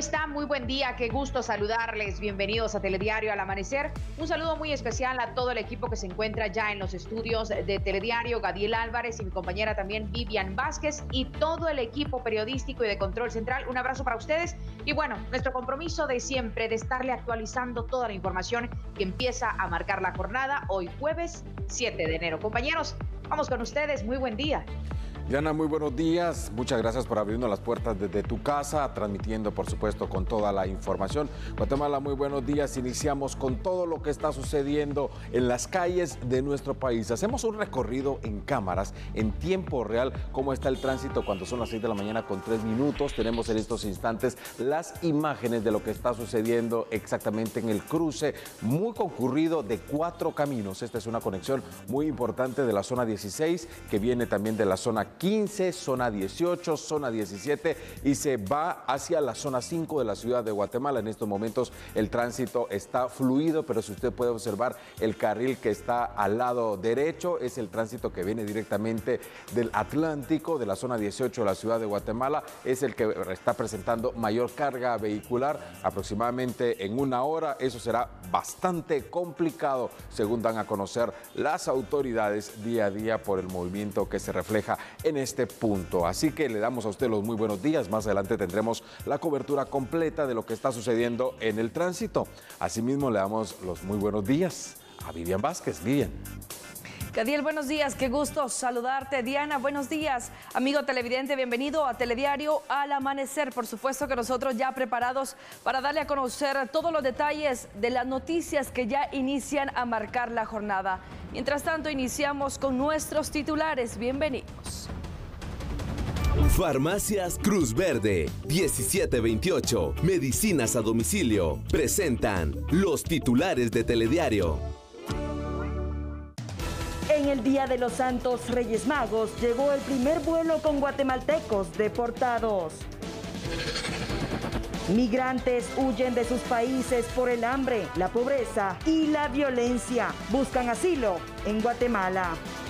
están? Muy buen día, qué gusto saludarles. Bienvenidos a Telediario al Amanecer. Un saludo muy especial a todo el equipo que se encuentra ya en los estudios de Telediario, Gadiel Álvarez y mi compañera también Vivian Vázquez y todo el equipo periodístico y de Control Central. Un abrazo para ustedes y bueno, nuestro compromiso de siempre de estarle actualizando toda la información que empieza a marcar la jornada hoy jueves 7 de enero. Compañeros, vamos con ustedes. Muy buen día. Diana, muy buenos días. Muchas gracias por abrirnos las puertas desde tu casa, transmitiendo, por supuesto, con toda la información. Guatemala, muy buenos días. Iniciamos con todo lo que está sucediendo en las calles de nuestro país. Hacemos un recorrido en cámaras, en tiempo real, cómo está el tránsito cuando son las 6 de la mañana con 3 minutos. Tenemos en estos instantes las imágenes de lo que está sucediendo exactamente en el cruce muy concurrido de 4 caminos. Esta es una conexión muy importante de la zona 16, que viene también de la zona 15, zona 18, zona 17 y se va hacia la zona 5 de la ciudad de Guatemala. En estos momentos el tránsito está fluido, pero si usted puede observar el carril que está al lado derecho, es el tránsito que viene directamente del Atlántico, de la zona 18 de la ciudad de Guatemala, es el que está presentando mayor carga vehicular, aproximadamente en una hora. Eso será bastante complicado, según dan a conocer las autoridades día a día por el movimiento que se refleja en este punto. Así que le damos a usted los muy buenos días. Más adelante tendremos la cobertura completa de lo que está sucediendo en el tránsito. Asimismo, le damos los muy buenos días a Vivian Vázquez. Vivian. Gadiel, buenos días, qué gusto saludarte. Diana, buenos días. Amigo televidente, bienvenido a Telediario al Amanecer. Por supuesto que nosotros ya preparados para darle a conocer todos los detalles de las noticias que ya inician a marcar la jornada. Mientras tanto, iniciamos con nuestros titulares. Bienvenidos. Farmacias Cruz Verde 1728, Medicinas a Domicilio, presentan los titulares de Telediario. En el Día de los Santos Reyes Magos llegó el primer vuelo con guatemaltecos deportados. Migrantes huyen de sus países por el hambre, la pobreza y la violencia. Buscan asilo en Guatemala.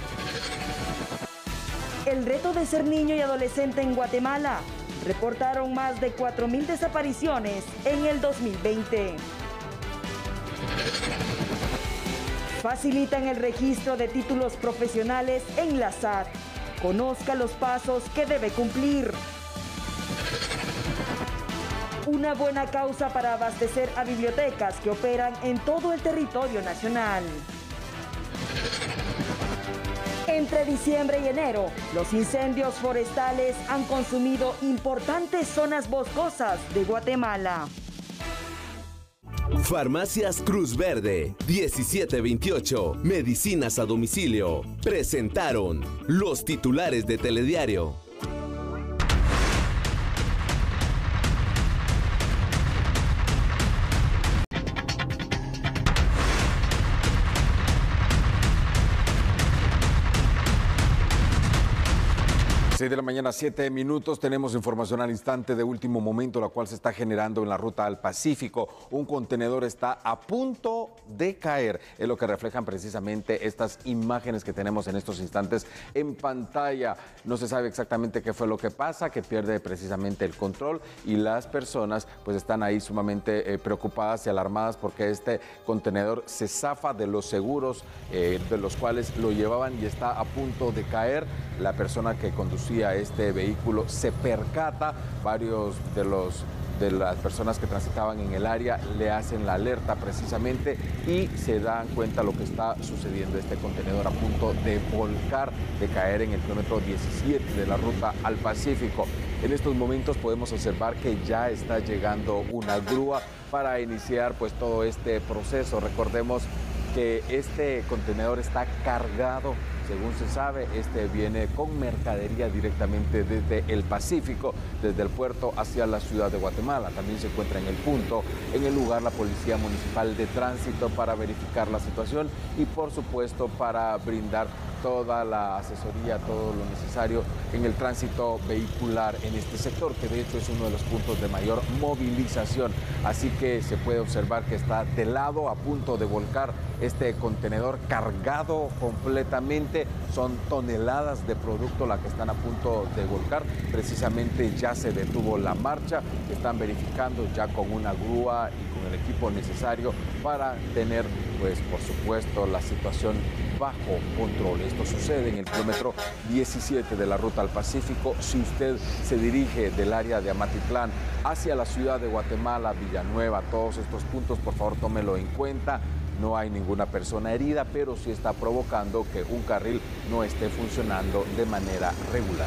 El reto de ser niño y adolescente en Guatemala. Reportaron más de 4,000 desapariciones en el 2020. Facilitan el registro de títulos profesionales en la SAT. Conozca los pasos que debe cumplir. Una buena causa para abastecer a bibliotecas que operan en todo el territorio nacional. Entre diciembre y enero, los incendios forestales han consumido importantes zonas boscosas de Guatemala. Farmacias Cruz Verde 1728, Medicinas a Domicilio, presentaron los titulares de Telediario. De la mañana, 7 minutos, tenemos información al instante de último momento, la cual se está generando en la ruta al Pacífico. Un contenedor está a punto de caer, es lo que reflejan precisamente estas imágenes que tenemos en estos instantes en pantalla. No se sabe exactamente qué fue lo que pasa, que pierde precisamente el control y las personas pues están ahí sumamente preocupadas y alarmadas porque este contenedor se zafa de los seguros de los cuales lo llevaban y está a punto de caer. La persona que conducía este vehículo se percata, varios de las personas que transitaban en el área le hacen la alerta precisamente y se dan cuenta lo que está sucediendo. Este contenedor a punto de volcar, de caer en el kilómetro 17 de la ruta al Pacífico. En estos momentos podemos observar que ya está llegando una grúa para iniciar pues todo este proceso. Recordemos que este contenedor está cargado, según se sabe, viene con mercadería directamente desde el Pacífico, desde el puerto hacia la ciudad de Guatemala. También se encuentra en el punto, en el lugar, la Policía Municipal de Tránsito para verificar la situación y, por supuesto, para brindar toda la asesoría, todo lo necesario en el tránsito vehicular en este sector, que de hecho es uno de los puntos de mayor movilización. Así que se puede observar que está de lado, a punto de volcar este contenedor cargado completamente. Son toneladas de producto la que están a punto de volcar. Precisamente ya se detuvo la marcha. Están verificando ya con una grúa y con el equipo necesario para tener, pues por supuesto, la situación bajo control. Esto sucede en el kilómetro 17 de la Ruta al Pacífico. Si usted se dirige del área de Amatitlán hacia la ciudad de Guatemala, Villanueva, todos estos puntos, por favor tómelo en cuenta. No hay ninguna persona herida, pero sí está provocando que un carril no esté funcionando de manera regular.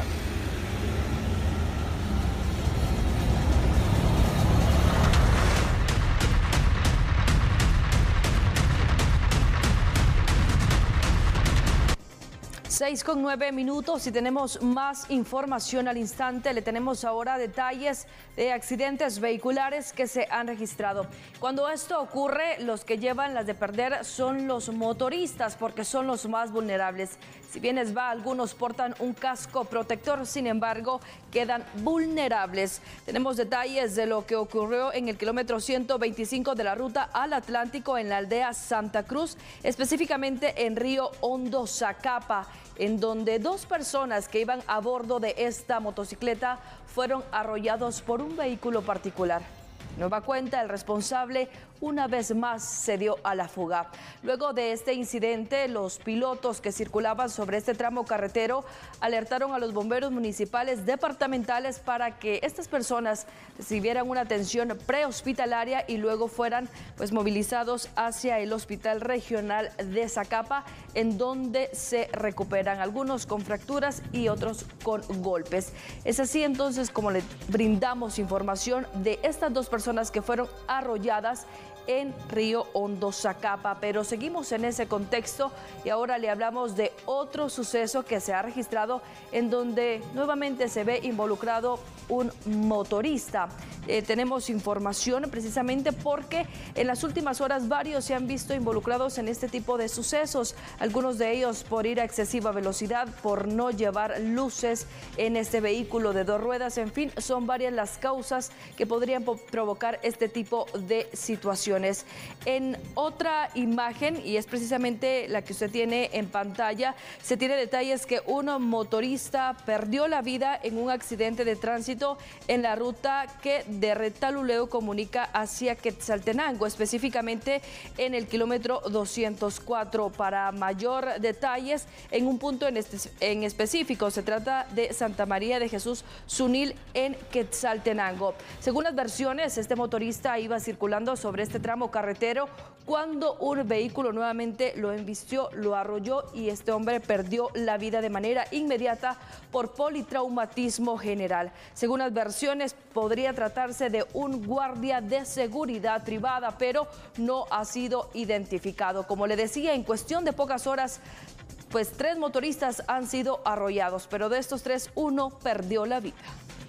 Seis con 9 minutos y tenemos más información al instante. Le tenemos ahora detalles de accidentes vehiculares que se han registrado. Cuando esto ocurre, los que llevan las de perder son los motoristas porque son los más vulnerables. Si bien les va, algunos portan un casco protector, sin embargo, quedan vulnerables. Tenemos detalles de lo que ocurrió en el kilómetro 125 de la ruta al Atlántico en la aldea Santa Cruz, específicamente en Río Hondo, Zacapa, en donde dos personas que iban a bordo de esta motocicleta fueron arrollados por un vehículo particular. Nueva cuenta, el responsable una vez más se dio a la fuga. Luego de este incidente, los pilotos que circulaban sobre este tramo carretero alertaron a los bomberos municipales departamentales para que estas personas recibieran una atención prehospitalaria y luego fueran movilizados hacia el Hospital Regional de Zacapa, en donde se recuperan, algunos con fracturas y otros con golpes. Es así entonces como le brindamos información de estas dos personas que fueron arrolladas en Río Hondo, Zacapa, pero seguimos en ese contexto y ahora le hablamos de otro suceso que se ha registrado en donde nuevamente se ve involucrado un motorista. Tenemos información precisamente porque en las últimas horas varios se han visto involucrados en este tipo de sucesos, algunos de ellos por ir a excesiva velocidad, por no llevar luces en este vehículo de dos ruedas, en fin, son varias las causas que podrían provocar este tipo de situaciones. En otra imagen, y es precisamente la que usted tiene en pantalla, se tiene detalles que un motorista perdió la vida en un accidente de tránsito en la ruta que de Retaluleu comunica hacia Quetzaltenango, específicamente en el kilómetro 204. Para mayor detalles, en un punto en específico, se trata de Santa María de Jesús Sunil en Quetzaltenango. Según las versiones, este motorista iba circulando sobre este tramo carretero cuando un vehículo nuevamente lo embistió, lo arrolló y este hombre perdió la vida de manera inmediata por politraumatismo general. Según las versiones, podría tratarse de un guardia de seguridad privada, pero no ha sido identificado. Como le decía, en cuestión de pocas horas, 3 motoristas han sido arrollados, pero de estos 3, uno perdió la vida.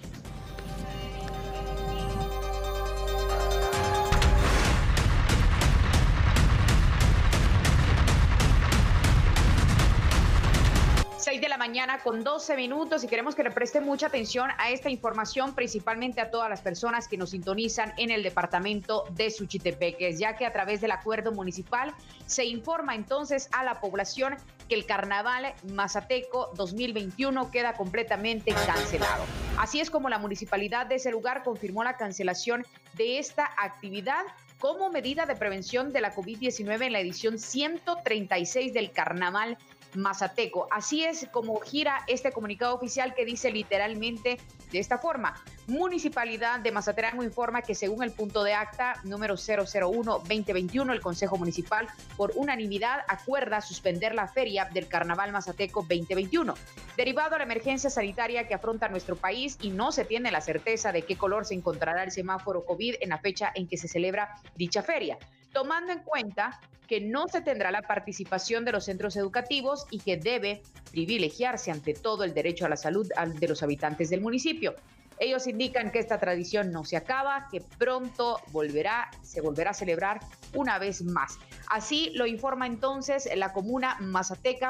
De la mañana con 12 minutos y queremos que le preste mucha atención a esta información, principalmente a todas las personas que nos sintonizan en el departamento de Suchitepeques, ya que a través del acuerdo municipal se informa entonces a la población que el Carnaval Mazateco 2021 queda completamente cancelado. Así es como la municipalidad de ese lugar confirmó la cancelación de esta actividad como medida de prevención de la COVID-19 en la edición 136 del Carnaval Mazateco. Así es como gira este comunicado oficial que dice literalmente de esta forma: Municipalidad de Mazatenango informa que según el punto de acta número 001-2021, el Consejo Municipal por unanimidad acuerda suspender la feria del Carnaval Mazateco 2021. Derivado a la emergencia sanitaria que afronta nuestro país y no se tiene la certeza de qué color se encontrará el semáforo COVID en la fecha en que se celebra dicha feria, tomando en cuenta que no se tendrá la participación de los centros educativos y que debe privilegiarse ante todo el derecho a la salud de los habitantes del municipio. Ellos indican que esta tradición no se acaba, que pronto se volverá a celebrar una vez más. Así lo informa entonces la comuna mazateca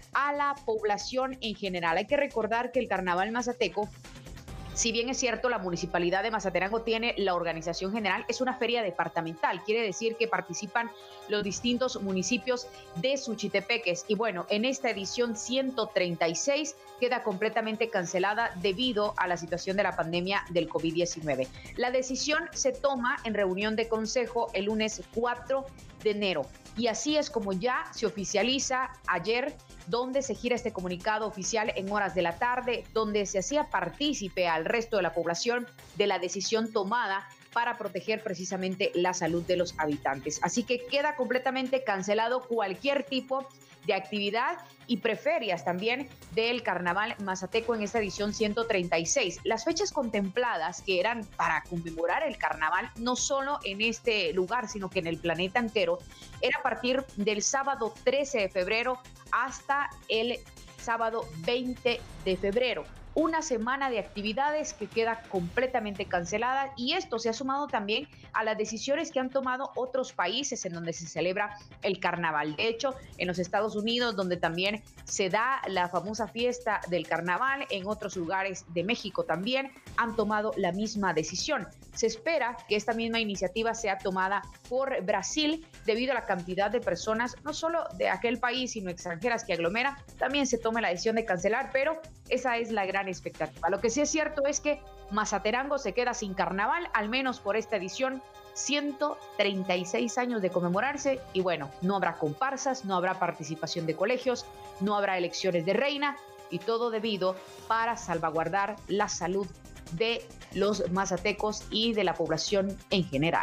a la población en general. Hay que recordar que el Carnaval Mazateco, si bien es cierto, la Municipalidad de Mazatenango tiene la organización general, es una feria departamental. Quiere decir que participan los distintos municipios de Suchitepeques. Y bueno, en esta edición 136 queda completamente cancelada debido a la situación de la pandemia del COVID-19. La decisión se toma en reunión de consejo el lunes 4 de enero. Y así es como ya se oficializa ayer, donde se gira este comunicado oficial en horas de la tarde, donde se hacía partícipe al resto de la población de la decisión tomada para proteger precisamente la salud de los habitantes. Así que queda completamente cancelado cualquier tipo de actividad y preferias también del Carnaval Mazateco en esta edición 136. Las fechas contempladas, que eran para conmemorar el carnaval, no solo en este lugar, sino que en el planeta entero, era a partir del sábado 13 de febrero hasta el sábado 20 de febrero. Una semana de actividades que queda completamente cancelada, y esto se ha sumado también a las decisiones que han tomado otros países en donde se celebra el carnaval. De hecho, en los Estados Unidos, donde también se da la famosa fiesta del carnaval, en otros lugares de México también han tomado la misma decisión. Se espera que esta misma iniciativa sea tomada por Brasil debido a la cantidad de personas, no solo de aquel país, sino extranjeras que aglomera. También se tome la decisión de cancelar, pero esa es la gran expectativa. Lo que sí es cierto es que Mazatenango se queda sin carnaval, al menos por esta edición. 136 años de conmemorarse, y bueno, no habrá comparsas, no habrá participación de colegios, no habrá elecciones de reina, y todo debido para salvaguardar la salud de los mazatecos y de la población en general.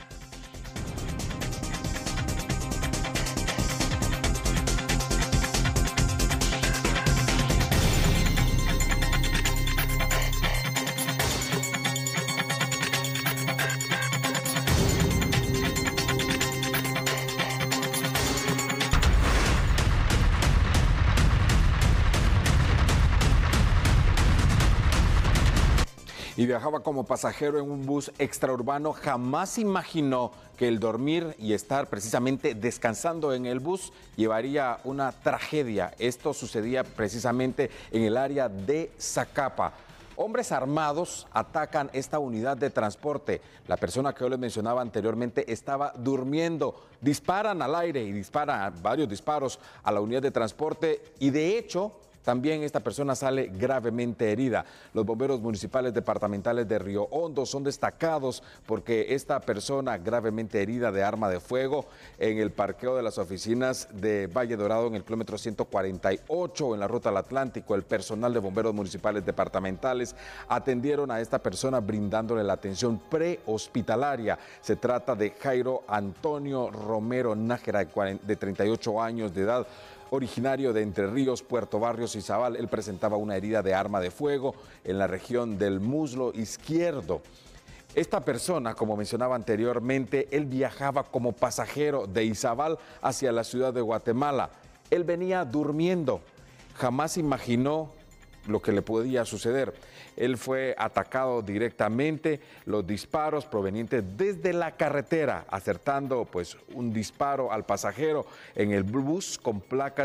Y viajaba como pasajero en un bus extraurbano. Jamás imaginó que el dormir y estar precisamente descansando en el bus llevaría una tragedia. Esto sucedía precisamente en el área de Zacapa. Hombres armados atacan esta unidad de transporte. La persona que yo les mencionaba anteriormente estaba durmiendo. Disparan al aire y disparan varios disparos a la unidad de transporte, y de hecho también esta persona sale gravemente herida. Los bomberos municipales departamentales de Río Hondo son destacados porque esta persona gravemente herida de arma de fuego en el parqueo de las oficinas de Valle Dorado en el kilómetro 148 en la ruta al Atlántico. El personal de bomberos municipales departamentales atendieron a esta persona brindándole la atención prehospitalaria. Se trata de Jairo Antonio Romero Nájera, de 38 años de edad, originario de Entre Ríos, Puerto Barrios y Zabal. Él presentaba una herida de arma de fuego en la región del muslo izquierdo. Esta persona, como mencionaba anteriormente, él viajaba como pasajero de Izabal hacia la ciudad de Guatemala. Él venía durmiendo. Jamás imaginó lo que le podía suceder. Él fue atacado directamente, los disparos provenientes desde la carretera, acertando pues un disparo al pasajero en el bus con placa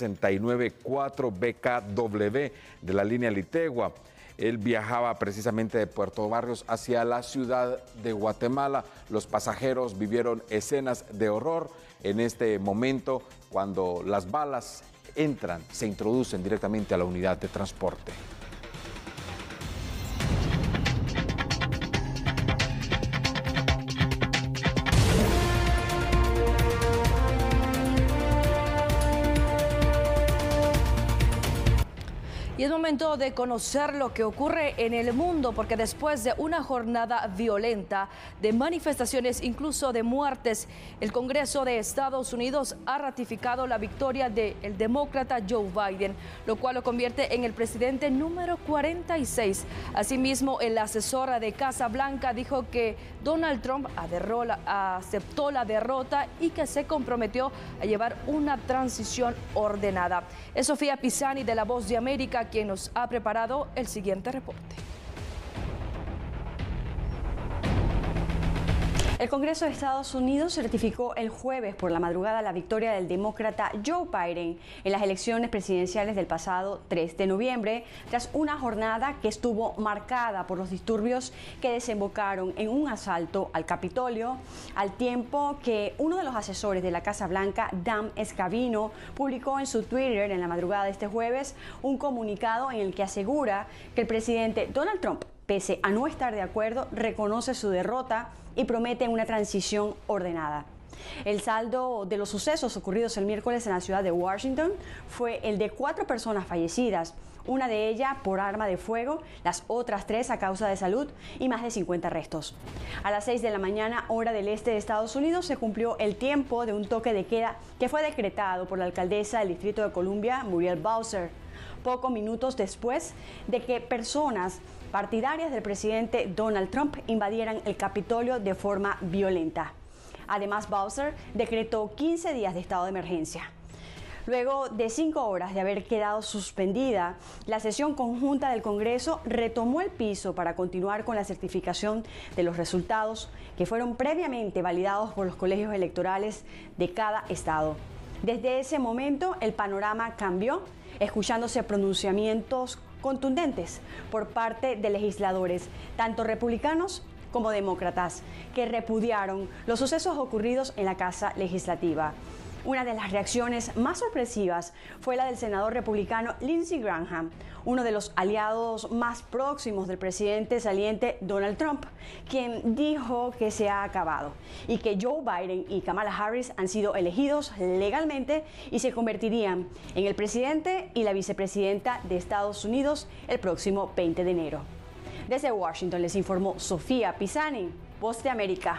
C694BKW de la línea Litegua. Él viajaba precisamente de Puerto Barrios hacia la ciudad de Guatemala. Los pasajeros vivieron escenas de horror en este momento cuando las balas entran, se introducen directamente a la unidad de transporte. Y es momento de conocer lo que ocurre en el mundo, porque después de una jornada violenta, de manifestaciones, incluso de muertes, el Congreso de Estados Unidos ha ratificado la victoria del demócrata Joe Biden, lo cual lo convierte en el presidente número 46. Asimismo, el asesor de Casa Blanca dijo que Donald Trump aceptó la derrota y que se comprometió a llevar una transición ordenada. Es Sofía Pisani de La Voz de América quien nos ha preparado el siguiente reporte. El Congreso de Estados Unidos certificó el jueves por la madrugada la victoria del demócrata Joe Biden en las elecciones presidenciales del pasado 3 de noviembre, tras una jornada que estuvo marcada por los disturbios que desembocaron en un asalto al Capitolio, al tiempo que uno de los asesores de la Casa Blanca, Dan Scavino, publicó en su Twitter en la madrugada de este jueves un comunicado en el que asegura que el presidente Donald Trump, pese a no estar de acuerdo, reconoce su derrota y promete una transición ordenada. El saldo de los sucesos ocurridos el miércoles en la ciudad de Washington fue el de 4 personas fallecidas, una de ellas por arma de fuego, las otras 3 a causa de salud y más de 50 arrestos. A las 6 de la mañana, hora del este de Estados Unidos, se cumplió el tiempo de un toque de queda que fue decretado por la alcaldesa del Distrito de Columbia, Muriel Bowser, pocos minutos después de que personas partidarias del presidente Donald Trump invadieran el Capitolio de forma violenta. Además, Bowser decretó 15 días de estado de emergencia. Luego de 5 horas de haber quedado suspendida, la sesión conjunta del Congreso retomó el piso para continuar con la certificación de los resultados que fueron previamente validados por los colegios electorales de cada estado. Desde ese momento, el panorama cambió, escuchándose pronunciamientos contundentes por parte de legisladores, tanto republicanos como demócratas, que repudiaron los sucesos ocurridos en la Casa Legislativa. Una de las reacciones más sorpresivas fue la del senador republicano Lindsey Graham, uno de los aliados más próximos del presidente saliente Donald Trump, quien dijo que se ha acabado y que Joe Biden y Kamala Harris han sido elegidos legalmente y se convertirían en el presidente y la vicepresidenta de Estados Unidos el próximo 20 de enero. Desde Washington les informó Sofía Pisani, Voz de América.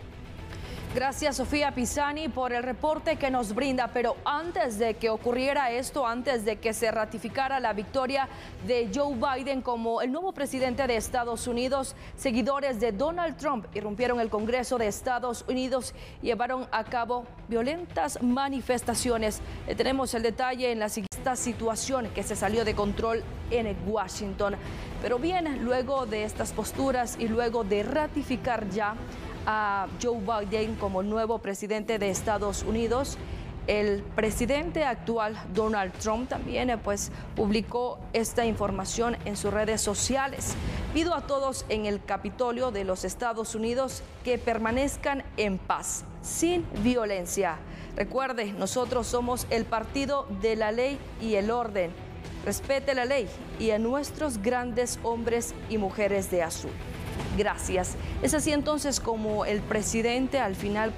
Gracias, Sofía Pisani, por el reporte que nos brinda. Pero antes de que ocurriera esto, antes de que se ratificara la victoria de Joe Biden como el nuevo presidente de Estados Unidos, seguidores de Donald Trump irrumpieron el Congreso de Estados Unidos y llevaron a cabo violentas manifestaciones. Tenemos el detalle en la siguiente situación que se salió de control en Washington. Pero bien, luego de estas posturas y luego de ratificar ya a Joe Biden como nuevo presidente de Estados Unidos, el presidente actual Donald Trump también publicó esta información en sus redes sociales. Pido a todos en el Capitolio de los Estados Unidos que permanezcan en paz, sin violencia. Recuerde, nosotros somos el partido de la ley y el orden. Respete la ley y a nuestros grandes hombres y mujeres de azul. Gracias. Es así entonces como el presidente al final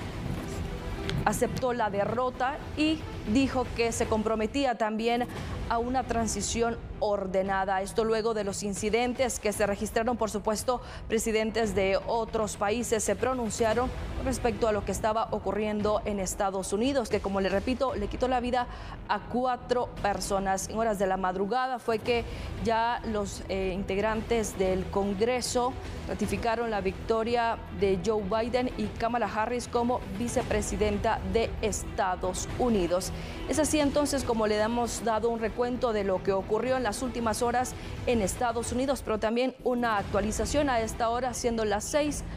aceptó la derrota y dijo que se comprometía también a una transición ordenada. Esto luego de los incidentes que se registraron, por supuesto, presidentes de otros países se pronunciaron respecto a lo que estaba ocurriendo en Estados Unidos, que, como le repito, le quitó la vida a 4 personas. En horas de la madrugada fue que ya los integrantes del Congreso ratificaron la victoria de Joe Biden y Kamala Harris como vicepresidenta de Estados Unidos. Es así entonces como le hemos dado un recuento de lo que ocurrió en las últimas horas en Estados Unidos, pero también una actualización a esta hora, siendo las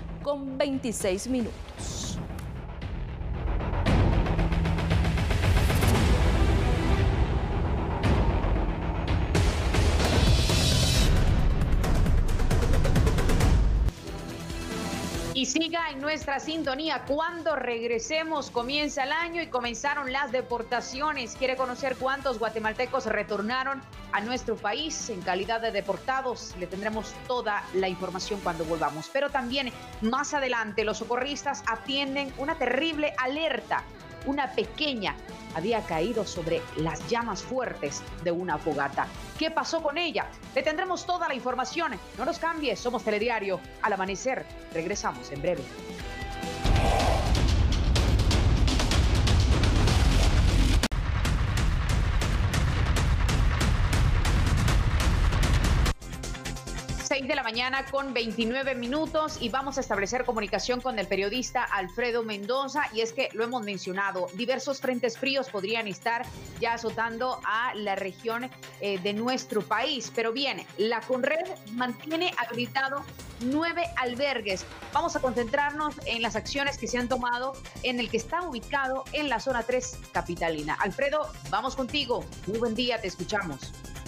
6:26. Y siga en nuestra sintonía. Cuando regresemos, comienza el año y comenzaron las deportaciones. ¿Quiere conocer cuántos guatemaltecos retornaron a nuestro país en calidad de deportados? Le tendremos toda la información cuando volvamos. Pero también más adelante los socorristas atienden una terrible alerta. Una pequeña había caído sobre las llamas fuertes de una fogata. ¿Qué pasó con ella? Le tendremos toda la información. No nos cambies, somos Telediario al amanecer. Regresamos en breve. 6 de la mañana con 29 minutos y vamos a establecer comunicación con el periodista Alfredo Mendoza. Y es que lo hemos mencionado, diversos frentes fríos podrían estar ya azotando a la región de nuestro país. Pero bien, la CONRED mantiene habilitado 9 albergues. Vamos a concentrarnos en las acciones que se han tomado en el que está ubicado en la zona 3 capitalina. Alfredo, vamos contigo. Muy buen día, te escuchamos.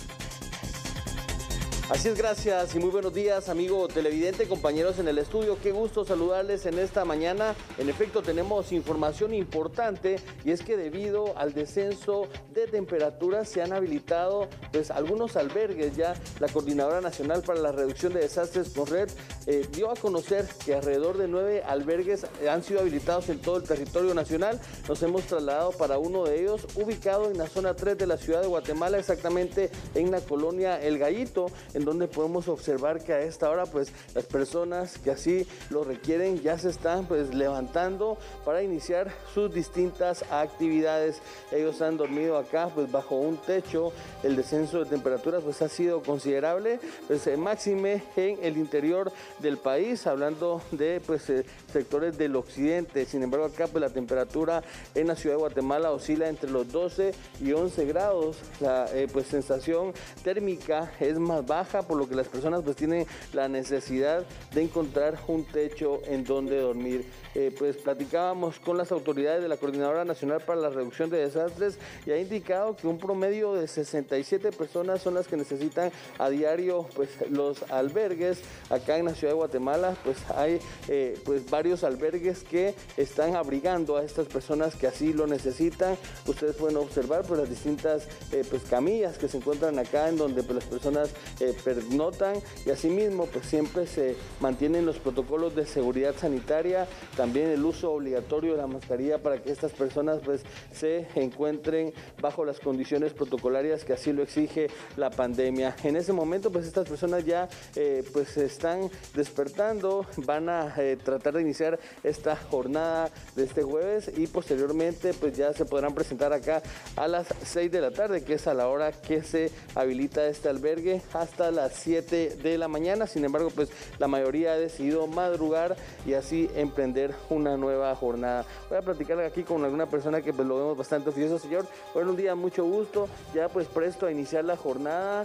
Así es, gracias y muy buenos días, amigo televidente, compañeros en el estudio. Qué gusto saludarles en esta mañana. En efecto, tenemos información importante y es que debido al descenso de temperaturas se han habilitado pues algunos albergues. Ya la Coordinadora Nacional para la Reducción de Desastres, CONRED, dio a conocer que alrededor de 9 albergues han sido habilitados en todo el territorio nacional. Nos hemos trasladado para uno de ellos, ubicado en la zona 3 de la ciudad de Guatemala, exactamente en la colonia El Gallito, en donde podemos observar que a esta hora pues las personas que así lo requieren ya se están pues levantando para iniciar sus distintas actividades. Ellos han dormido acá pues bajo un techo. El descenso de temperaturas pues ha sido considerable, pues máxime en el interior del país, hablando de pues sectores del occidente. Sin embargo, acá pues la temperatura en la ciudad de Guatemala oscila entre los 12 y 11 grados. La pues sensación térmica es más baja, por lo que las personas pues tienen la necesidad de encontrar un techo en donde dormir. Pues platicábamos con las autoridades de la Coordinadora Nacional para la Reducción de Desastres y ha indicado que un promedio de 67 personas son las que necesitan a diario pues los albergues. Acá en la ciudad de Guatemala pues hay pues varios albergues que están abrigando a estas personas que así lo necesitan. Ustedes pueden observar pues las distintas pues camillas que se encuentran acá, en donde pues las personas pernotan, y asimismo pues siempre se mantienen los protocolos de seguridad sanitaria, también el uso obligatorio de la mascarilla para que estas personas pues se encuentren bajo las condiciones protocolarias que así lo exige la pandemia. En ese momento pues estas personas ya pues se están despertando, van a tratar de iniciar esta jornada de este jueves y posteriormente pues ya se podrán presentar acá a las 6 de la tarde, que es a la hora que se habilita este albergue, hasta las 7 de la mañana. Sin embargo, pues la mayoría ha decidido madrugar y así emprender una nueva jornada. Voy a platicar aquí con alguna persona que pues lo vemos bastante oficioso. Señor, buenos días, mucho gusto. Ya pues presto a iniciar la jornada,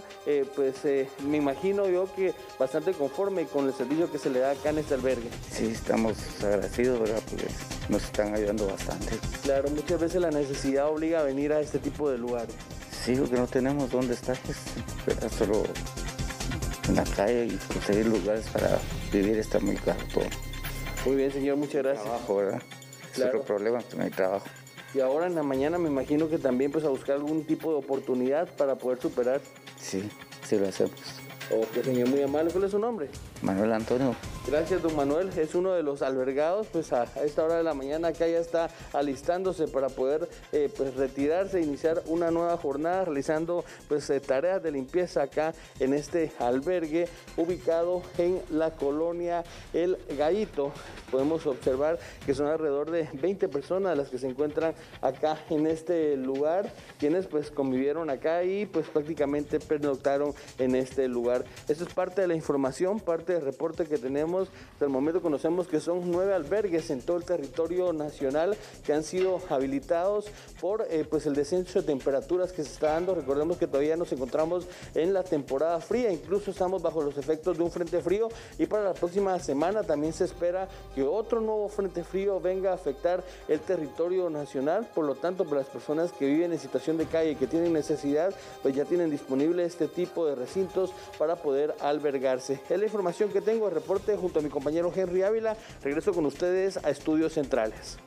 me imagino yo que bastante conforme con el servicio que se le da acá en este albergue. Sí, estamos agradecidos, ¿verdad? Porque nos están ayudando bastante. Claro, muchas veces la necesidad obliga a venir a este tipo de lugares. Sí, porque no tenemos dónde estar, pues, ¿verdad? Solo en la calle, y conseguir lugares para vivir está muy caro todo. Muy bien, señor, muchas gracias. Trabajo, ¿verdad? Claro. Es otro problema, que no hay trabajo. Y ahora en la mañana me imagino que también pues a buscar algún tipo de oportunidad para poder superar. Sí, sí lo hacemos. Ok, señor, muy amable. ¿Cuál es su nombre? Manuel Antonio. Gracias, don Manuel. Es uno de los albergados, pues a esta hora de la mañana acá ya está alistándose para poder pues retirarse e iniciar una nueva jornada, realizando pues tareas de limpieza acá en este albergue ubicado en la colonia El Gallito. Podemos observar que son alrededor de 20 personas las que se encuentran acá en este lugar, quienes pues convivieron acá y pues prácticamente pernoctaron en este lugar. Esto es parte de la información, parte del reporte que tenemos. Hasta el momento conocemos que son 9 albergues en todo el territorio nacional que han sido habilitados por pues el descenso de temperaturas que se está dando. Recordemos que todavía nos encontramos en la temporada fría, incluso estamos bajo los efectos de un frente frío, y para la próxima semana también se espera que otro nuevo frente frío venga a afectar el territorio nacional. Por lo tanto, para las personas que viven en situación de calle y que tienen necesidad, pues ya tienen disponible este tipo de recintos para poder albergarse. Es la información que tengo, el reporte junto a mi compañero Henry Ávila. Regreso con ustedes a Estudios Centrales.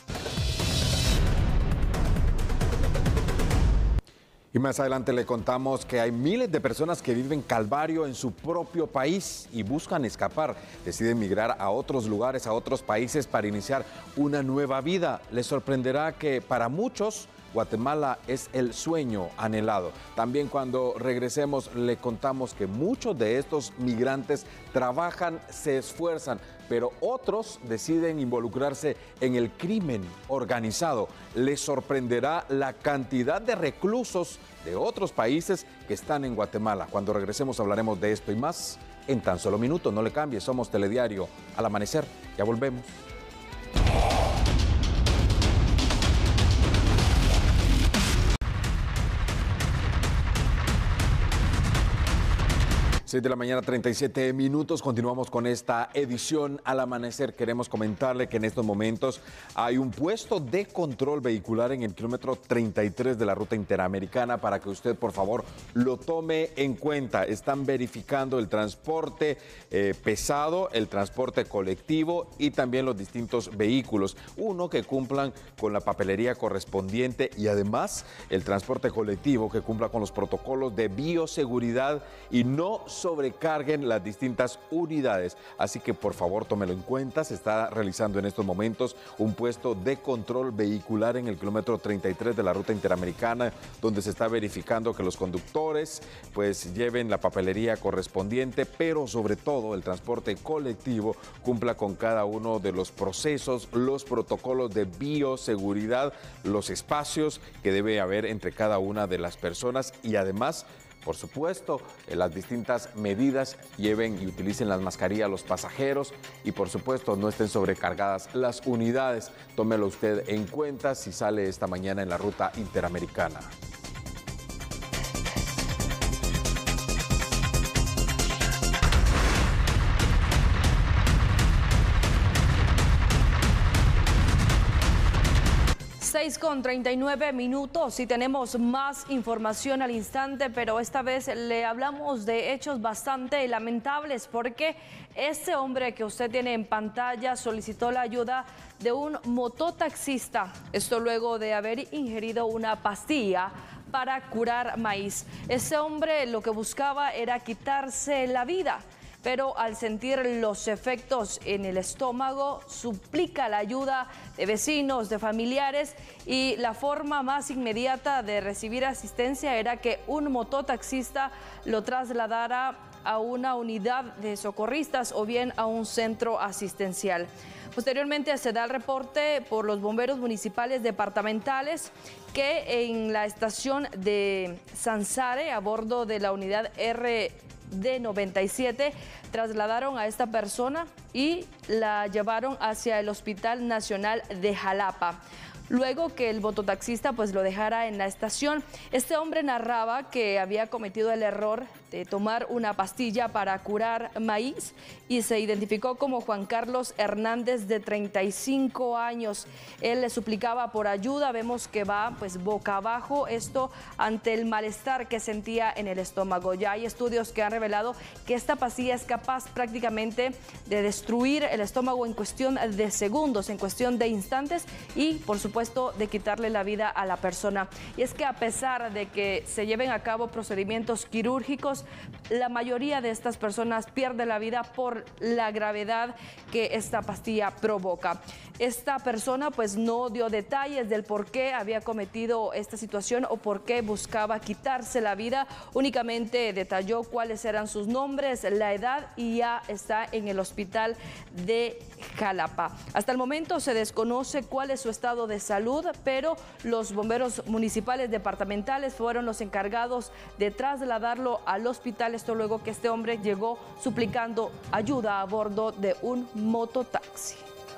Y más adelante le contamos que hay miles de personas que viven calvario en su propio país y buscan escapar. Deciden migrar a otros lugares, a otros países para iniciar una nueva vida. Les sorprenderá que para muchos Guatemala es el sueño anhelado. También cuando regresemos le contamos que muchos de estos migrantes trabajan, se esfuerzan, pero otros deciden involucrarse en el crimen organizado. Les sorprenderá la cantidad de reclusos de otros países que están en Guatemala. Cuando regresemos hablaremos de esto y más en tan solo minutos. No le cambie, somos Telediario al amanecer. Ya volvemos. 6 de la mañana, 37 minutos. Continuamos con esta edición al amanecer. Queremos comentarle que en estos momentos hay un puesto de control vehicular en el kilómetro 33 de la ruta interamericana para que usted, por favor, lo tome en cuenta. Están verificando el transporte pesado, el transporte colectivo y también los distintos vehículos. Uno, que cumplan con la papelería correspondiente y además el transporte colectivo que cumpla con los protocolos de bioseguridad y no sobrecarguen las distintas unidades. Así que por favor tómelo en cuenta. Se está realizando en estos momentos un puesto de control vehicular en el kilómetro 33 de la ruta interamericana, donde se está verificando que los conductores pues lleven la papelería correspondiente, pero sobre todo el transporte colectivo cumpla con cada uno de los procesos, los protocolos de bioseguridad, los espacios que debe haber entre cada una de las personas y además, por supuesto, las distintas medidas, lleven y utilicen las mascarillas los pasajeros y por supuesto no estén sobrecargadas las unidades. Tómelo usted en cuenta si sale esta mañana en la ruta interamericana. Con 39 minutos y tenemos más información al instante, pero esta vez le hablamos de hechos bastante lamentables porque este hombre que usted tiene en pantalla solicitó la ayuda de un mototaxista. Esto luego de haber ingerido una pastilla para curar maíz. Este hombre lo que buscaba era quitarse la vida, pero al sentir los efectos en el estómago, suplica la ayuda de vecinos, de familiares, y la forma más inmediata de recibir asistencia era que un mototaxista lo trasladara a una unidad de socorristas o bien a un centro asistencial. Posteriormente se da el reporte por los bomberos municipales departamentales que en la estación de Sansare, a bordo de la unidad RD97, trasladaron a esta persona y la llevaron hacia el Hospital Nacional de Jalapa. Luego que el mototaxista pues lo dejara en la estación, este hombre narraba que había cometido el error de tomar una pastilla para curar maíz y se identificó como Juan Carlos Hernández, de 35 años. Él le suplicaba por ayuda. Vemos que va pues boca abajo, esto ante el malestar que sentía en el estómago. Ya hay estudios que han revelado que esta pastilla es capaz prácticamente de destruir el estómago en cuestión de segundos, en cuestión de instantes y por supuesto de quitarle la vida a la persona. Y es que a pesar de que se lleven a cabo procedimientos quirúrgicos, la mayoría de estas personas pierde la vida por la gravedad que esta pastilla provoca. Esta persona pues no dio detalles del por qué había cometido esta situación o por qué buscaba quitarse la vida. Únicamente detalló cuáles eran sus nombres, la edad y ya está en el hospital de Jalapa. Hasta el momento se desconoce cuál es su estado de salud, pero los bomberos municipales departamentales fueron los encargados de trasladarlo al hospital. Esto luego que este hombre llegó suplicando ayuda a bordo de un mototaxi.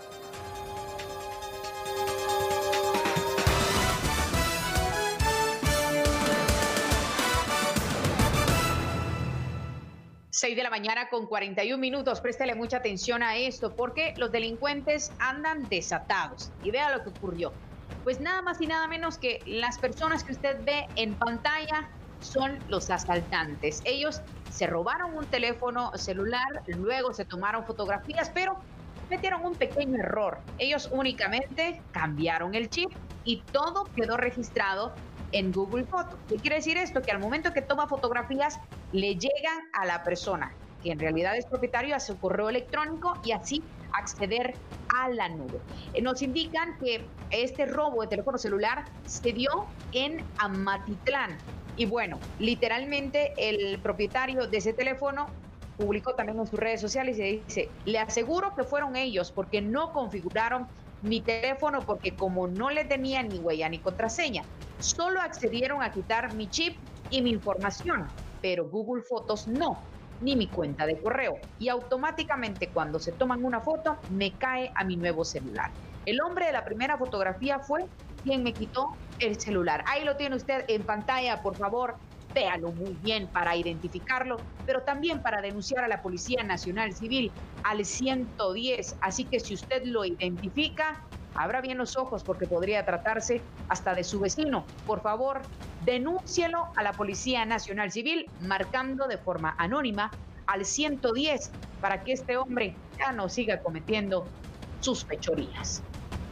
Seis de la mañana con 41 minutos. Préstele mucha atención a esto porque los delincuentes andan desatados. Y vea lo que ocurrió. Pues nada más y nada menos que las personas que usted ve en pantalla son los asaltantes. Ellos se robaron un teléfono celular, luego se tomaron fotografías, pero cometieron un pequeño error. Ellos únicamente cambiaron el chip y todo quedó registrado en Google Fotos. ¿Qué quiere decir esto? Que al momento que toma fotografías le llegan a la persona, que en realidad es propietario, a su correo electrónico y así acceder a la nube. Nos indican que este robo de teléfono celular se dio en Amatitlán. Y bueno, literalmente el propietario de ese teléfono publicó también en sus redes sociales y dice: le aseguro que fueron ellos porque no configuraron mi teléfono porque como no le tenía ni huella ni contraseña, solo accedieron a quitar mi chip y mi información, pero Google Fotos no, ni mi cuenta de correo. Y automáticamente cuando se toman una foto, me cae a mi nuevo celular. El hombre de la primera fotografía fue quien me quitó el celular. Ahí lo tiene usted en pantalla, por favor. Véalo muy bien para identificarlo, pero también para denunciar a la Policía Nacional Civil al 110. Así que si usted lo identifica, abra bien los ojos porque podría tratarse hasta de su vecino. Por favor, denúncielo a la Policía Nacional Civil marcando de forma anónima al 110 para que este hombre ya no siga cometiendo sus fechorías.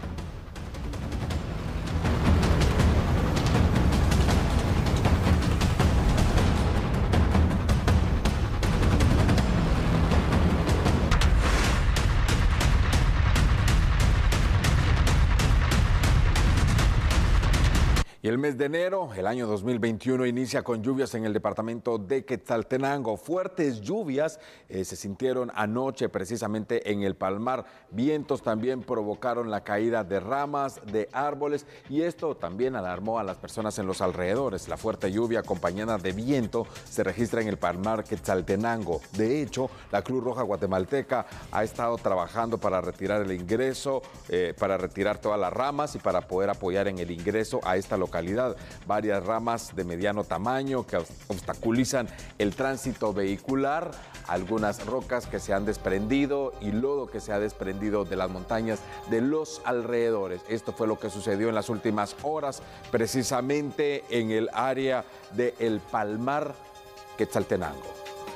Y el mes de enero, el año 2021, inicia con lluvias en el departamento de Quetzaltenango. Fuertes lluvias se sintieron anoche precisamente en el Palmar. Vientos también provocaron la caída de ramas, de árboles, y esto también alarmó a las personas en los alrededores. La fuerte lluvia acompañada de viento se registra en el Palmar Quetzaltenango. De hecho, la Cruz Roja Guatemalteca ha estado trabajando para retirar el ingreso, para retirar todas las ramas y para poder apoyar en el ingreso a esta localidad. Varias ramas de mediano tamaño que obstaculizan el tránsito vehicular, algunas rocas que se han desprendido y lodo que se ha desprendido de las montañas de los alrededores. Esto fue lo que sucedió en las últimas horas, precisamente en el área de El Palmar, Quetzaltenango.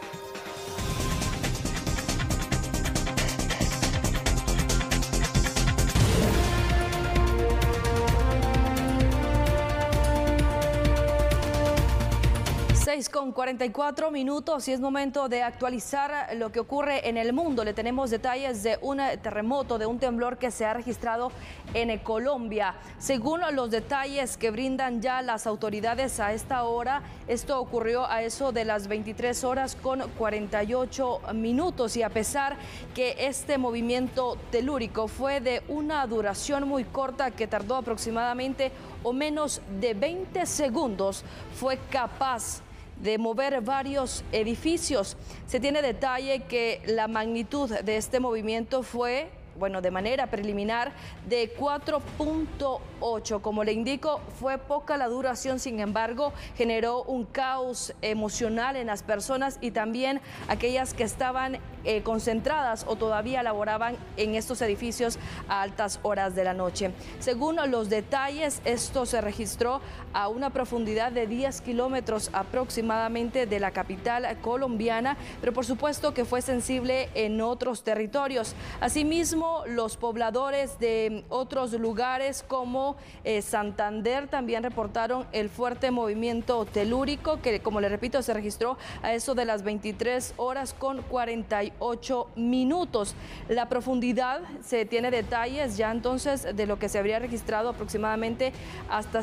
Con 44 minutos y es momento de actualizar lo que ocurre en el mundo. Le tenemos detalles de un terremoto, de un temblor que se ha registrado en Colombia. Según los detalles que brindan ya las autoridades a esta hora, esto ocurrió a eso de las 23 horas con 48 minutos y a pesar que este movimiento telúrico fue de una duración muy corta que tardó aproximadamente o menos de 20 segundos, fue capaz de mover varios edificios. Se tiene detalle que la magnitud de este movimiento fue, de manera preliminar, de 4.8. Como le indico, fue poca la duración, sin embargo, generó un caos emocional en las personas y también aquellas que estaban concentradas o todavía laboraban en estos edificios a altas horas de la noche. Según los detalles, esto se registró a una profundidad de 10 kilómetros aproximadamente de la capital colombiana, pero por supuesto que fue sensible en otros territorios. Asimismo, los pobladores de otros lugares como Santander también reportaron el fuerte movimiento telúrico que, como le repito, se registró a eso de las 23 horas con 48 minutos. La profundidad, se tiene detalles ya entonces de lo que se habría registrado aproximadamente hasta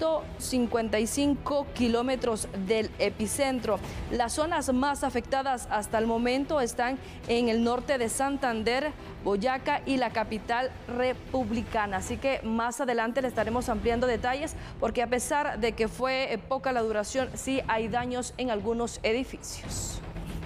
155 kilómetros del epicentro. Las zonas más afectadas hasta el momento están en el norte de Santander, Boyacá y la capital republicana. Así que más adelante le estaremos ampliando detalles porque a pesar de que fue poca la duración, sí hay daños en algunos edificios.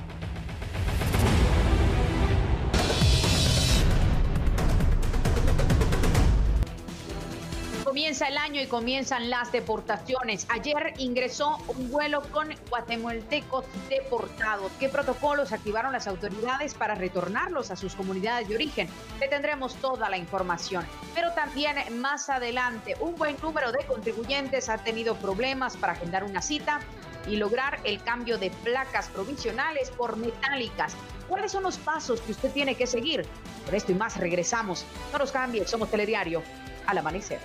Comienza el año y comienzan las deportaciones. Ayer ingresó un vuelo con guatemaltecos deportados. ¿Qué protocolos activaron las autoridades para retornarlos a sus comunidades de origen? Le tendremos toda la información. Pero también más adelante, un buen número de contribuyentes ha tenido problemas para agendar una cita y lograr el cambio de placas provisionales por metálicas. ¿Cuáles son los pasos que usted tiene que seguir? Por esto y más regresamos. No nos cambie, somos Telediario al amanecer.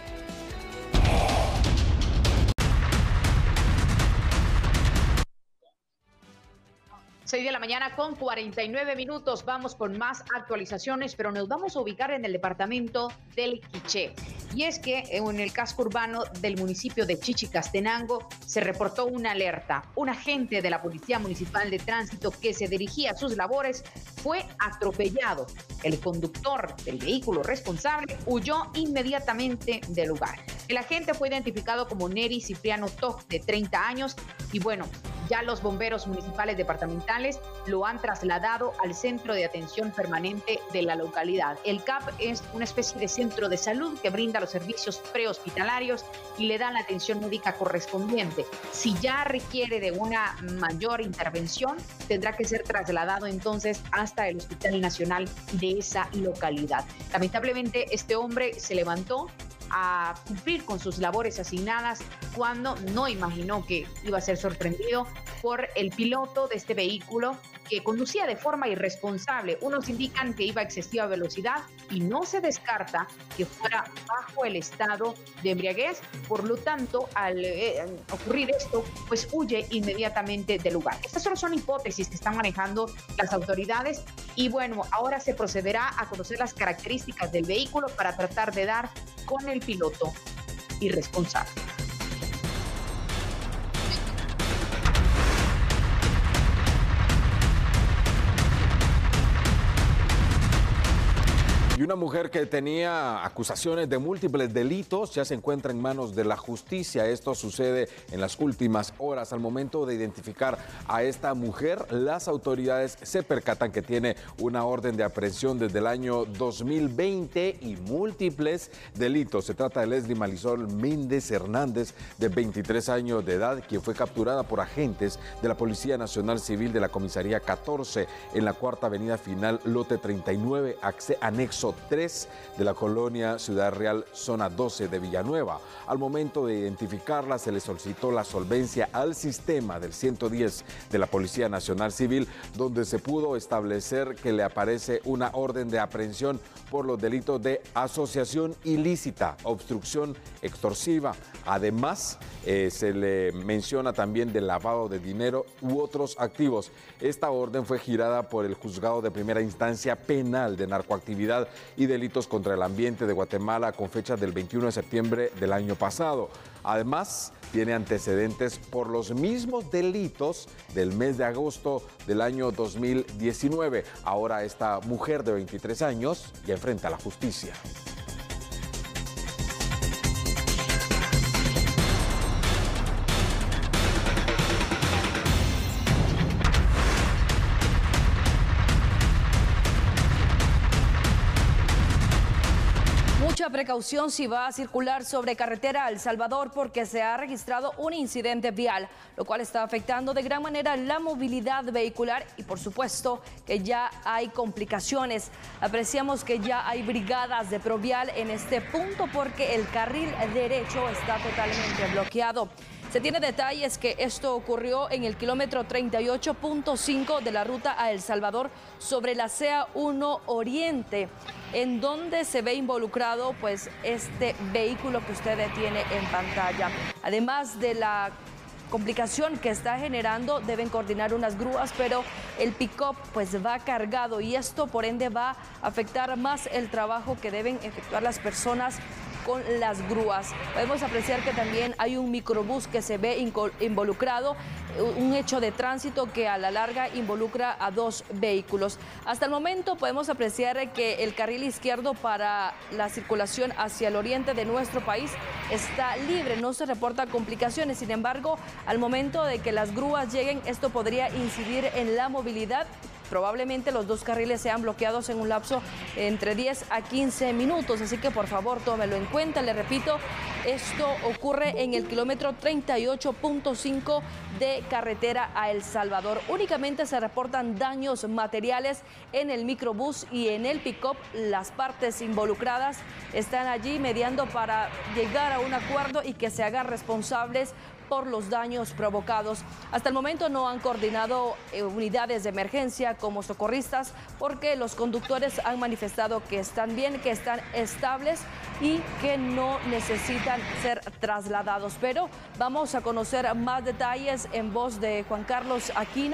6 de la mañana con 49 minutos. Vamos con más actualizaciones, pero nos vamos a ubicar en el departamento del Quiché. Y es que en el casco urbano del municipio de Chichicastenango se reportó una alerta. Un agente de la Policía Municipal de Tránsito que se dirigía a sus labores fue atropellado. El conductor del vehículo responsable huyó inmediatamente del lugar. El agente fue identificado como Neri Cipriano Toc, de 30 años, y bueno, ya los bomberos municipales departamentales lo han trasladado al Centro de Atención Permanente de la localidad. El CAP es una especie de centro de salud que brinda los servicios prehospitalarios y le da la atención médica correspondiente. Si ya requiere de una mayor intervención, tendrá que ser trasladado entonces hasta el Hospital Nacional de esa localidad. Lamentablemente, este hombre se levantó a cumplir con sus labores asignadas cuando no imaginó que iba a ser sorprendido por el piloto de este vehículo que conducía de forma irresponsable. Unos indican que iba a excesiva velocidad y no se descarta que fuera bajo el estado de embriaguez. Por lo tanto, al ocurrir esto, pues huye inmediatamente del lugar. Estas solo son hipótesis que están manejando las autoridades y bueno, ahora se procederá a conocer las características del vehículo para tratar de dar con el piloto irresponsable. Y una mujer que tenía acusaciones de múltiples delitos ya se encuentra en manos de la justicia. Esto sucede en las últimas horas. Al momento de identificar a esta mujer, las autoridades se percatan que tiene una orden de aprehensión desde el año 2020 y múltiples delitos. Se trata de Leslie Marisol Méndez Hernández, de 23 años de edad, quien fue capturada por agentes de la Policía Nacional Civil de la Comisaría 14 en la Cuarta Avenida Final, lote 39, anexo 3 de la colonia Ciudad Real, zona 12 de Villanueva. Al momento de identificarla, se le solicitó la solvencia al sistema del 110 de la Policía Nacional Civil, donde se pudo establecer que le aparece una orden de aprehensión por los delitos de asociación ilícita, obstrucción extorsiva. Además, se le menciona también del lavado de dinero u otros activos. Esta orden fue girada por el Juzgado de Primera Instancia Penal de Narcoactividad y Delitos contra el Ambiente de Guatemala con fecha del 21 de septiembre del año pasado. Además, tiene antecedentes por los mismos delitos del mes de agosto del año 2019. Ahora esta mujer de 23 años ya enfrenta a la justicia. Mucha precaución si va a circular sobre carretera El Salvador porque se ha registrado un incidente vial, lo cual está afectando de gran manera la movilidad vehicular y por supuesto que ya hay complicaciones. Apreciamos que ya hay brigadas de Provial en este punto porque el carril derecho está totalmente bloqueado. Se tiene detalles que esto ocurrió en el kilómetro 38.5 de la ruta a El Salvador sobre la CA1 Oriente, en donde se ve involucrado pues este vehículo que usted tiene en pantalla. Además de la complicación que está generando, deben coordinar unas grúas, pero el pick-up pues va cargado y esto por ende va a afectar más el trabajo que deben efectuar las personas con las grúas. Podemos apreciar que también hay un microbús que se ve involucrado, un hecho de tránsito que a la larga involucra a dos vehículos. Hasta el momento podemos apreciar que el carril izquierdo para la circulación hacia el oriente de nuestro país está libre, no se reportan complicaciones. Sin embargo, al momento de que las grúas lleguen, esto podría incidir en la movilidad. Probablemente los dos carriles sean bloqueados en un lapso entre 10 a 15 minutos, así que por favor tómelo en cuenta. Le repito, esto ocurre en el kilómetro 38.5 de carretera a El Salvador. Únicamente se reportan daños materiales en el microbús y en el pick-up. Las partes involucradas están allí mediando para llegar a un acuerdo y que se hagan responsables por los daños provocados. Hasta el momento no han coordinado unidades de emergencia como socorristas porque los conductores han manifestado que están bien, que están estables y que no necesitan ser trasladados. Pero vamos a conocer más detalles en voz de Juan Carlos Aquino,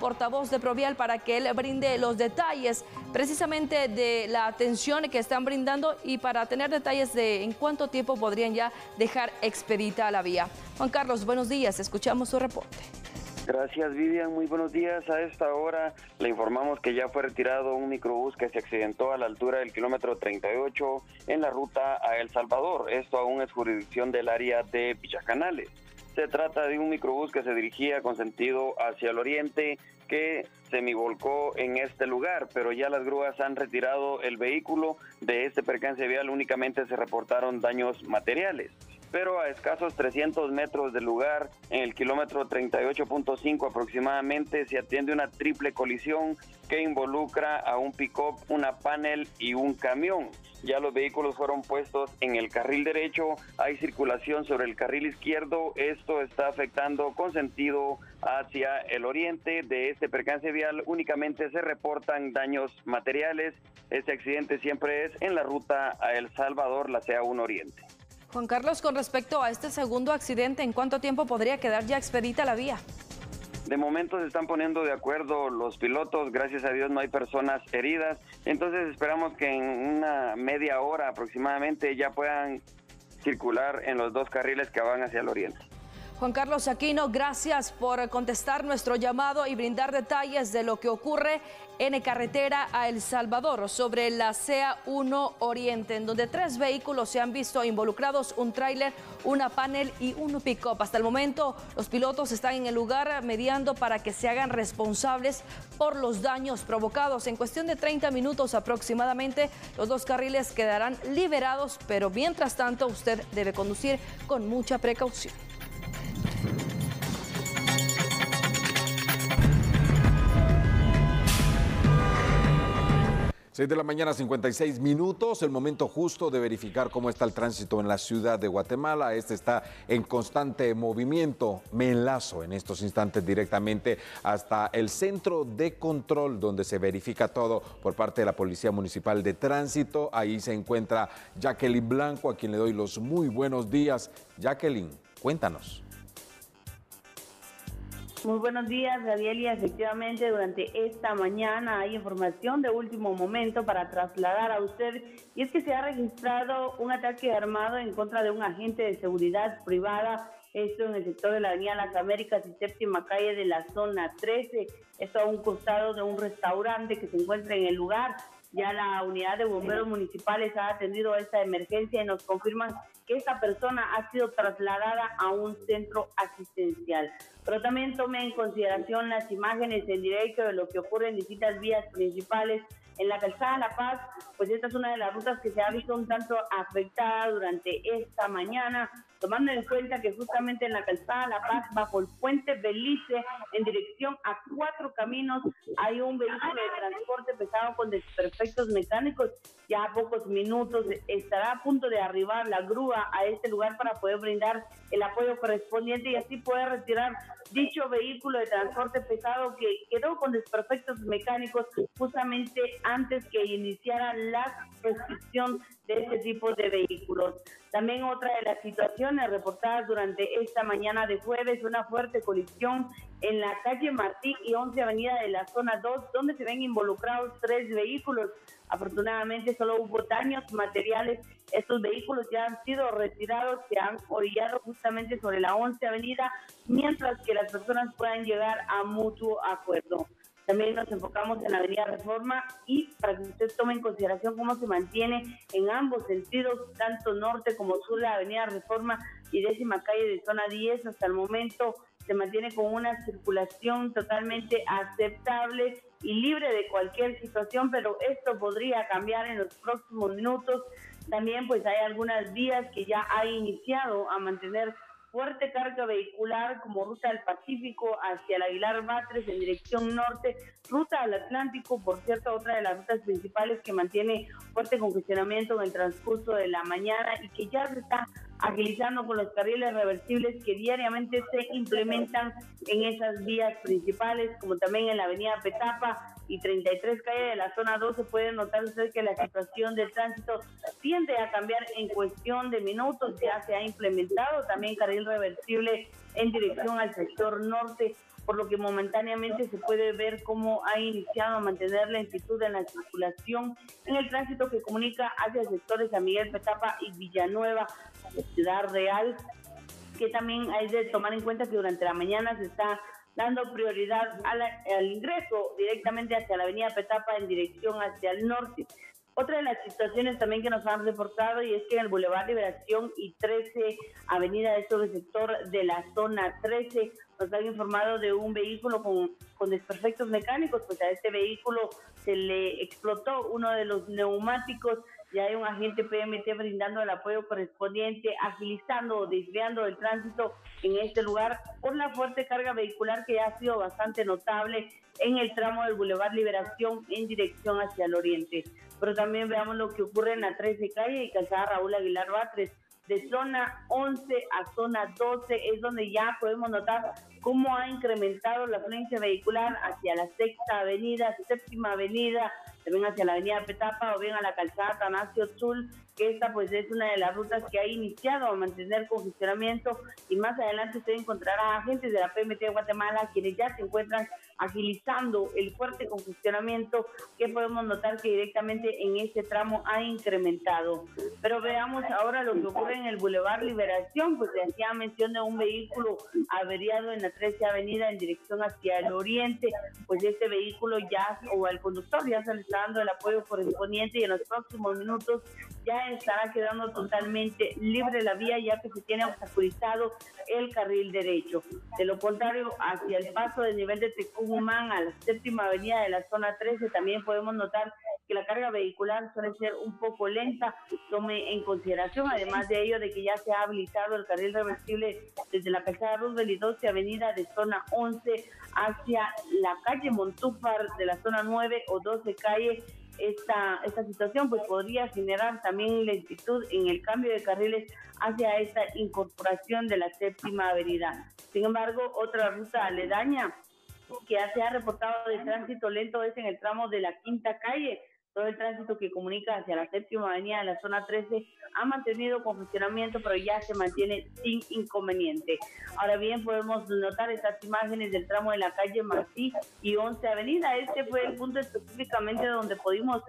portavoz de Provial para que él brinde los detalles precisamente de la atención que están brindando y para tener detalles de en cuánto tiempo podrían ya dejar expedita la vía. Juan Carlos, buenos días, escuchamos su reporte. Gracias, Vivian. Muy buenos días. A esta hora le informamos que ya fue retirado un microbús que se accidentó a la altura del kilómetro 38 en la ruta a El Salvador. Esto aún es jurisdicción del área de Pichacanales. Se trata de un microbús que se dirigía con sentido hacia el oriente que semivolcó en este lugar, pero ya las grúas han retirado el vehículo de este percance vial. Únicamente se reportaron daños materiales. Pero a escasos 300 metros del lugar, en el kilómetro 38.5 aproximadamente, se atiende una triple colisión que involucra a un pick-up, una panel y un camión. Ya los vehículos fueron puestos en el carril derecho, hay circulación sobre el carril izquierdo. Esto está afectando con sentido hacia el oriente de este percance vial. Únicamente se reportan daños materiales. Este accidente siempre es en la ruta a El Salvador, la CA1 Oriente. Juan Carlos, con respecto a este segundo accidente, ¿en cuánto tiempo podría quedar ya expedita la vía? De momento se están poniendo de acuerdo los pilotos, gracias a Dios no hay personas heridas, entonces esperamos que en una media hora aproximadamente ya puedan circular en los dos carriles que van hacia el oriente. Juan Carlos Aquino, gracias por contestar nuestro llamado y brindar detalles de lo que ocurre en carretera a El Salvador sobre la CA1 Oriente, en donde 3 vehículos se han visto involucrados, un tráiler, una panel y un pick-up. Hasta el momento, los pilotos están en el lugar mediando para que se hagan responsables por los daños provocados. En cuestión de 30 minutos aproximadamente, los 2 carriles quedarán liberados, pero mientras tanto, usted debe conducir con mucha precaución. 6 de la mañana, 56 minutos, el momento justo de verificar cómo está el tránsito en la ciudad de Guatemala. Este está en constante movimiento. Me enlazo en estos instantes directamente hasta el centro de control donde se verifica todo por parte de la Policía Municipal de Tránsito. Ahí se encuentra Jacqueline Blanco, a quien le doy los muy buenos días. Jacqueline, cuéntanos. Muy buenos días, Gabriel, y efectivamente durante esta mañana hay información de último momento para trasladar a usted, y es que se ha registrado un ataque armado en contra de un agente de seguridad privada, esto en el sector de la avenida Las Américas y séptima calle de la zona 13, esto a un costado de un restaurante que se encuentra en el lugar. Ya la unidad de bomberos municipales ha atendido esta emergencia y nos confirman que esta persona ha sido trasladada a un centro asistencial. Pero también tome en consideración las imágenes en directo de lo que ocurre en distintas vías principales. En la calzada La Paz, pues esta es una de las rutas que se ha visto un tanto afectada durante esta mañana, tomando en cuenta que justamente en la calzada La Paz, bajo el puente Belice, en dirección a 4 caminos, hay un vehículo de transporte pesado con desperfectos mecánicos. Ya a pocos minutos estará a punto de arribar la grúa a este lugar para poder brindar el apoyo correspondiente y así poder retirar dicho vehículo de transporte pesado que quedó con desperfectos mecánicos justamente antes que iniciara la restricción de este tipo de vehículos. También otra de las situaciones reportadas durante esta mañana de jueves, una fuerte colisión en la calle Martí y 11 Avenida de la zona 2, donde se ven involucrados 3 vehículos. Afortunadamente solo hubo daños materiales. Estos vehículos ya han sido retirados, se han orillado justamente sobre la 11 Avenida, mientras que las personas puedan llegar a mutuo acuerdo. También nos enfocamos en la avenida Reforma y para que usted tome en consideración cómo se mantiene en ambos sentidos, tanto norte como sur, la avenida Reforma y décima calle de zona 10. Hasta el momento se mantiene con una circulación totalmente aceptable y libre de cualquier situación, pero esto podría cambiar en los próximos minutos. También pues hay algunas vías que ya ha iniciado a mantener fuerte carga vehicular, como ruta del Pacífico hacia el Aguilar Batres en dirección norte, ruta al Atlántico, por cierto, otra de las rutas principales que mantiene fuerte congestionamiento en el transcurso de la mañana y que ya se está agilizando con los carriles reversibles que diariamente se implementan en esas vías principales, como también en la avenida Petapa y 33 calle de la zona 2. Se puede notar usted que la situación del tránsito tiende a cambiar en cuestión de minutos. Ya se ha implementado también carril reversible en dirección al sector norte por lo que momentáneamente se puede ver cómo ha iniciado a mantener lentitud en la circulación en el tránsito que comunica hacia sectores San Miguel Petapa y Villanueva, Ciudad Real, que también hay de tomar en cuenta que durante la mañana se está dando prioridad al ingreso directamente hacia la avenida Petapa en dirección hacia el norte. Otra de las situaciones también que nos han reportado y es que en el Boulevard Liberación y 13 Avenida de todo el sector de la zona 13 nos han informado de un vehículo con desperfectos mecánicos, pues a este vehículo se le explotó uno de los neumáticos. Ya hay un agente PMT brindando el apoyo correspondiente, agilizando o desviando el tránsito en este lugar por la fuerte carga vehicular que ya ha sido bastante notable en el tramo del Boulevard Liberación en dirección hacia el oriente. Pero también veamos lo que ocurre en la 13 calle y calzada Raúl Aguilar Batres. De zona 11 a zona 12 es donde ya podemos notar cómo ha incrementado la afluencia vehicular hacia la Sexta Avenida, Séptima Avenida, también hacia la avenida Petapa o bien a la calzada Atanasio Tzul, que esta pues es una de las rutas que ha iniciado a mantener congestionamiento, y más adelante usted encontrará agentes de la PMT de Guatemala quienes ya se encuentran agilizando el fuerte congestionamiento que podemos notar que directamente en este tramo ha incrementado. Pero veamos ahora lo que ocurre en el Boulevard Liberación, pues se hacía mención de un vehículo averiado en la 13 Avenida en dirección hacia el oriente, pues este vehículo ya, o al conductor ya se le está dando el apoyo correspondiente y en los próximos minutos ya estará quedando totalmente libre la vía, ya que se tiene obstaculizado el carril derecho. De lo contrario, hacia el paso del nivel de Tecumán a la Séptima Avenida de la zona 13 también podemos notar que la carga vehicular suele ser un poco lenta. Tome en consideración, además de ello, de que ya se ha habilitado el carril reversible desde la calzada Roosevelt y 12 Avenida de zona 11 hacia la calle Montúfar de la zona 9 o 12 calle. Esta situación pues podría generar también lentitud en el cambio de carriles hacia esta incorporación de la Séptima Avenida. Sin embargo, otra ruta aledaña que se ha reportado de tránsito lento es en el tramo de la Quinta Calle. Todo el tránsito que comunica hacia la Séptima Avenida de la zona 13 ha mantenido congestionamiento, pero ya se mantiene sin inconveniente. Ahora bien, podemos notar estas imágenes del tramo de la calle Martí y 11 Avenida. Este fue el punto específicamente donde pudimos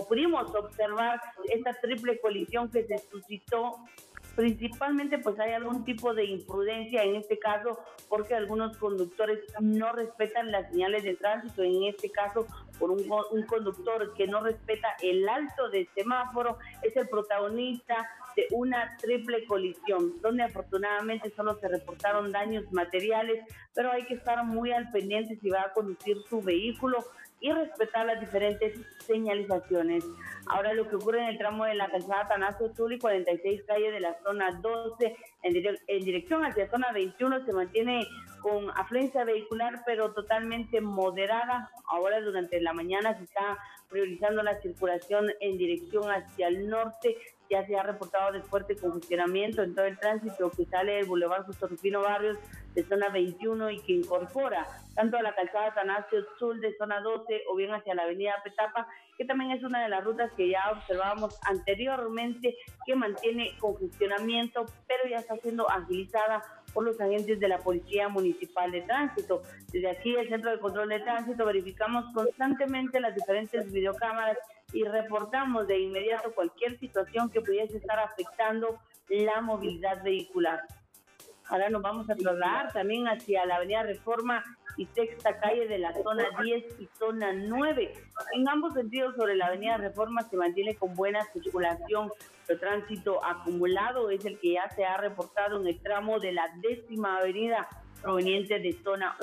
observar esta triple colisión que se suscitó. Principalmente pues hay algún tipo de imprudencia en este caso, porque algunos conductores no respetan las señales de tránsito. En este caso, por un conductor que no respeta el alto de semáforo, es el protagonista de una triple colisión, donde afortunadamente solo se reportaron daños materiales, pero hay que estar muy al pendiente si va a conducir su vehículo y respetar las diferentes señalizaciones. Ahora lo que ocurre en el tramo de la calzada Atanasio Tzul y 46 calle de la zona 12 en dirección hacia zona 21 se mantiene con afluencia vehicular, pero totalmente moderada. Ahora durante la mañana se está priorizando la circulación en dirección hacia el norte. Ya se ha reportado de fuerte congestionamiento en todo el tránsito que sale del Boulevard Justo Rufino Barrios de zona 21 y que incorpora tanto a la calzada Atanasio Tzul de zona 12 o bien hacia la avenida Petapa, que también es una de las rutas que ya observábamos anteriormente que mantiene congestionamiento, pero ya está siendo agilizada por los agentes de la Policía Municipal de Tránsito. Desde aquí, el Centro de Control de Tránsito, verificamos constantemente las diferentes videocámaras y reportamos de inmediato cualquier situación que pudiese estar afectando la movilidad vehicular. Ahora nos vamos a trasladar también hacia la avenida Reforma y Sexta Calle de la zona 10 y zona 9. En ambos sentidos sobre la avenida Reforma se mantiene con buena circulación. El tránsito acumulado es el que ya se ha reportado en el tramo de la 10ª Avenida proveniente de zona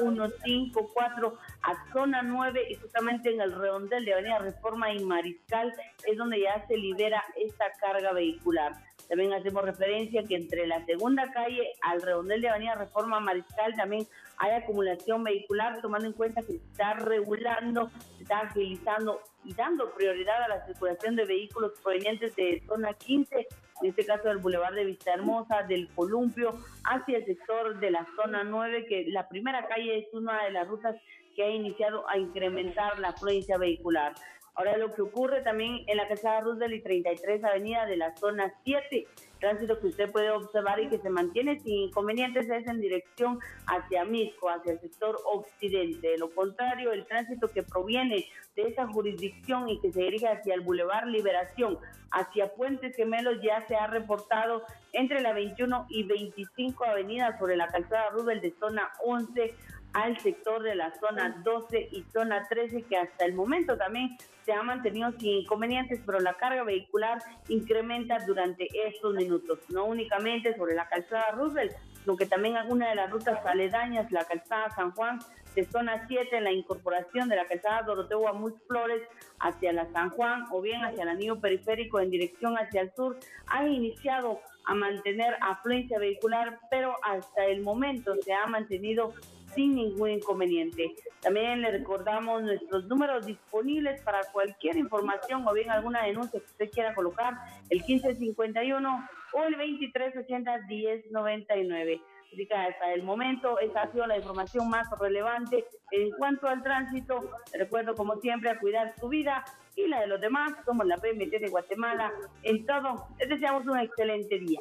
154 a zona 9 y justamente en el redondel de avenida Reforma y Mariscal es donde ya se libera esta carga vehicular. También hacemos referencia que entre la segunda calle al redondel de avenida Reforma Mariscal también hay acumulación vehicular, tomando en cuenta que se está regulando, se está agilizando y dando prioridad a la circulación de vehículos provenientes de zona 15, en este caso del Boulevard de Vistahermosa, del Columpio, hacia el sector de la zona 9, que la primera calle es una de las rutas que ha iniciado a incrementar la afluencia vehicular. Ahora lo que ocurre también en la calzada Roosevelt y 33 Avenida de la zona 7, tránsito que usted puede observar y que se mantiene sin inconvenientes es en dirección hacia Misco, hacia el sector occidente. De lo contrario, el tránsito que proviene de esa jurisdicción y que se dirige hacia el Boulevard Liberación, hacia Puentes Gemelos, ya se ha reportado entre la 21 y 25 Avenida sobre la calzada Roosevelt de zona 11 al sector de la zona 12 y zona 13, que hasta el momento también se ha mantenido sin inconvenientes, pero la carga vehicular incrementa durante estos minutos, no únicamente sobre la calzada Roosevelt, sino que también algunas de las rutas aledañas, la calzada San Juan de zona 7, en la incorporación de la calzada Doroteo Guamuch Flores hacia la San Juan o bien hacia el anillo periférico en dirección hacia el sur, han iniciado a mantener afluencia vehicular, pero hasta el momento se ha mantenido sin ningún inconveniente. También le recordamos nuestros números disponibles para cualquier información o bien alguna denuncia que usted quiera colocar, el 1551 o el 2380-1099. Así que hasta el momento esa ha sido la información más relevante en cuanto al tránsito. Recuerdo, como siempre, a cuidar su vida y la de los demás. Somos la PMT de Guatemala. En todo, les deseamos un excelente día.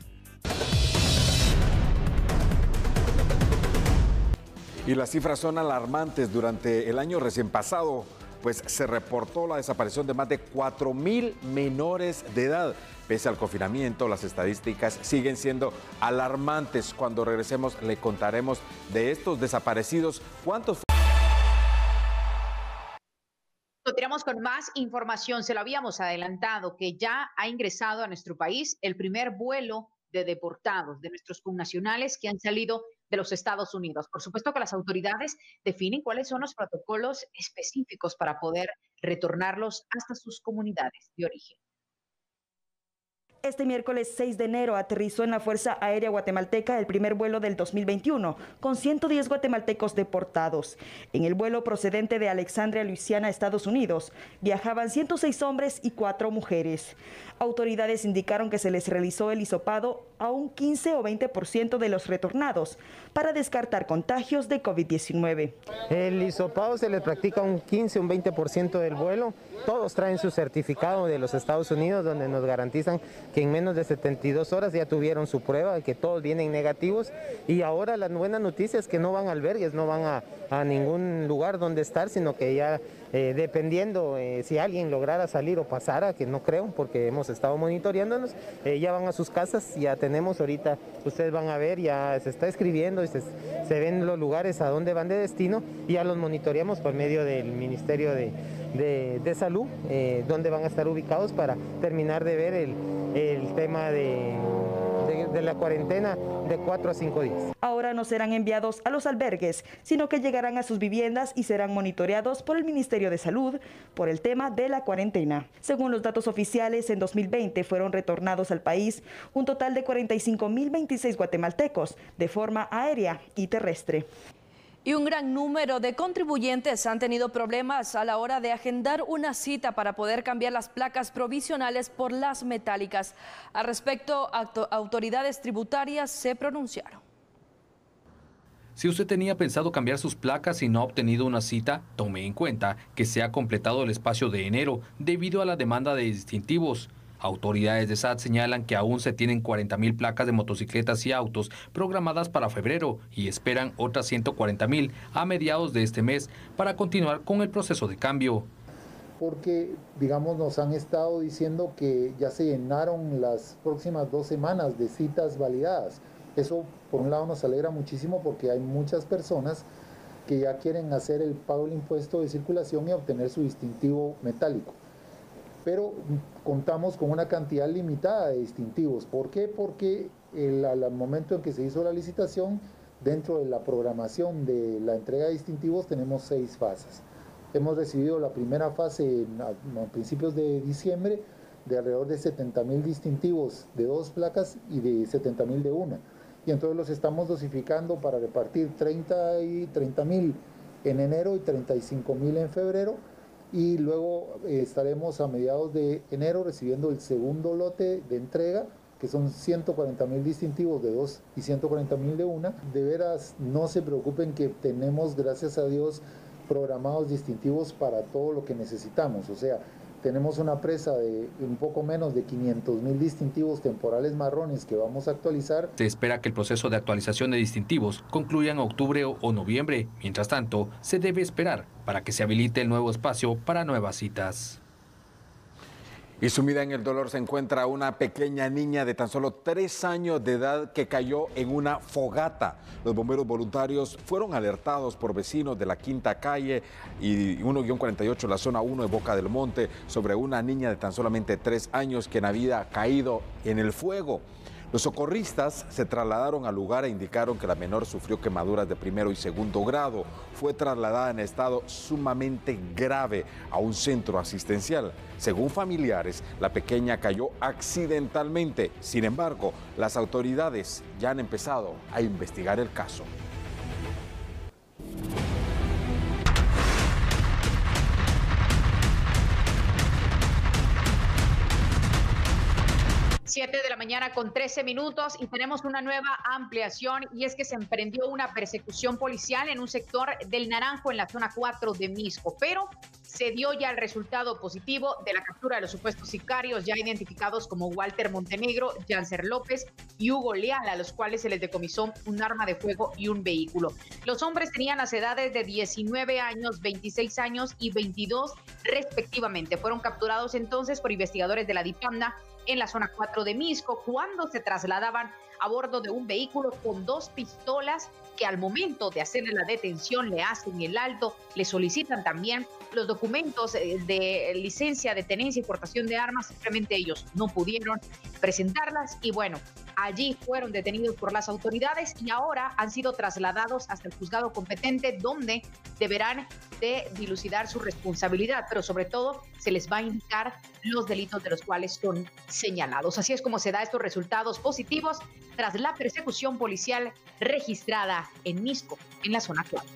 Y las cifras son alarmantes. Durante el año recién pasado, pues se reportó la desaparición de más de 4,000 menores de edad. Pese al confinamiento, las estadísticas siguen siendo alarmantes. Cuando regresemos le contaremos de estos desaparecidos. ¿Cuántos? Continuamos con más información. Se lo habíamos adelantado que ya ha ingresado a nuestro país el primer vuelo de deportados, de nuestros connacionales que han salido de los Estados Unidos. Por supuesto que las autoridades definen cuáles son los protocolos específicos para poder retornarlos hasta sus comunidades de origen. Este miércoles 6 de enero aterrizó en la Fuerza Aérea Guatemalteca el primer vuelo del 2021, con 110 guatemaltecos deportados. En el vuelo procedente de Alexandria, Luisiana, Estados Unidos, viajaban 106 hombres y 4 mujeres. Autoridades indicaron que se les realizó el hisopado a un 15 o 20% de los retornados para descartar contagios de COVID-19. El hisopado se les practica un 15 o un 20% del vuelo. Todos traen su certificado de los Estados Unidos, donde nos garantizan que en menos de 72 horas ya tuvieron su prueba, que todos vienen negativos. Y ahora la buena noticia es que no van a albergues, no van a ningún lugar donde estar, sino que ya dependiendo si alguien lograra salir o pasara, que no creo porque hemos estado monitoreándonos, ya van a sus casas. Ya tenemos ahorita, ustedes van a ver, ya se está escribiendo y se ven los lugares a dónde van de destino y ya los monitoreamos por medio del Ministerio de Salud, donde van a estar ubicados para terminar de ver el tema de la cuarentena de 4 a 5 días. Ahora no serán enviados a los albergues, sino que llegarán a sus viviendas y serán monitoreados por el Ministerio de Salud por el tema de la cuarentena. Según los datos oficiales, en 2020 fueron retornados al país un total de 45.026 guatemaltecos de forma aérea y terrestre. Y un gran número de contribuyentes han tenido problemas a la hora de agendar una cita para poder cambiar las placas provisionales por las metálicas. Al respecto, autoridades tributarias se pronunciaron. Si usted tenía pensado cambiar sus placas y no ha obtenido una cita, tome en cuenta que se ha completado el espacio de enero debido a la demanda de distintivos. Autoridades de SAT señalan que aún se tienen 40,000 placas de motocicletas y autos programadas para febrero y esperan otras 140,000 a mediados de este mes para continuar con el proceso de cambio. Porque, digamos, nos han estado diciendo que ya se llenaron las próximas 2 semanas de citas validadas. Eso, por un lado, nos alegra muchísimo porque hay muchas personas que ya quieren hacer el pago del impuesto de circulación y obtener su distintivo metálico. Pero contamos con una cantidad limitada de distintivos. ¿Por qué? Porque al momento en que se hizo la licitación, dentro de la programación de la entrega de distintivos tenemos 6 fases. Hemos recibido la primera fase a principios de diciembre de alrededor de 70,000 distintivos de 2 placas y de 70,000 de 1. Y entonces los estamos dosificando para repartir 30,000 en enero y 35,000 en febrero. Y luego estaremos a mediados de enero recibiendo el segundo lote de entrega, que son 140,000 distintivos de 2 y 140,000 de 1. De veras, no se preocupen que tenemos, gracias a Dios, programados distintivos para todo lo que necesitamos. O sea, tenemos una presa de un poco menos de 500,000 distintivos temporales marrones que vamos a actualizar. Se espera que el proceso de actualización de distintivos concluya en octubre o noviembre. Mientras tanto, se debe esperar para que se habilite el nuevo espacio para nuevas citas. Y sumida en el dolor se encuentra una pequeña niña de tan solo 3 años de edad que cayó en una fogata. Los bomberos voluntarios fueron alertados por vecinos de la Quinta Calle y 1-48, la zona 1 de Boca del Monte, sobre una niña de tan solamente 3 años que había caído en el fuego. Los socorristas se trasladaron al lugar e indicaron que la menor sufrió quemaduras de primero y segundo grado. Fue trasladada en estado sumamente grave a un centro asistencial. Según familiares, la pequeña cayó accidentalmente. Sin embargo, las autoridades ya han empezado a investigar el caso. 7 de la mañana con 13 minutos y tenemos una nueva ampliación, y es que se emprendió una persecución policial en un sector del Naranjo en la zona 4 de Misco, pero se dio ya el resultado positivo de la captura de los supuestos sicarios ya identificados como Walter Montenegro, Janser López y Hugo Leal, a los cuales se les decomisó un arma de fuego y un vehículo. Los hombres tenían las edades de 19 años, 26 años y 22 respectivamente. Fueron capturados entonces por investigadores de la DIPAMNA en la zona 4 de Misco cuando se trasladaban a bordo de un vehículo con 2 pistolas que al momento de hacerle la detención le hacen el alto, le solicitan también los documentos de licencia de tenencia y portación de armas. Simplemente ellos no pudieron presentarlas y bueno, allí fueron detenidos por las autoridades y ahora han sido trasladados hasta el juzgado competente, donde deberán de dilucidar su responsabilidad, pero sobre todo se les va a indicar los delitos de los cuales son señalados. Así es como se da estos resultados positivos tras la persecución policial registrada en Misco, en la zona 4.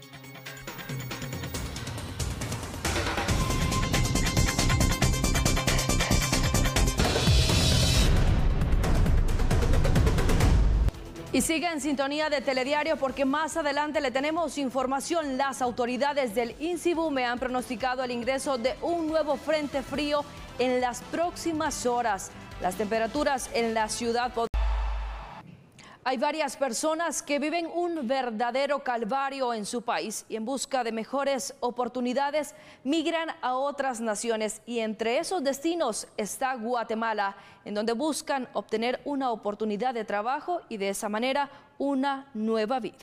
Y sigue en sintonía de Telediario porque más adelante le tenemos información. Las autoridades del INSIBU me han pronosticado el ingreso de un nuevo frente frío en las próximas horas. Las temperaturas en la ciudad. Hay varias personas que viven un verdadero calvario en su país y en busca de mejores oportunidades migran a otras naciones, y entre esos destinos está Guatemala, en donde buscan obtener una oportunidad de trabajo y de esa manera una nueva vida.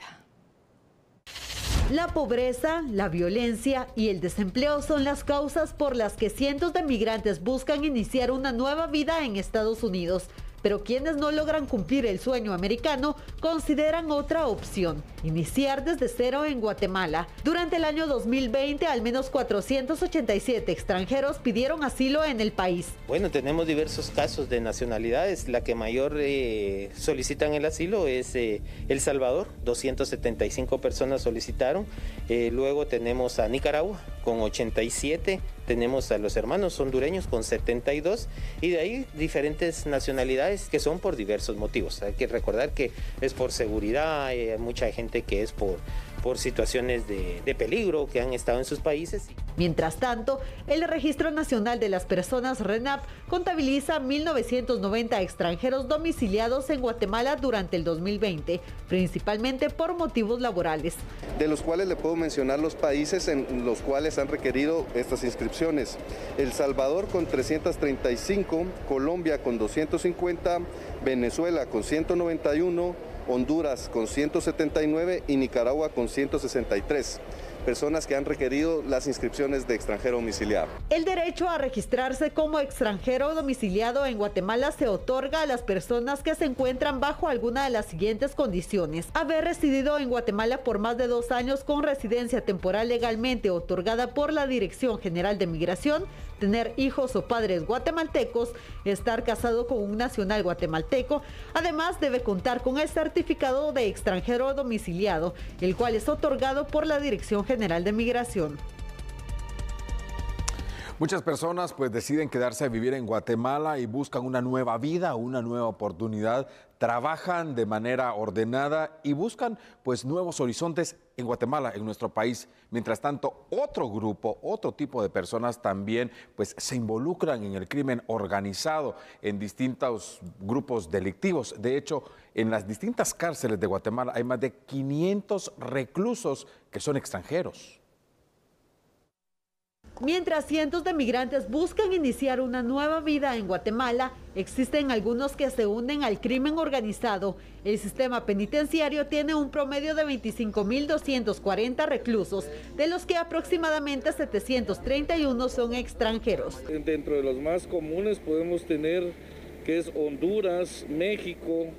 La pobreza, la violencia y el desempleo son las causas por las que cientos de migrantes buscan iniciar una nueva vida en Estados Unidos. Pero quienes no logran cumplir el sueño americano consideran otra opción: iniciar desde cero en Guatemala. Durante el año 2020, al menos 487 extranjeros pidieron asilo en el país. Bueno, tenemos diversos casos de nacionalidades. La que mayor solicitan el asilo es El Salvador, 275 personas solicitaron. Luego tenemos a Nicaragua con 87. Tenemos a los hermanos hondureños con 72 y de ahí diferentes nacionalidades que son por diversos motivos. Hay que recordar que es por seguridad, hay mucha gente que es por situaciones de peligro que han estado en sus países. Mientras tanto, el Registro Nacional de las Personas RENAP contabiliza 1.990 extranjeros domiciliados en Guatemala durante el 2020, principalmente por motivos laborales. De los cuales le puedo mencionar los países en los cuales han requerido estas inscripciones: El Salvador con 335, Colombia con 250, Venezuela con 191, Honduras con 179 y Nicaragua con 163. Personas que han requerido las inscripciones de extranjero domiciliado. El derecho a registrarse como extranjero domiciliado en Guatemala se otorga a las personas que se encuentran bajo alguna de las siguientes condiciones: haber residido en Guatemala por más de 2 años con residencia temporal legalmente otorgada por la Dirección General de Migración, tener hijos o padres guatemaltecos, estar casado con un nacional guatemalteco. Además, debe contar con el certificado de extranjero domiciliado, el cual es otorgado por la Dirección General de Migración. Muchas personas pues deciden quedarse a vivir en Guatemala y buscan una nueva vida, una nueva oportunidad. Trabajan de manera ordenada y buscan pues nuevos horizontes en Guatemala, en nuestro país. Mientras tanto, otro grupo, otro tipo de personas también pues, se involucran en el crimen organizado en distintos grupos delictivos. De hecho, en las distintas cárceles de Guatemala hay más de 500 reclusos que son extranjeros. Mientras cientos de migrantes buscan iniciar una nueva vida en Guatemala, existen algunos que se unen al crimen organizado. El sistema penitenciario tiene un promedio de 25.240 reclusos, de los que aproximadamente 731 son extranjeros. Dentro de los más comunes podemos tener que es Honduras, México,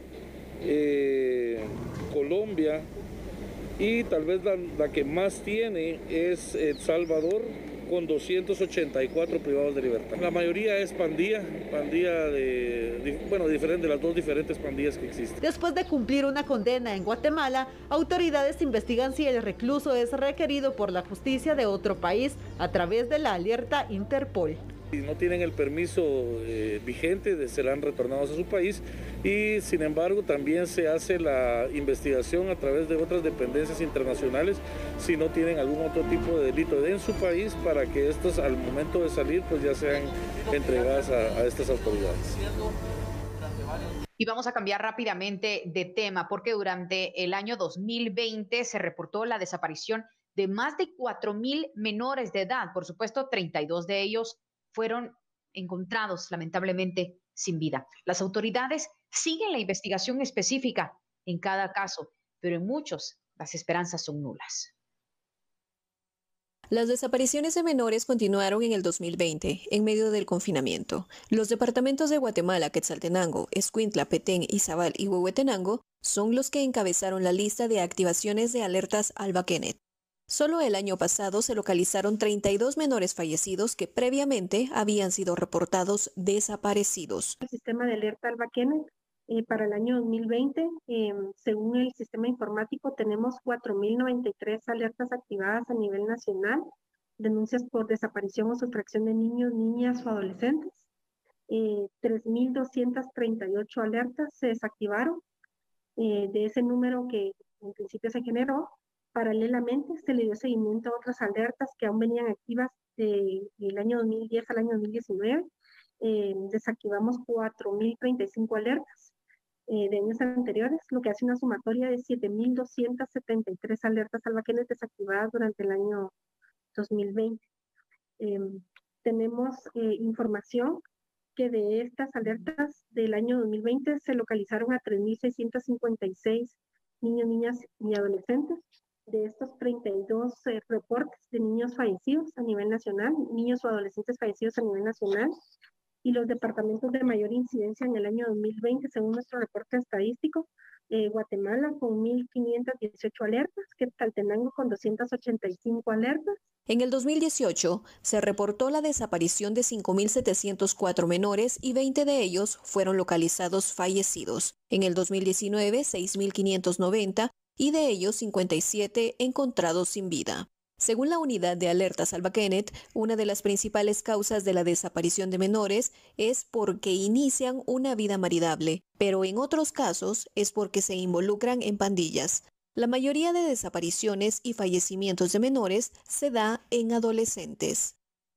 Colombia, y tal vez la que más tiene es El Salvador, con 284 privados de libertad. La mayoría es pandilla diferente, de las dos diferentes pandillas que existen. Después de cumplir una condena en Guatemala, autoridades investigan si el recluso es requerido por la justicia de otro país a través de la alerta Interpol. Si no tienen el permiso vigente, serán retornados a su país, y sin embargo también se hace la investigación a través de otras dependencias internacionales si no tienen algún otro tipo de delito en su país, para que estos al momento de salir pues ya sean entregadas a estas autoridades. Y vamos a cambiar rápidamente de tema, porque durante el año 2020 se reportó la desaparición de más de 4.000 menores de edad. Por supuesto, 32 de ellos fueron encontrados lamentablemente sin vida. Las autoridades siguen la investigación específica en cada caso, pero en muchos las esperanzas son nulas. Las desapariciones de menores continuaron en el 2020, en medio del confinamiento. Los departamentos de Guatemala, Quetzaltenango, Escuintla, Petén, Izabal y Huehuetenango son los que encabezaron la lista de activaciones de alertas Alba Kenneth. Solo el año pasado se localizaron 32 menores fallecidos que previamente habían sido reportados desaparecidos. El sistema de alerta Alba Kenneth para el año 2020, según el sistema informático, tenemos 4.093 alertas activadas a nivel nacional, denuncias por desaparición o sustracción de niños, niñas o adolescentes. 3.238 alertas se desactivaron. De ese número que en principio se generó, paralelamente se le dio seguimiento a otras alertas que aún venían activas del año 2010 al año 2019. Desactivamos 4.035 alertas de años anteriores, lo que hace una sumatoria de 7.273 alertas Alba Kenneth desactivadas durante el año 2020. Tenemos información que de estas alertas del año 2020 se localizaron a 3.656 niños, niñas y adolescentes. De estos 32 reportes de niños fallecidos a nivel nacional, niños o adolescentes fallecidos a nivel nacional, y los departamentos de mayor incidencia en el año 2020, según nuestro reporte estadístico, Guatemala con 1.518 alertas, Quetzaltenango con 285 alertas. En el 2018 se reportó la desaparición de 5.704 menores y 20 de ellos fueron localizados fallecidos. En el 2019, 6.590 y de ellos 57 encontrados sin vida. Según la unidad de alertas Alba Kenneth, una de las principales causas de la desaparición de menores es porque inician una vida maridable, pero en otros casos es porque se involucran en pandillas. La mayoría de desapariciones y fallecimientos de menores se da en adolescentes.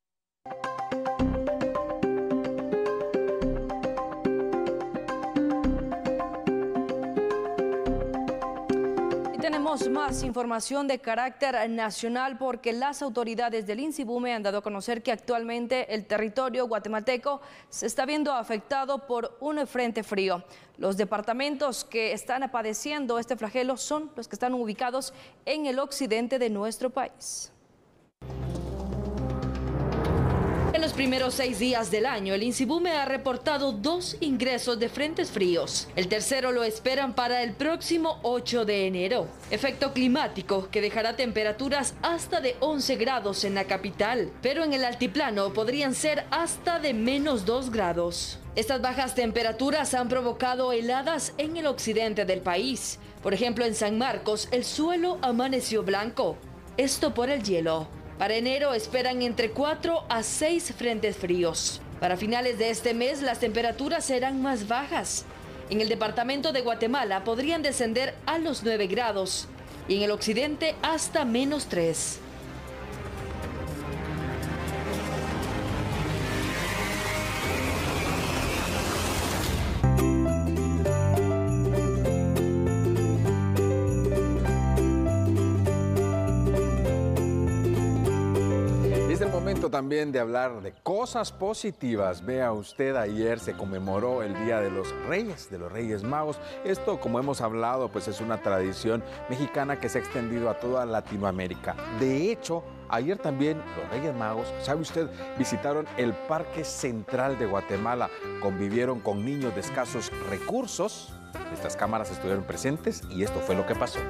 Tenemos más información de carácter nacional porque las autoridades del INSIBUME han dado a conocer que actualmente el territorio guatemalteco se está viendo afectado por un frente frío. Los departamentos que están padeciendo este flagelo son los que están ubicados en el occidente de nuestro país. En los primeros 6 días del año, el INSIBUME ha reportado 2 ingresos de frentes fríos. El tercero lo esperan para el próximo 8 de enero. Efecto climático que dejará temperaturas hasta de 11 grados en la capital, pero en el altiplano podrían ser hasta de -2 grados. Estas bajas temperaturas han provocado heladas en el occidente del país. Por ejemplo, en San Marcos, el suelo amaneció blanco. Esto por el hielo. Para enero esperan entre 4 a 6 frentes fríos. Para finales de este mes las temperaturas serán más bajas. En el departamento de Guatemala podrían descender a los 9 grados. y en el occidente hasta -3. También de hablar de cosas positivas. Vea usted, ayer se conmemoró el Día de los Reyes Magos. Esto, como hemos hablado, pues es una tradición mexicana que se ha extendido a toda Latinoamérica. De hecho, ayer también los Reyes Magos, ¿sabe usted?, visitaron el Parque Central de Guatemala, convivieron con niños de escasos recursos. Estas cámaras estuvieron presentes y esto fue lo que pasó.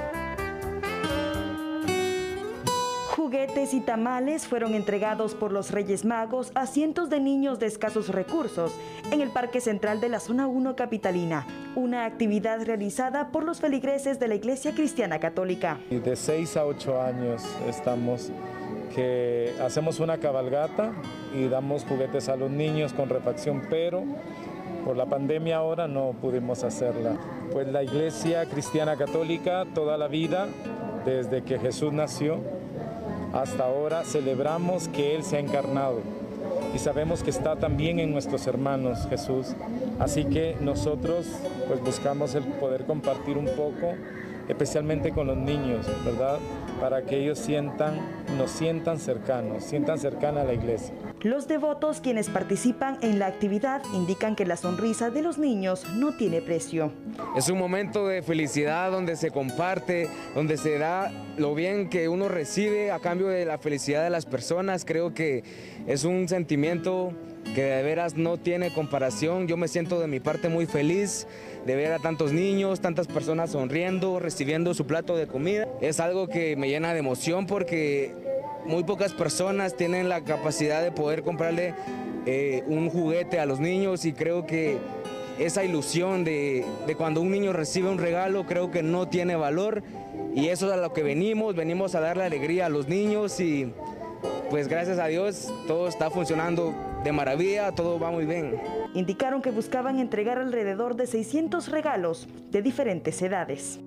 Juguetes y tamales fueron entregados por los Reyes Magos a cientos de niños de escasos recursos en el Parque Central de la Zona 1 capitalina, una actividad realizada por los feligreses de la Iglesia Cristiana Católica. De 6 a 8 años estamos, que hacemos una cabalgata y damos juguetes a los niños con refacción, pero por la pandemia ahora no pudimos hacerla. Pues la Iglesia Cristiana Católica toda la vida, desde que Jesús nació, hasta ahora celebramos que Él se ha encarnado y sabemos que está también en nuestros hermanos Jesús. Así que nosotros pues buscamos el poder compartir un poco, especialmente con los niños, ¿verdad? Para que ellos nos sientan cercanos, sientan cercana a la iglesia. Los devotos, quienes participan en la actividad, indican que la sonrisa de los niños no tiene precio. Es un momento de felicidad donde se comparte, donde se da lo bien que uno recibe a cambio de la felicidad de las personas. Creo que es un sentimiento que de veras no tiene comparación. Yo me siento de mi parte muy feliz de ver a tantos niños, tantas personas sonriendo, recibiendo su plato de comida. Es algo que me llena de emoción porque muy pocas personas tienen la capacidad de poder comprarle un juguete a los niños, y creo que esa ilusión de cuando un niño recibe un regalo, creo que no tiene valor, y eso es a lo que venimos a darle alegría a los niños, y pues gracias a Dios todo está funcionando de maravilla, todo va muy bien. Indicaron que buscaban entregar alrededor de 600 regalos de diferentes edades.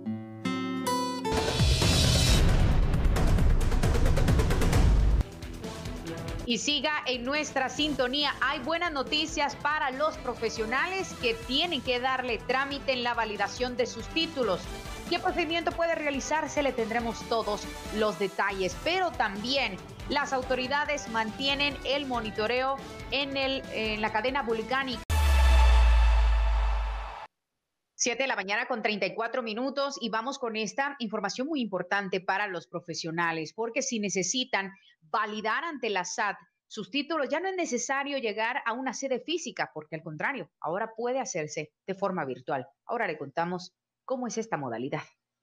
Y siga en nuestra sintonía. Hay buenas noticias para los profesionales que tienen que darle trámite en la validación de sus títulos. ¿Qué procedimiento puede realizarse? Le tendremos todos los detalles, pero también las autoridades mantienen el monitoreo en la cadena volcánica. 7 de la mañana con 34 minutos y vamos con esta información muy importante para los profesionales, porque si necesitan validar ante la SAT sus títulos, ya no es necesario llegar a una sede física, porque al contrario, ahora puede hacerse de forma virtual. Ahora le contamos cómo es esta modalidad.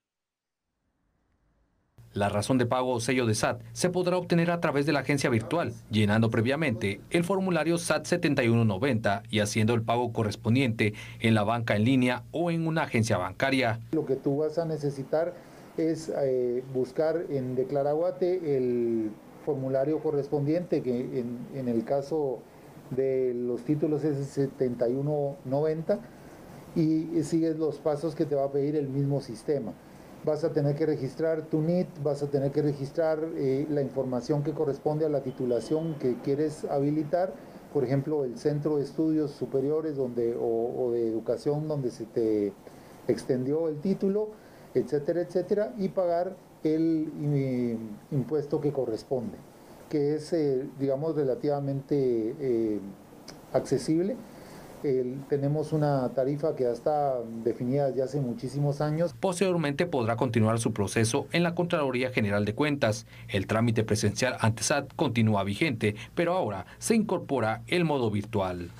La razón de pago o sello de SAT se podrá obtener a través de la agencia virtual, llenando previamente el formulario SAT 7190 y haciendo el pago correspondiente en la banca en línea o en una agencia bancaria. Lo que tú vas a necesitar es buscar en Declaraguate el formulario correspondiente, que en el caso de los títulos es 7190, y sigues los pasos que te va a pedir el mismo sistema. Vas a tener que registrar tu NIT, vas a tener que registrar la información que corresponde a la titulación que quieres habilitar, por ejemplo, el centro de estudios superiores o de educación donde se te extendió el título, etcétera, etcétera, y pagar el impuesto que corresponde, que es, digamos, relativamente accesible. Tenemos una tarifa que ya está definida ya hace muchísimos años. Posteriormente podrá continuar su proceso en la Contraloría General de Cuentas. El trámite presencial ante SAT continúa vigente, pero ahora se incorpora el modo virtual.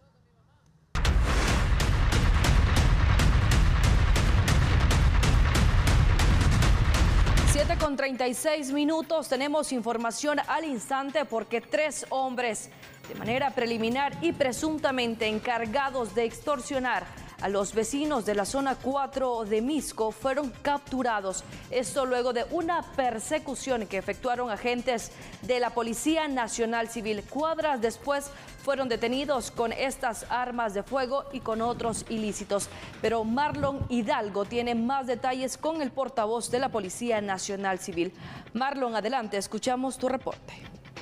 Con 36 minutos tenemos información al instante porque 3 hombres de manera preliminar y presuntamente encargados de extorsionar a los vecinos de la zona 4 de Misco fueron capturados. Esto luego de una persecución que efectuaron agentes de la Policía Nacional Civil. Cuadras después fueron detenidos con estas armas de fuego y con otros ilícitos. Pero Marlon Hidalgo tiene más detalles con el portavoz de la Policía Nacional Civil. Marlon, adelante, escuchamos tu reporte.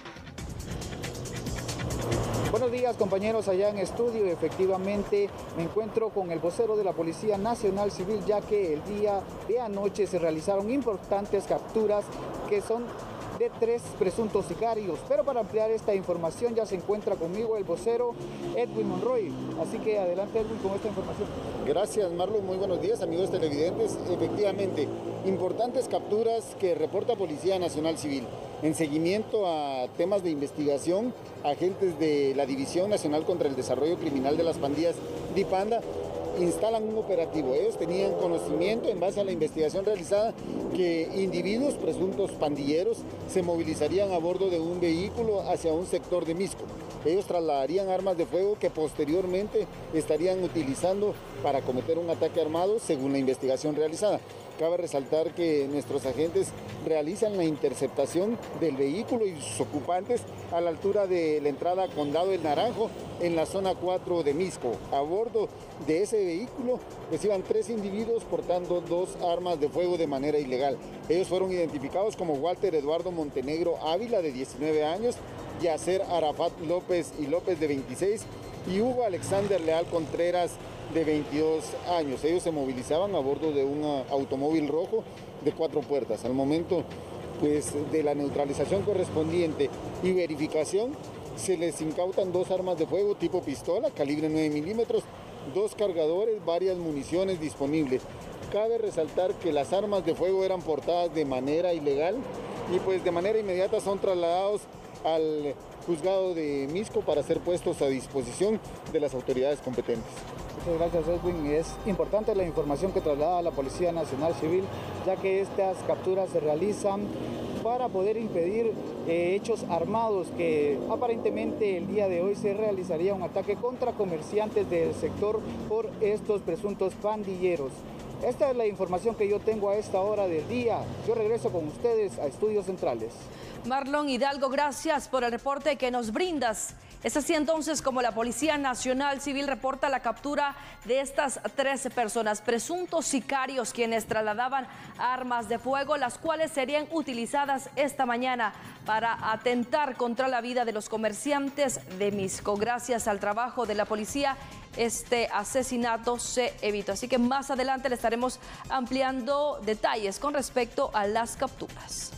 Buenos días, compañeros, allá en estudio. Efectivamente me encuentro con el vocero de la Policía Nacional Civil, ya que el día de anoche se realizaron importantes capturas que son de 3 presuntos sicarios. Pero para ampliar esta información ya se encuentra conmigo el vocero Edwin Monroy. Así que adelante, Edwin, con esta información. Gracias, Marlon. Muy buenos días, amigos televidentes. Efectivamente, importantes capturas que reporta Policía Nacional Civil. En seguimiento a temas de investigación, agentes de la División Nacional contra el Desarrollo Criminal de las Pandillas, DIPANDA, instalan un operativo. Ellos tenían conocimiento, en base a la investigación realizada, que individuos presuntos pandilleros se movilizarían a bordo de un vehículo hacia un sector de Misco. Ellos trasladarían armas de fuego que posteriormente estarían utilizando para cometer un ataque armado, según la investigación realizada. Cabe resaltar que nuestros agentes realizan la interceptación del vehículo y sus ocupantes a la altura de la entrada a Condado del Naranjo, en la zona 4 de Misco. A bordo de ese vehículo pues iban 3 individuos portando 2 armas de fuego de manera ilegal. Ellos fueron identificados como Walter Eduardo Montenegro Ávila, de 19 años, Yacer Arafat López y López, de 26, y Hugo Alexander Leal Contreras, de 22 años. Ellos se movilizaban a bordo de un automóvil rojo de 4 puertas. Al momento pues, de la neutralización correspondiente y verificación, se les incautan 2 armas de fuego tipo pistola, calibre 9 milímetros, 2 cargadores, varias municiones disponibles. Cabe resaltar que las armas de fuego eran portadas de manera ilegal y pues de manera inmediata son trasladados al juzgado de Misco para ser puestos a disposición de las autoridades competentes. Muchas gracias, Edwin. Es importante la información que traslada la Policía Nacional Civil, ya que estas capturas se realizan para poder impedir hechos armados, que aparentemente el día de hoy se realizaría un ataque contra comerciantes del sector por estos presuntos pandilleros. Esta es la información que yo tengo a esta hora del día. Yo regreso con ustedes a Estudios Centrales. Marlon Hidalgo, gracias por el reporte que nos brindas. Es así entonces como la Policía Nacional Civil reporta la captura de estas 13 personas, presuntos sicarios, quienes trasladaban armas de fuego, las cuales serían utilizadas esta mañana para atentar contra la vida de los comerciantes de Misco. Gracias al trabajo de la policía, este asesinato se evitó. Así que más adelante le estaremos ampliando detalles con respecto a las capturas.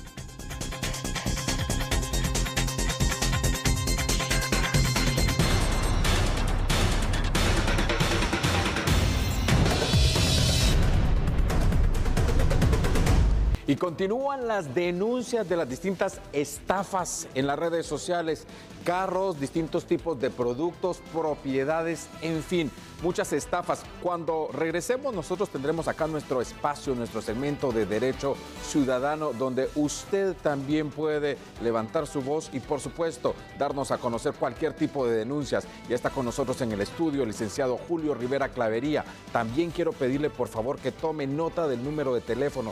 Y continúan las denuncias de las distintas estafas en las redes sociales, carros, distintos tipos de productos, propiedades, en fin, muchas estafas. Cuando regresemos nosotros tendremos acá nuestro espacio, nuestro segmento de Derecho Ciudadano, donde usted también puede levantar su voz y por supuesto darnos a conocer cualquier tipo de denuncias. Ya está con nosotros en el estudio el licenciado Julio Rivera Clavería. También quiero pedirle por favor que tome nota del número de teléfono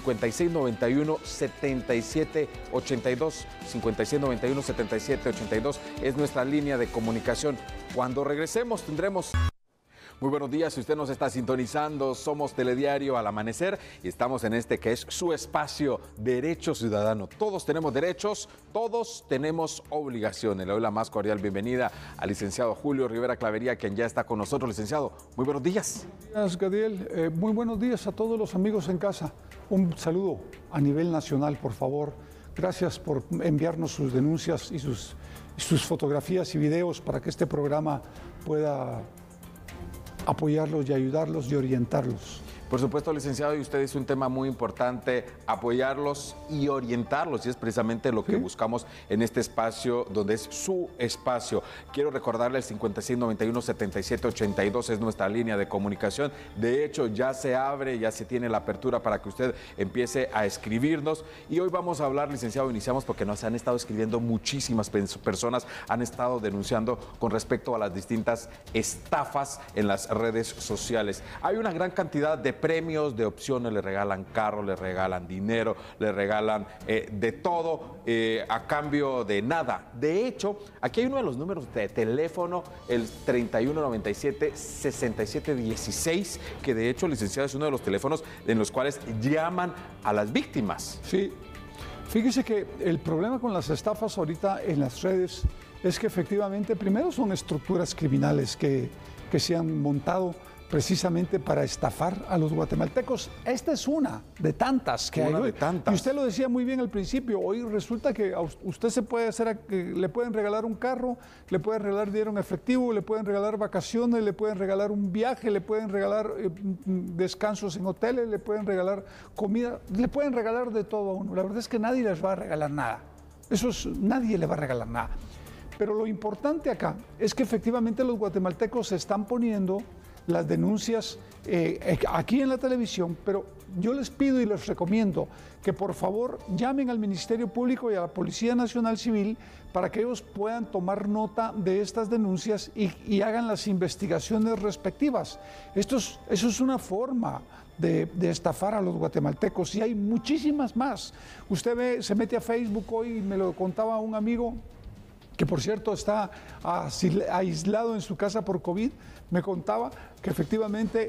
5691-7782, 5691-7782 es nuestra línea de comunicación. Cuando regresemos tendremos... Muy buenos días, si usted nos está sintonizando, somos Telediario al Amanecer y estamos en este que es su espacio Derecho Ciudadano. Todos tenemos derechos, todos tenemos obligaciones. Le doy la más cordial bienvenida al licenciado Julio Rivera Clavería, quien ya está con nosotros. Licenciado, muy buenos días. Gracias, Gadiel. Muy buenos días a todos los amigos en casa. Un saludo a nivel nacional, por favor. Gracias por enviarnos sus denuncias y sus fotografías y videos para que este programa pueda apoyarlos y ayudarlos y orientarlos. Por supuesto, licenciado, y usted dice un tema muy importante, apoyarlos y orientarlos, y es precisamente lo que buscamos en este espacio, donde es su espacio. Quiero recordarle el 5691-7782 es nuestra línea de comunicación. De hecho, ya se abre, ya se tiene la apertura para que usted empiece a escribirnos. Y hoy vamos a hablar, licenciado, iniciamos porque nos han estado escribiendo muchísimas personas, han estado denunciando con respecto a las distintas estafas en las redes sociales. Hay una gran cantidad de premios, de opciones, le regalan carro, le regalan dinero, le regalan de todo a cambio de nada. De hecho, aquí hay uno de los números de teléfono, el 3197-6716, que de hecho, licenciado, es uno de los teléfonos en los cuales llaman a las víctimas. Sí, fíjese que el problema con las estafas ahorita en las redes es que efectivamente primero son estructuras criminales que se han montado precisamente para estafar a los guatemaltecos. Esta es una de tantas que hay hoy. Y usted lo decía muy bien al principio, hoy resulta que a usted se puede hacer, le pueden regalar un carro, le pueden regalar dinero en efectivo, le pueden regalar vacaciones, le pueden regalar un viaje, le pueden regalar descansos en hoteles, le pueden regalar comida, le pueden regalar de todo a uno. La verdad es que nadie les va a regalar nada. Nadie le va a regalar nada. Pero lo importante acá es que efectivamente los guatemaltecos se están poniendo las denuncias aquí en la televisión, pero yo les pido y les recomiendo que por favor llamen al Ministerio Público y a la Policía Nacional Civil para que ellos puedan tomar nota de estas denuncias y hagan las investigaciones respectivas. Eso es una forma de estafar a los guatemaltecos y hay muchísimas más. Usted se mete a Facebook hoy, me lo contaba un amigo, que por cierto está aislado en su casa por COVID, me contaba que efectivamente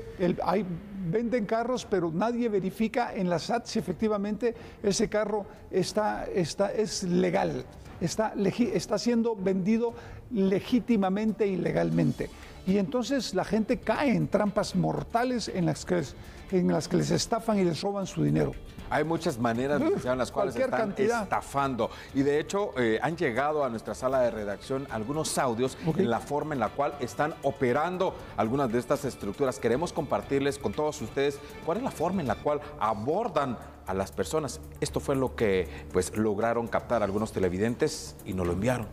venden carros, pero nadie verifica en la SAT si efectivamente ese carro es legal, está siendo vendido legítimamente y legalmente. Y entonces la gente cae en trampas mortales en las que les estafan y les roban su dinero. Hay muchas maneras en las cuales están estafando. Y de hecho han llegado a nuestra sala de redacción algunos audios en la forma en la cual están operando algunas de estas estructuras. Queremos compartirles con todos ustedes cuál es la forma en la cual abordan a las personas. Esto fue lo que lograron captar algunos televidentes y nos lo enviaron.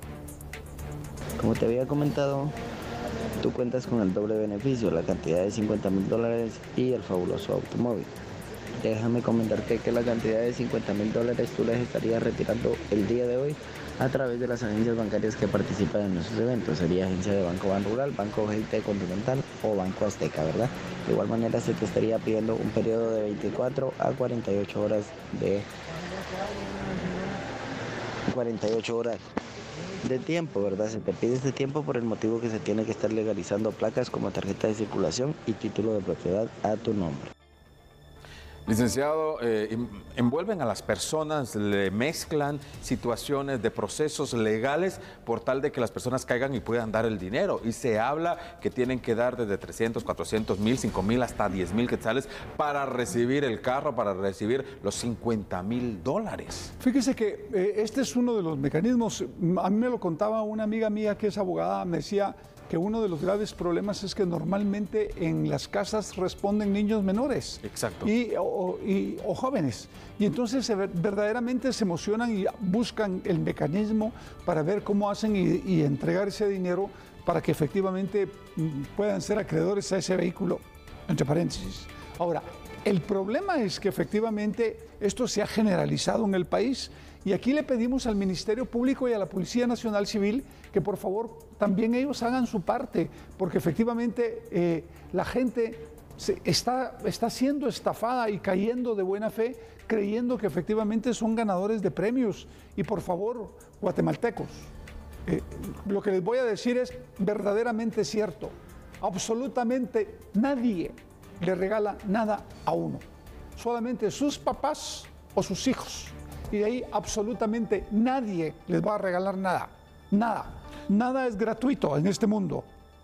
Como te había comentado, tú cuentas con el doble beneficio, la cantidad de $50,000 y el fabuloso automóvil. Déjame comentarte que la cantidad de $50,000 tú les estarías retirando el día de hoy a través de las agencias bancarias que participan en nuestros eventos. Sería agencia de Banco Banrural, Banco GT Continental o Banco Azteca, ¿verdad? De igual manera se te estaría pidiendo un periodo de 24 a 48 horas de tiempo, ¿verdad? Se te pide este tiempo por el motivo que se tiene que estar legalizando placas como tarjeta de circulación y título de propiedad a tu nombre. Licenciado, envuelven a las personas, le mezclan situaciones de procesos legales por tal de que las personas caigan y puedan dar el dinero. Y se habla que tienen que dar desde 300, 400 mil, 5 mil hasta 10 mil quetzales para recibir el carro, para recibir los $50,000. Fíjese que este es uno de los mecanismos. A mí me lo contaba una amiga mía que es abogada, me decía que uno de los graves problemas es que normalmente en las casas responden niños menores. Exacto. O jóvenes. Y entonces verdaderamente se emocionan y buscan el mecanismo para ver cómo hacen y entregar ese dinero para que efectivamente puedan ser acreedores a ese vehículo, entre paréntesis. Ahora, el problema es que efectivamente esto se ha generalizado en el país. Y aquí le pedimos al Ministerio Público y a la Policía Nacional Civil que por favor también ellos hagan su parte, porque efectivamente la gente está siendo estafada y cayendo de buena fe, creyendo que efectivamente son ganadores de premios. Y por favor, guatemaltecos, lo que les voy a decir es verdaderamente cierto. Absolutamente nadie le regala nada a uno, solamente sus papás o sus hijos. Y de ahí absolutamente nadie les va a regalar nada. Nada. Nada es gratuito en este mundo.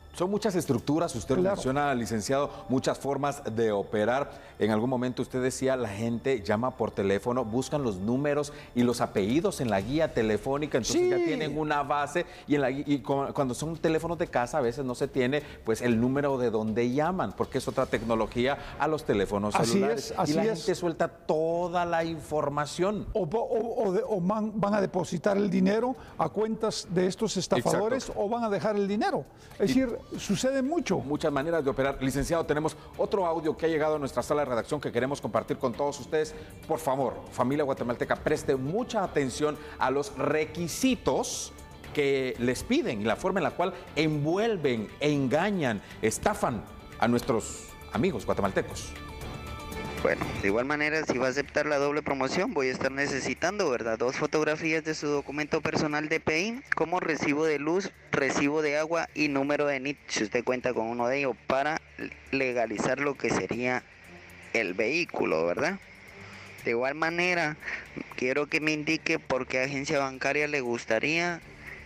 Son muchas estructuras, usted lo menciona, licenciado, muchas formas de operar. En algún momento usted decía, la gente llama por teléfono, buscan los números y los apellidos en la guía telefónica, entonces ya tienen una base y, cuando son teléfonos de casa a veces no se tiene pues el número de donde llaman, porque es otra tecnología a los teléfonos celulares. Y la gente suelta toda la información. O van a depositar el dinero a cuentas de estos estafadores o van a dejar el dinero. Es decir, sucede mucho. Muchas maneras de operar. Licenciado, tenemos otro audio que ha llegado a nuestra sala de redacción que queremos compartir con todos ustedes. Por favor, familia guatemalteca, preste mucha atención a los requisitos que les piden y la forma en la cual envuelven, engañan, estafan a nuestros amigos guatemaltecos. Bueno, de igual manera, si va a aceptar la doble promoción, voy a estar necesitando, ¿verdad? 2 fotografías de su documento personal de PI, como recibo de luz, recibo de agua y número de NIT, si usted cuenta con uno de ellos, para legalizar lo que sería el vehículo, ¿verdad? De igual manera, quiero que me indique por qué agencia bancaria le gustaría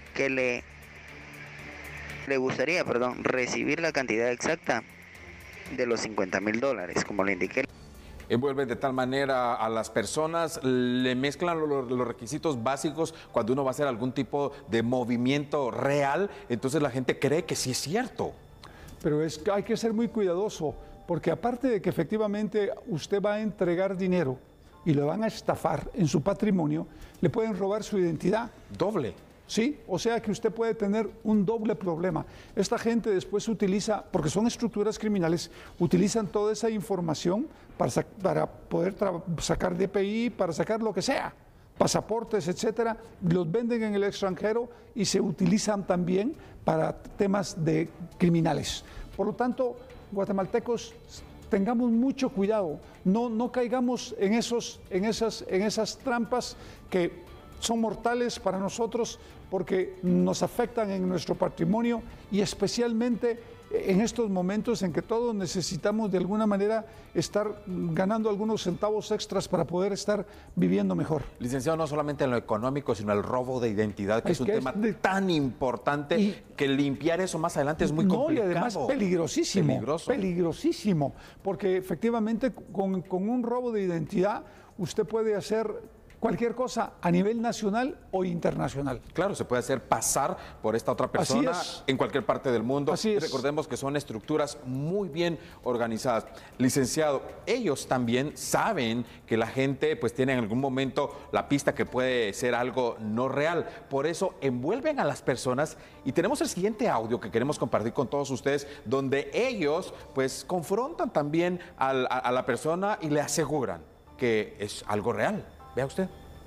recibir la cantidad exacta de los $50,000, como le indiqué. Envuelven de tal manera a las personas, le mezclan los requisitos básicos cuando uno va a hacer algún tipo de movimiento real, entonces la gente cree que sí es cierto. Pero hay que ser muy cuidadoso, porque aparte de que efectivamente usted va a entregar dinero y le van a estafar en su patrimonio, le pueden robar su identidad. Doble. Sí, o sea que usted puede tener un doble problema. Esta gente después utiliza, porque son estructuras criminales, utilizan toda esa información para poder sacar DPI, para sacar lo que sea, pasaportes, etcétera, los venden en el extranjero y se utilizan también para temas de criminales. Por lo tanto, guatemaltecos, tengamos mucho cuidado, no caigamos en esas trampas que son mortales para nosotros porque nos afectan en nuestro patrimonio y especialmente en estos momentos en que todos necesitamos de alguna manera estar ganando algunos centavos extras para poder estar viviendo mejor. Licenciado, no solamente en lo económico, sino el robo de identidad, que es un tema tan importante que limpiar eso más adelante es muy complicado. Y además peligrosísimo, porque efectivamente con un robo de identidad usted puede hacer cualquier cosa a nivel nacional o internacional. Claro, se puede hacer pasar por esta otra persona en cualquier parte del mundo. Así es. Recordemos que son estructuras muy bien organizadas. Licenciado, ellos también saben que la gente pues tiene en algún momento la pista que puede ser algo no real. Por eso envuelven a las personas y tenemos el siguiente audio que queremos compartir con todos ustedes, donde ellos pues confrontan también a la persona y le aseguran que es algo real. Vea usted.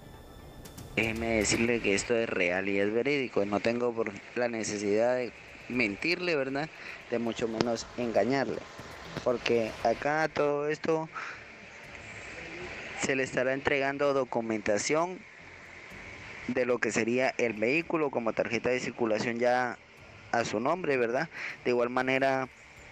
Déjeme decirle que esto es real y es verídico. No tengo la necesidad de mentirle, ¿verdad? De mucho menos engañarle. Porque acá todo esto se le estará entregando documentación de lo que sería el vehículo como tarjeta de circulación ya a su nombre, ¿verdad? De igual manera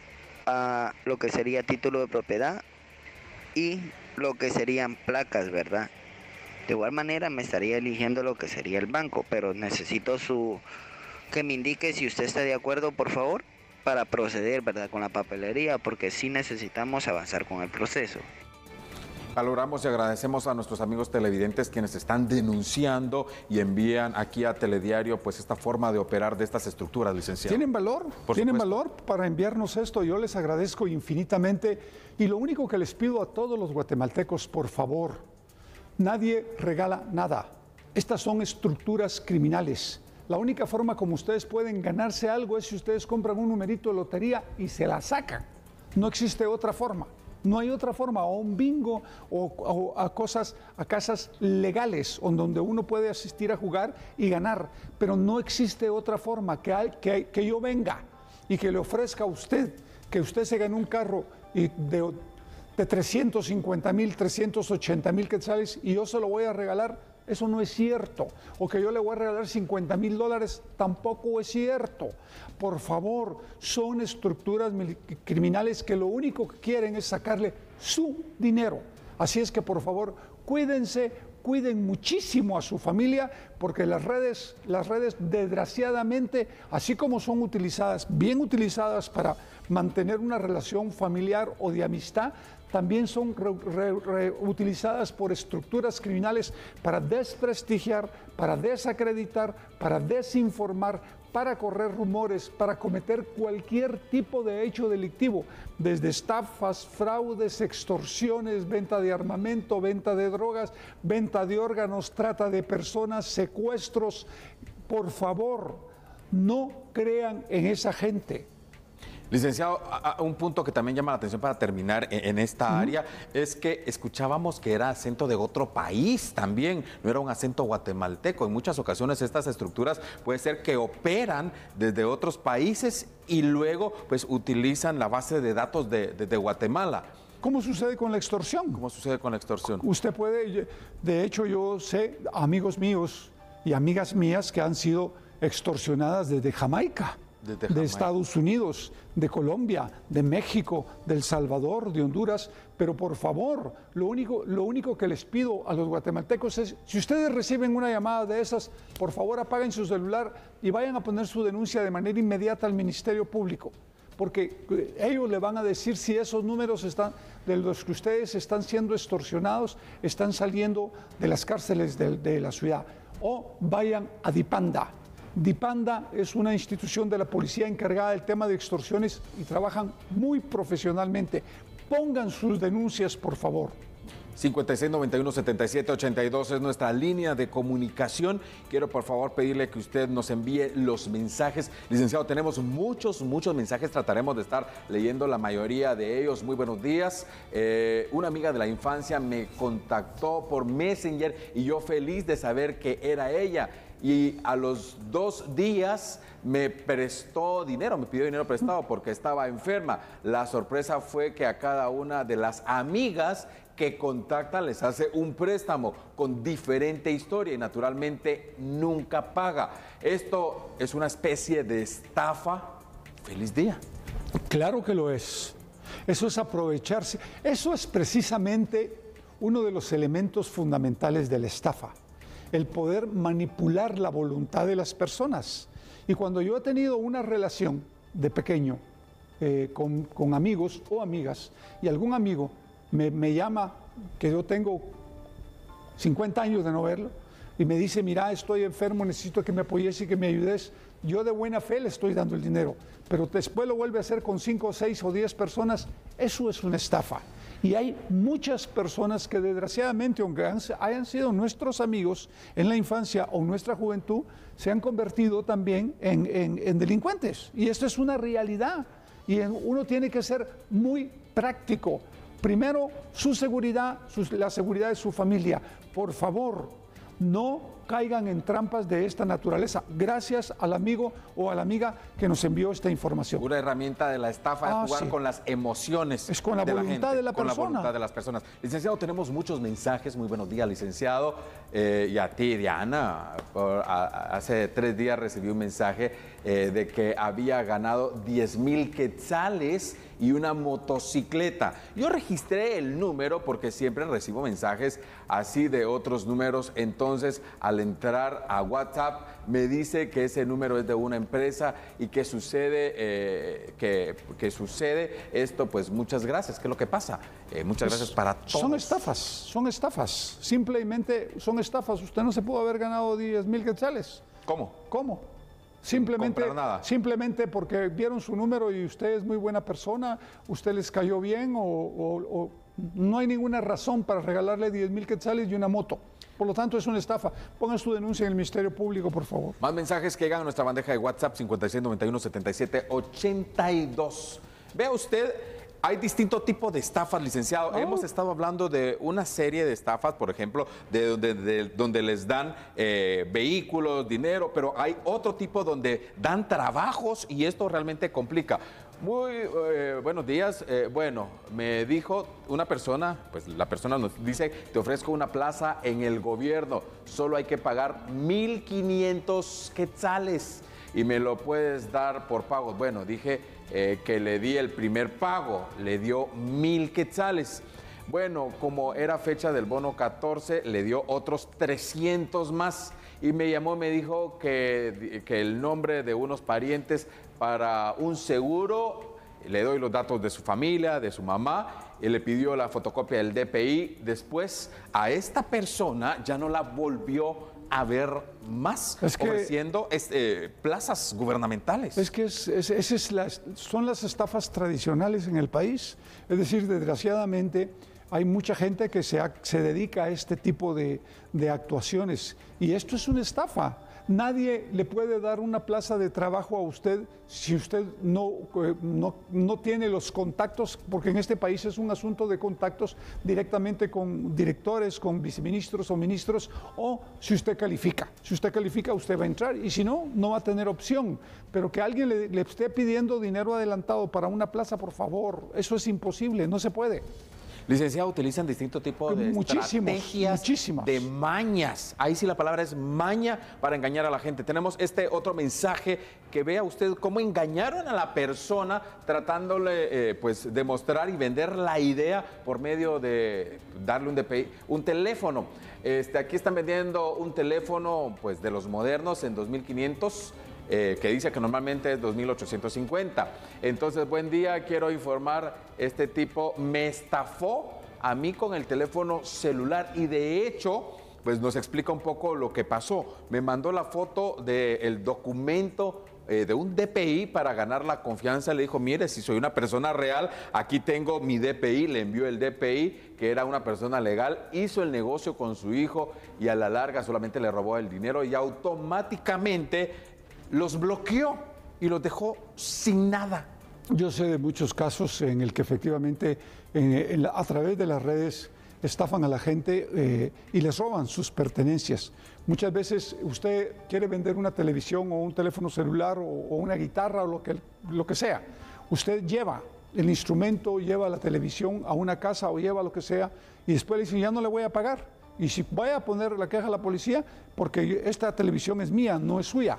a lo que sería título de propiedad y lo que serían placas, ¿verdad? De igual manera me estaría eligiendo lo que sería el banco, pero necesito que me indique si usted está de acuerdo, por favor, para proceder, ¿verdad?, con la papelería, porque sí necesitamos avanzar con el proceso. Valoramos y agradecemos a nuestros amigos televidentes quienes están denunciando y envían aquí a Telediario pues esta forma de operar de estas estructuras, licenciado. ¿Tienen valor? ¿Tienen valor para enviarnos esto? Yo les agradezco infinitamente y lo único que les pido a todos los guatemaltecos, por favor, nadie regala nada. Estas son estructuras criminales. La única forma como ustedes pueden ganarse algo es si ustedes compran un numerito de lotería y se la sacan. No existe otra forma. No hay otra forma, o un bingo, o a casas legales, donde uno puede asistir a jugar y ganar, pero no existe otra forma que yo venga y que le ofrezca a usted, que usted se gane un carro de 350,000, 380,000 quetzales y yo se lo voy a regalar. Eso no es cierto. O que yo le voy a regalar $50,000, tampoco es cierto. Por favor, son estructuras criminales que lo único que quieren es sacarle su dinero. Así es que, por favor, cuídense, cuiden muchísimo a su familia, porque las redes desgraciadamente, así como son utilizadas, bien utilizadas para mantener una relación familiar o de amistad, también son utilizadas por estructuras criminales para desprestigiar, para desacreditar, para desinformar, para correr rumores, para cometer cualquier tipo de hecho delictivo, desde estafas, fraudes, extorsiones, venta de armamento, venta de drogas, venta de órganos, trata de personas, secuestros. Por favor, no crean en esa gente. Licenciado, un punto que también llama la atención para terminar en esta área es que escuchábamos que era acento de otro país también, no era un acento guatemalteco. En muchas ocasiones estas estructuras puede ser que operan desde otros países y luego pues utilizan la base de datos de Guatemala. ¿Cómo sucede con la extorsión? ¿Cómo sucede con la extorsión? Usted puede, de hecho yo sé amigos míos y amigas mías que han sido extorsionadas desde Jamaica. De Estados Unidos, de Colombia, de México, de El Salvador, de Honduras, pero por favor, lo único que les pido a los guatemaltecos es, si ustedes reciben una llamada de esas, por favor apaguen su celular y vayan a poner su denuncia de manera inmediata al Ministerio Público, porque ellos le van a decir si esos números de los que ustedes están siendo extorsionados, están saliendo de las cárceles de la ciudad, o vayan a Dipanda. Dipanda es una institución de la policía encargada del tema de extorsiones y trabajan muy profesionalmente. Pongan sus denuncias, por favor. 5691-7782 es nuestra línea de comunicación. Quiero por favor pedirle que usted nos envíe los mensajes. Licenciado, tenemos muchos mensajes, trataremos de estar leyendo la mayoría de ellos. Muy buenos días. Una amiga de la infancia me contactó por Messenger y yo feliz de saber que era ella. Y a los 2 días me prestó dinero, me pidió dinero prestado porque estaba enferma. La sorpresa fue que a cada una de las amigas que contactan les hace un préstamo con diferente historia y naturalmente nunca paga. Esto es una especie de estafa. Feliz día. Claro que lo es. Eso es aprovecharse. Eso es precisamente uno de los elementos fundamentales de la estafa. El poder manipular la voluntad de las personas. Y cuando yo he tenido una relación de pequeño con amigos o amigas y algún amigo me llama, que yo tengo 50 años de no verlo, y me dice, mira, estoy enfermo, necesito que me apoyes y que me ayudes, yo de buena fe le estoy dando el dinero, pero después lo vuelve a hacer con 5, 6 o 10 personas, eso es una estafa. Y hay muchas personas que desgraciadamente, aunque hayan sido nuestros amigos en la infancia o nuestra juventud, se han convertido también en delincuentes. Y esto es una realidad. Y uno tiene que ser muy práctico. Primero, su seguridad, la seguridad de su familia. Por favor, no caigan en trampas de esta naturaleza. Gracias al amigo o a la amiga que nos envió esta información. Una herramienta de la estafa es jugar con las emociones. Es con la voluntad de la persona. Con la voluntad de las personas. Licenciado, tenemos muchos mensajes. Muy buenos días, licenciado. Y a ti, Diana. Hace 3 días recibí un mensaje de que había ganado 10,000 quetzales y una motocicleta. Yo registré el número porque siempre recibo mensajes así de otros números. Entonces, al entrar a WhatsApp, me dice que ese número es de una empresa y que sucede, que sucede esto. Pues muchas gracias. ¿Qué es lo que pasa? Muchas gracias para todos. Son estafas. Simplemente son estafas. Usted no se pudo haber ganado 10,000 quetzales. ¿Cómo? Simplemente porque vieron su número y usted es muy buena persona, usted les cayó bien o no hay ninguna razón para regalarle 10,000 quetzales y una moto. Por lo tanto, es una estafa. Pongan su denuncia en el Ministerio Público, por favor. Más mensajes que llegan a nuestra bandeja de WhatsApp 5691-7782. Vea usted, hay distinto tipo de estafas, licenciado. Hemos estado hablando de una serie de estafas, por ejemplo, donde les dan vehículos, dinero, pero hay otro tipo donde dan trabajos y esto realmente complica. Muy buenos días. Bueno, me dijo una persona, pues la persona nos dice, te ofrezco una plaza en el gobierno, solo hay que pagar 1,500 quetzales y me lo puedes dar por pagos. Bueno, dije que le di el primer pago, le dio 1,000 quetzales. Bueno, como era fecha del bono 14, le dio otros 300 más y me llamó y me dijo que el nombre de unos parientes para un seguro, le doy los datos de su familia, de su mamá, y le pidió la fotocopia del DPI. Después, a esta persona ya no la volvió a ver más, ofreciendo plazas gubernamentales. Es que son las estafas tradicionales en el país. Es decir, desgraciadamente hay mucha gente que se dedica a este tipo de actuaciones y esto es una estafa. Nadie le puede dar una plaza de trabajo a usted si usted no tiene los contactos, porque en este país es un asunto de contactos directamente con directores, con viceministros o ministros, o si usted califica. Si usted califica, usted va a entrar y si no, no va a tener opción. Pero que alguien le esté pidiendo dinero adelantado para una plaza, por favor, eso es imposible, no se puede. Licenciado, utilizan distintos tipos de estrategias, de mañas. Ahí sí la palabra es maña para engañar a la gente. Tenemos este otro mensaje que vea usted cómo engañaron a la persona tratándole pues de mostrar y vender la idea por medio de darle un DPI, un teléfono. Aquí están vendiendo un teléfono pues de los modernos en 2.500. Que dice que normalmente es 2.850. Entonces, buen día, quiero informar, este tipo me estafó a mí con el teléfono celular y de hecho, pues nos explica un poco lo que pasó. Me mandó la foto del documento de un DPI para ganar la confianza. Le dijo, mire, si soy una persona real, aquí tengo mi DPI. Le envió el DPI, que era una persona legal, hizo el negocio con su hijo y a la larga solamente le robó el dinero y automáticamente los bloqueó y los dejó sin nada. Yo sé de muchos casos en el que efectivamente a través de las redes estafan a la gente y les roban sus pertenencias. Muchas veces usted quiere vender una televisión o un teléfono celular o una guitarra o lo que sea. Usted lleva el instrumento, lleva la televisión a una casa o lleva lo que sea y después le dicen, ya no le voy a pagar. Y si vaya a poner la queja a la policía, porque esta televisión es mía, no es suya.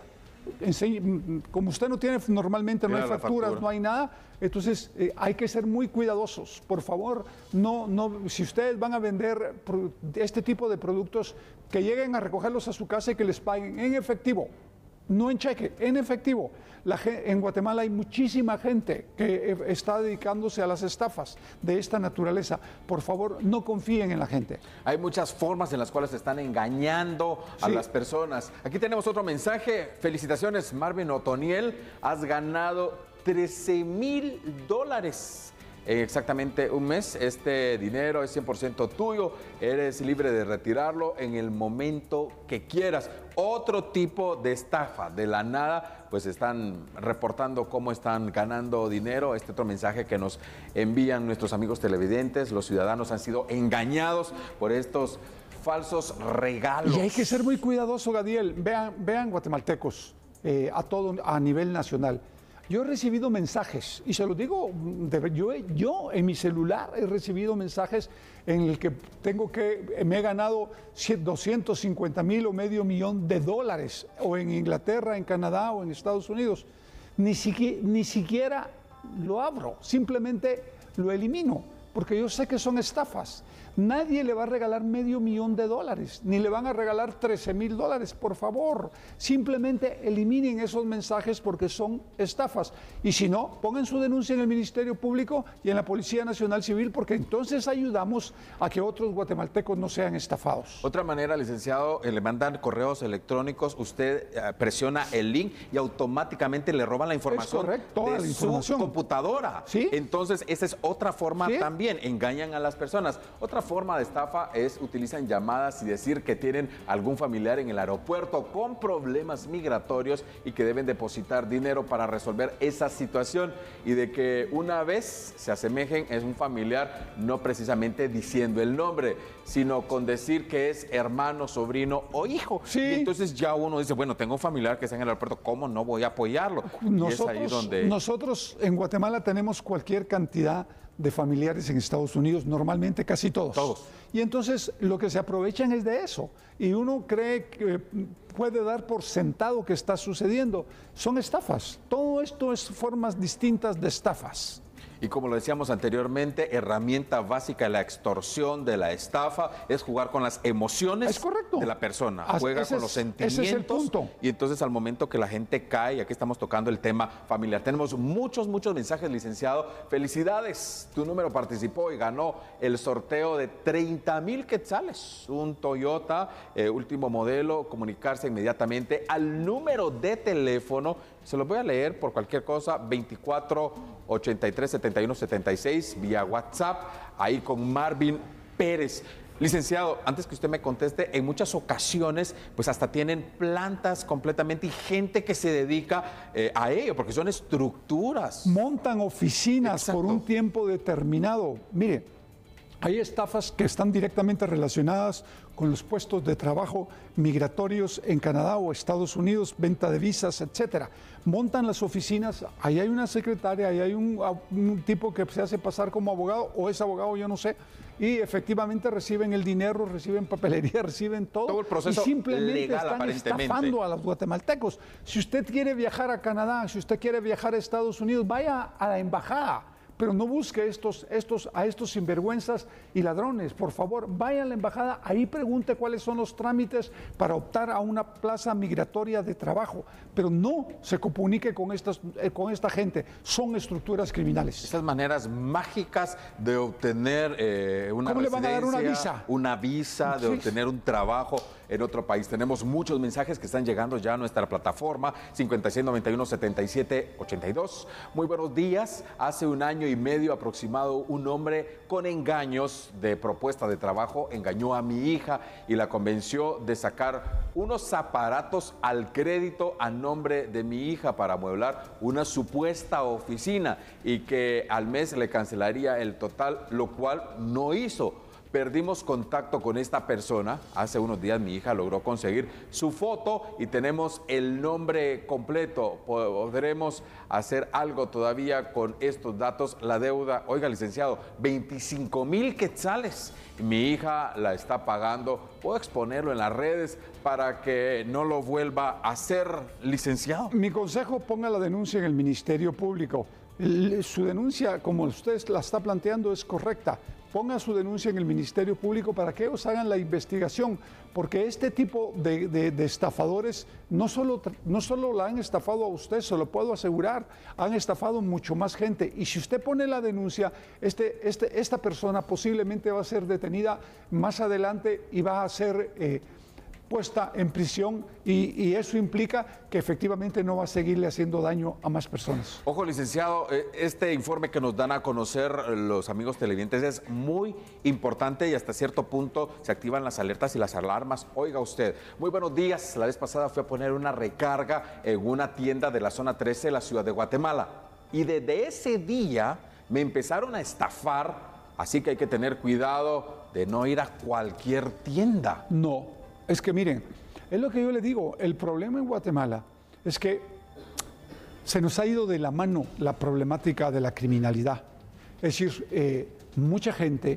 Como usted no tiene, normalmente no hay facturas, no hay nada, entonces hay que ser muy cuidadosos. Por favor, si ustedes van a vender este tipo de productos, que lleguen a recogerlos a su casa y que les paguen en efectivo, no en cheque, en efectivo. En Guatemala hay muchísima gente que está dedicándose a las estafas de esta naturaleza. Por favor, no confíen en la gente. Hay muchas formas en las cuales se están engañando a las personas. Aquí tenemos otro mensaje. Felicitaciones, Marvin Otoniel. Has ganado $13,000. En exactamente un mes, este dinero es 100% tuyo, eres libre de retirarlo en el momento que quieras. Otro tipo de estafa, de la nada, pues están reportando cómo están ganando dinero. Este otro mensaje que nos envían nuestros amigos televidentes, los ciudadanos han sido engañados por estos falsos regalos. Y hay que ser muy cuidadoso, Gadiel. Vean guatemaltecos, a nivel nacional. Yo he recibido mensajes, y se los digo, yo en mi celular he recibido mensajes en el que me he ganado 250,000 o $500,000, o en Inglaterra, en Canadá o en Estados Unidos. Ni siquiera lo abro, simplemente lo elimino, porque yo sé que son estafas. Nadie le va a regalar $500,000, ni le van a regalar $13,000, por favor. Simplemente eliminen esos mensajes porque son estafas. Y si no, pongan su denuncia en el Ministerio Público y en la Policía Nacional Civil, porque entonces ayudamos a que otros guatemaltecos no sean estafados. Otra manera, licenciado, le mandan correos electrónicos, usted presiona el link y automáticamente le roban la información de su computadora. ¿Sí? Entonces, esa es otra forma también, engañan a las personas. Otra forma de estafa es utilizan llamadas y decir que tienen algún familiar en el aeropuerto con problemas migratorios y que deben depositar dinero para resolver esa situación, y de que una vez se asemejen es un familiar, no precisamente diciendo el nombre, sino con decir que es hermano, sobrino o hijo. Sí. Y entonces ya uno dice, bueno, tengo un familiar que está en el aeropuerto, ¿cómo no voy a apoyarlo? Nosotros en Guatemala tenemos cualquier cantidad de familiares en Estados Unidos, normalmente casi todos. Y entonces lo que se aprovechan es de eso. Y uno cree que puede dar por sentado que está sucediendo. Son estafas. Todo esto es formas distintas de estafas. Y como lo decíamos anteriormente, herramienta básica de la extorsión, de la estafa, es jugar con las emociones de la persona. Juega con los sentimientos. Ese es el punto. Y entonces al momento que la gente cae, aquí estamos tocando el tema familiar. Tenemos muchos mensajes, licenciado. Felicidades. Tu número participó y ganó el sorteo de 30,000 quetzales. Un Toyota último modelo. Comunicarse inmediatamente al número de teléfono. Se los voy a leer por cualquier cosa. 24 83 71 76 vía WhatsApp. Ahí con Marvin Pérez. Licenciado, antes que usted me conteste, en muchas ocasiones, pues hasta tienen plantas completamente y gente que se dedica a ello, porque son estructuras. Montan oficinas por un tiempo determinado. Mire, hay estafas que están directamente relacionadas con los puestos de trabajo migratorios en Canadá o Estados Unidos, venta de visas, etcétera. Montan las oficinas, ahí hay una secretaria, ahí hay un tipo que se hace pasar como abogado, o es abogado, yo no sé, y efectivamente reciben el dinero, reciben papelería, reciben todo el proceso y simplemente legal, están estafando a los guatemaltecos. Si usted quiere viajar a Canadá, si usted quiere viajar a Estados Unidos, vaya a la embajada. Pero no busque a estos sinvergüenzas y ladrones. Por favor, vaya a la embajada, ahí pregunte cuáles son los trámites para optar a una plaza migratoria de trabajo. Pero no se comunique con esta gente. Son estructuras criminales. Estas maneras mágicas de obtener una ¿Cómo le van a dar una visa? Una visa, de obtener un trabajo en otro país. Tenemos muchos mensajes que están llegando ya a nuestra plataforma 5691-7782. Muy buenos días. Hace un año y medio aproximado, un hombre con engaños de propuesta de trabajo engañó a mi hija y la convenció de sacar unos aparatos al crédito a nombre de mi hija para amueblar una supuesta oficina y que al mes le cancelaría el total, lo cual no hizo. Perdimos contacto con esta persona. Hace unos días mi hija logró conseguir su foto y tenemos el nombre completo. Podremos hacer algo todavía con estos datos. La deuda, oiga, licenciado, 25,000 quetzales. Mi hija la está pagando. ¿Puedo exponerlo en las redes para que no lo vuelva a hacer, licenciado? Mi consejo, ponga la denuncia en el Ministerio Público. Su denuncia, como usted la está planteando, es correcta. Ponga su denuncia en el Ministerio Público para que ellos hagan la investigación, porque este tipo de estafadores no solo la han estafado a usted, se lo puedo asegurar, han estafado mucho más gente. Y si usted pone la denuncia, esta persona posiblemente va a ser detenida más adelante y va a ser puesta en prisión y eso implica que efectivamente no va a seguirle haciendo daño a más personas. Ojo, licenciado, este informe que nos dan a conocer los amigos televidentes es muy importante y hasta cierto punto se activan las alertas y las alarmas. Oiga usted, muy buenos días. La vez pasada fui a poner una recarga en una tienda de la zona 13 de la ciudad de Guatemala y desde ese día me empezaron a estafar, así que hay que tener cuidado de no ir a cualquier tienda. No. Es que miren, es lo que yo le digo, el problema en Guatemala es que se nos ha ido de la mano la problemática de la criminalidad. Es decir, mucha gente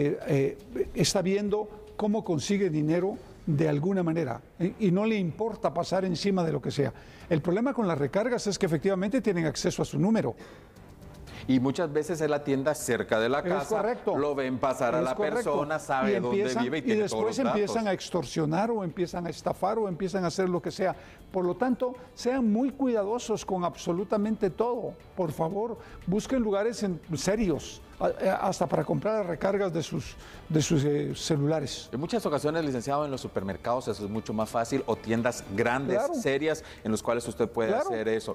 está viendo cómo consigue dinero de alguna manera y no le importa pasar encima de lo que sea. El problema con las recargas es que efectivamente tienen acceso a su número. Y muchas veces es la tienda cerca de la casa, correcto. Lo ven pasar a la persona, sabe dónde vive y tiene todos los datos. Y después empiezan a extorsionar o empiezan a estafar o empiezan a hacer lo que sea. Por lo tanto, sean muy cuidadosos con absolutamente todo. Por favor, busquen lugares serios, hasta para comprar las recargas de sus celulares. En muchas ocasiones, licenciado, en los supermercados eso es mucho más fácil, o tiendas grandes, serias, en los cuales usted puede hacer eso.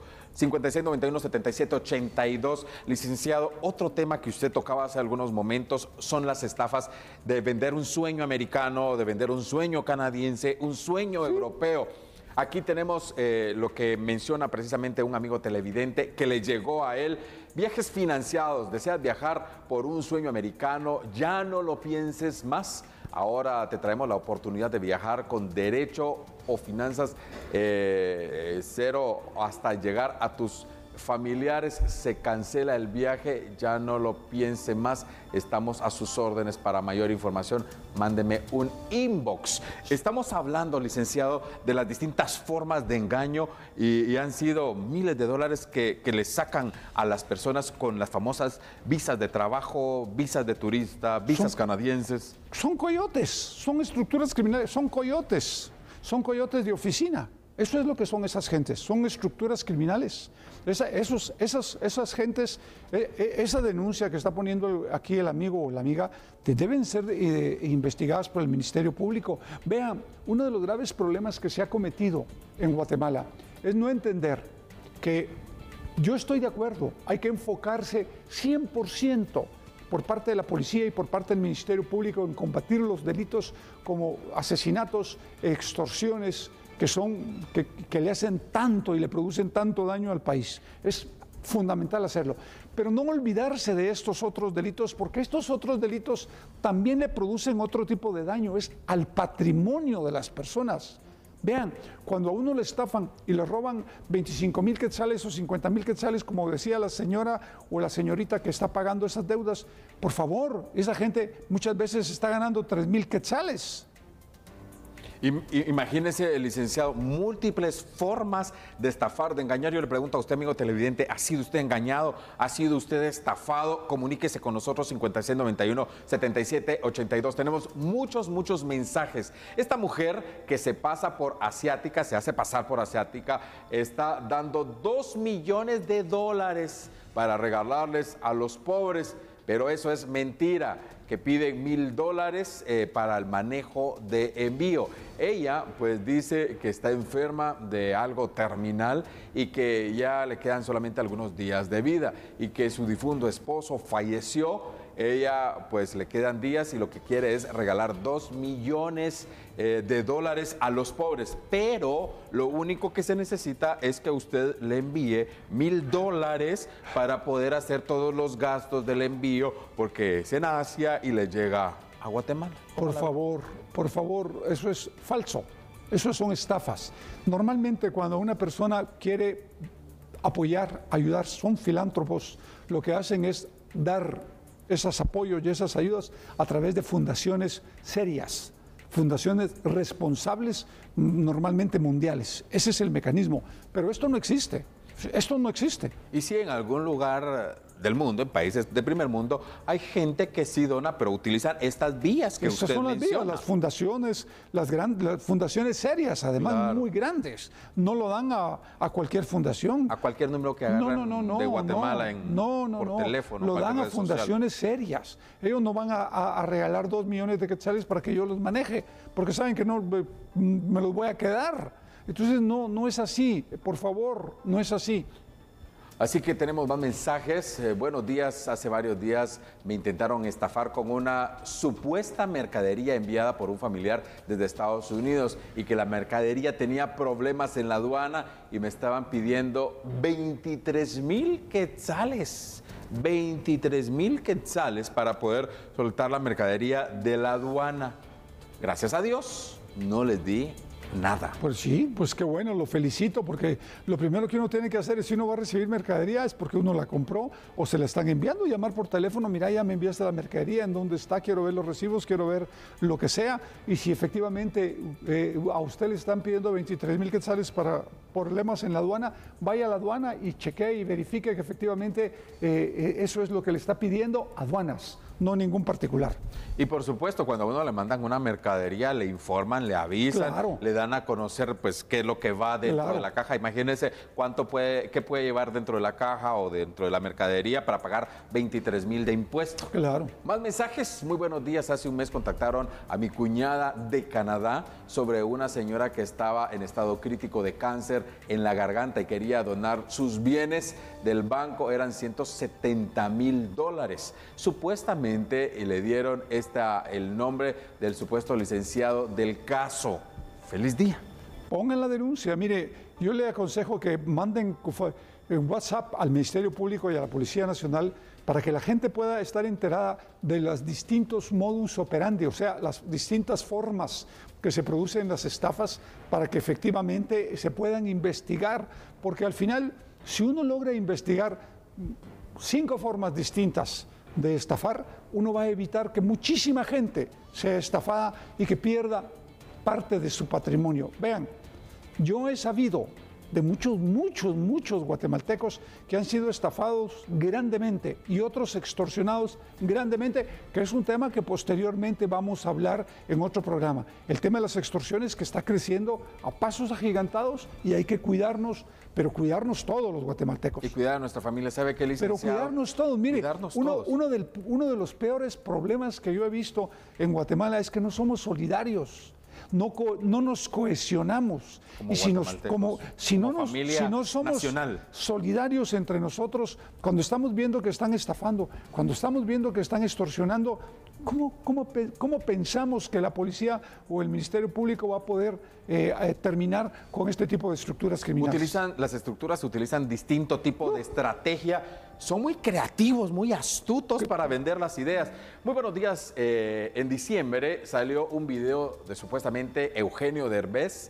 5691-7782. Licenciado, otro tema que usted tocaba hace algunos momentos son las estafas de vender un sueño americano, de vender un sueño canadiense, un sueño europeo. Aquí tenemos lo que menciona precisamente un amigo televidente que le llegó a él. Viajes financiados, deseas viajar por un sueño americano, ya no lo pienses más. Ahora te traemos la oportunidad de viajar con derecho o finanzas cero hasta llegar a tus familiares, se cancela el viaje, ya no lo piense más, estamos a sus órdenes. Para mayor información, mándeme un inbox. Estamos hablando, licenciado, de las distintas formas de engaño y han sido miles de dólares que le sacan a las personas con las famosas visas de trabajo, visas de turista, visas canadienses. Son coyotes, son estructuras criminales, son coyotes de oficina. Eso es lo que son esas gentes, son estructuras criminales. Esas gentes, esa denuncia que está poniendo aquí el amigo o la amiga, deben ser investigadas por el Ministerio Público. Vean, uno de los graves problemas que se ha cometido en Guatemala es no entender que yo estoy de acuerdo, hay que enfocarse 100% por parte de la policía y por parte del Ministerio Público en combatir los delitos como asesinatos, extorsiones, que le hacen tanto y le producen tanto daño al país. Es fundamental hacerlo. Pero no olvidarse de estos otros delitos, porque estos otros delitos también le producen otro tipo de daño, es al patrimonio de las personas. Vean, cuando a uno le estafan y le roban 25,000 quetzales o 50,000 quetzales, como decía la señora o la señorita que está pagando esas deudas, por favor, esa gente muchas veces está ganando 3,000 quetzales. Imagínese, licenciado, múltiples formas de estafar, de engañar. Yo le pregunto a usted, amigo televidente, ¿ha sido usted engañado? ¿Ha sido usted estafado? Comuníquese con nosotros, 5691-7782. Tenemos muchos mensajes. Esta mujer que se pasa por asiática, se hace pasar por asiática, está dando 2 millones de dólares para regalarles a los pobres, pero eso es mentira, que piden $1,000 para el manejo de envío. Ella pues dice que está enferma de algo terminal y que ya le quedan solamente algunos días de vida y que su difunto esposo falleció. Ella pues le quedan días y lo que quiere es regalar 2 millones de dólares a los pobres, pero lo único que se necesita es que usted le envíe $1,000 para poder hacer todos los gastos del envío, porque es en Asia y le llega a Guatemala. Por favor, eso es falso, eso son estafas. Normalmente cuando una persona quiere apoyar, ayudar, son filántropos, lo que hacen es dar esos apoyos y esas ayudas a través de fundaciones serias, fundaciones responsables, normalmente mundiales. Ese es el mecanismo, pero esto no existe. Esto no existe. Y si en algún lugar del mundo, en países de primer mundo, hay gente que sí dona, pero utilizan estas vías que usted menciona. Esas son las vías, las fundaciones, las fundaciones serias, además, claro, muy grandes. No lo dan a cualquier fundación. A cualquier número que agarren de Guatemala por teléfono. Lo dan a fundaciones serias. Ellos no van a regalar 2 millones de quetzales para que yo los maneje, porque saben que no me los voy a quedar. Entonces no es así, por favor, no es así. Así que tenemos más mensajes. Buenos días, hace varios días me intentaron estafar con una supuesta mercadería enviada por un familiar desde Estados Unidos y que la mercadería tenía problemas en la aduana y me estaban pidiendo 23,000 quetzales. 23,000 quetzales para poder soltar la mercadería de la aduana. Gracias a Dios, no les di nada. Pues sí, pues qué bueno, lo felicito, porque lo primero que uno tiene que hacer es, si uno va a recibir mercadería, es porque uno la compró o se la están enviando, llamar por teléfono, mira, ya me enviaste la mercadería, ¿en dónde está? Quiero ver los recibos, quiero ver lo que sea, y si efectivamente a usted le están pidiendo 23,000 quetzales para problemas en la aduana, vaya a la aduana y chequee y verifique que efectivamente eso es lo que le está pidiendo aduanas, no ningún particular. Y por supuesto, cuando a uno le mandan una mercadería, le informan, le avisan, claro, le dan a conocer pues qué es lo que va dentro de la caja. Imagínense qué puede llevar dentro de la caja o dentro de la mercadería para pagar 23,000 de impuestos. Claro. Más mensajes. Muy buenos días. Hace un mes contactaron a mi cuñada de Canadá sobre una señora que estaba en estado crítico de cáncer en la garganta y quería donar sus bienes del banco. Eran $170,000. Supuestamente le dieron el nombre del supuesto licenciado del caso. ¡Feliz día! Pongan la denuncia. Mire, yo le aconsejo que manden en WhatsApp al Ministerio Público y a la Policía Nacional para que la gente pueda estar enterada de los distintos modus operandi, o sea, las distintas formas que se producen las estafas, para que efectivamente se puedan investigar, porque al final Si uno logra investigar 5 formas distintas de estafar, uno va a evitar que muchísima gente sea estafada y que pierda parte de su patrimonio. Vean, yo he sabido de muchos guatemaltecos que han sido estafados grandemente y otros extorsionados grandemente, que es un tema que posteriormente vamos a hablar en otro programa. El tema de las extorsiones que está creciendo a pasos agigantados y hay que cuidarnos, pero cuidarnos todos los guatemaltecos. Y cuidar a nuestra familia, ¿sabe qué, licenciado? Pero cuidarnos todos. Mire, uno de los peores problemas que yo he visto en Guatemala es que no somos solidarios. No nos cohesionamos. Y si no somos nacional. solidarios entre nosotros, cuando estamos viendo que están estafando, cuando estamos viendo que están extorsionando, ¿cómo pensamos que la policía o el Ministerio Público va a poder terminar con este tipo de estructuras criminales? Las estructuras utilizan distinto tipo de estrategia. Son muy creativos, muy astutos para vender las ideas. Muy buenos días. En diciembre salió un video de supuestamente Eugenio Derbez,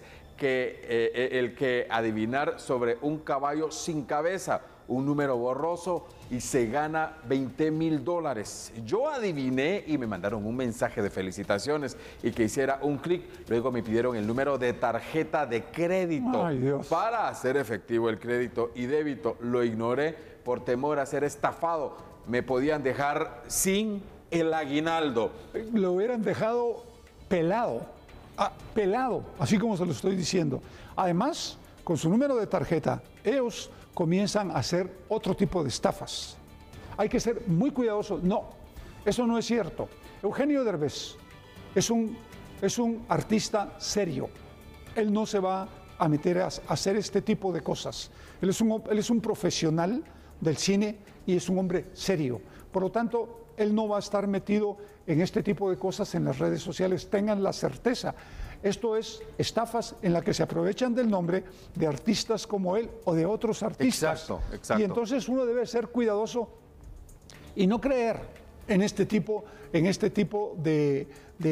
el que adivinar sobre un caballo sin cabeza, un número borroso, y se gana $20,000. Yo adiviné y me mandaron un mensaje de felicitaciones y que hiciera un clic. Luego me pidieron el número de tarjeta de crédito para hacer efectivo el crédito y débito. Lo ignoré por temor a ser estafado. Me podían dejar sin el aguinaldo. Lo hubieran dejado pelado, así como se lo estoy diciendo. Además, con su número de tarjeta, ellos comienzan a hacer otro tipo de estafas. Hay que ser muy cuidadosos. No, eso no es cierto. Eugenio Derbez es un artista serio. Él no se va a meter a hacer este tipo de cosas. Él es un profesional del cine y es un hombre serio. Por lo tanto, él no va a estar metido en este tipo de cosas en las redes sociales. Tengan la certeza. Esto es estafas en las que se aprovechan del nombre de artistas como él o de otros artistas. Exacto. Y entonces uno debe ser cuidadoso y no creer en este tipo de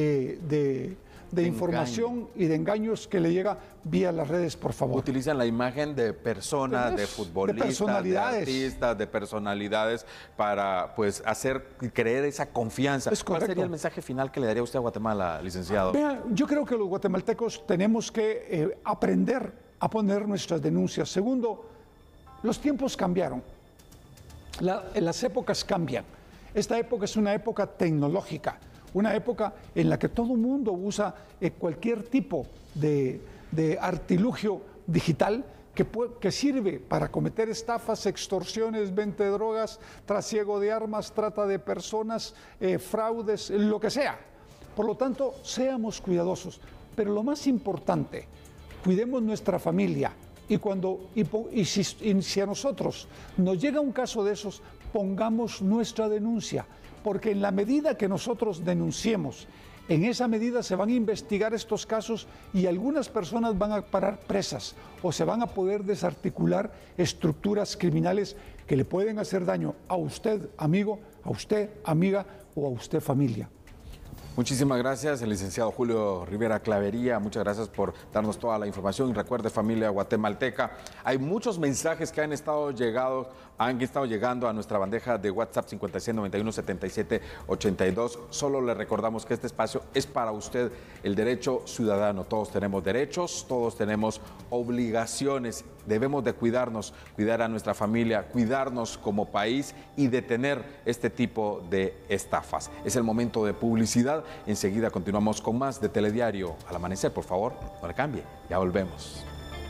información y de engaños que le llega vía las redes, por favor. Utilizan la imagen de personas, de futbolistas, de artistas, de personalidades para hacer creer esa confianza. ¿Cuál sería el mensaje final que le daría usted a Guatemala, licenciado? Vea, yo creo que los guatemaltecos tenemos que aprender a poner nuestras denuncias. Segundo, los tiempos cambiaron. Las épocas cambian. Esta época es una época tecnológica. Una época en la que todo el mundo usa cualquier tipo de artilugio digital que sirve para cometer estafas, extorsiones, venta de drogas, trasiego de armas, trata de personas, fraudes, lo que sea. Por lo tanto, seamos cuidadosos. Pero lo más importante, cuidemos nuestra familia. Y si a nosotros nos llega un caso de esos, pongamos nuestra denuncia. Porque en la medida que nosotros denunciemos, en esa medida se van a investigar estos casos y algunas personas van a parar presas o se van a poder desarticular estructuras criminales que le pueden hacer daño a usted, amigo, a usted, amiga, o a usted, familia. Muchísimas gracias, el licenciado Julio Rivera Clavería. Muchas gracias por darnos toda la información. Y recuerde, familia guatemalteca, hay muchos mensajes que han estado llegando a nuestra bandeja de WhatsApp 5691-7782. Solo le recordamos que este espacio es para usted, el derecho ciudadano. Todos tenemos derechos, todos tenemos obligaciones. Debemos de cuidarnos, cuidar a nuestra familia, cuidarnos como país y detener este tipo de estafas. Es el momento de publicidad. Enseguida continuamos con más de Telediario al Amanecer. Por favor, no le cambie. Ya volvemos.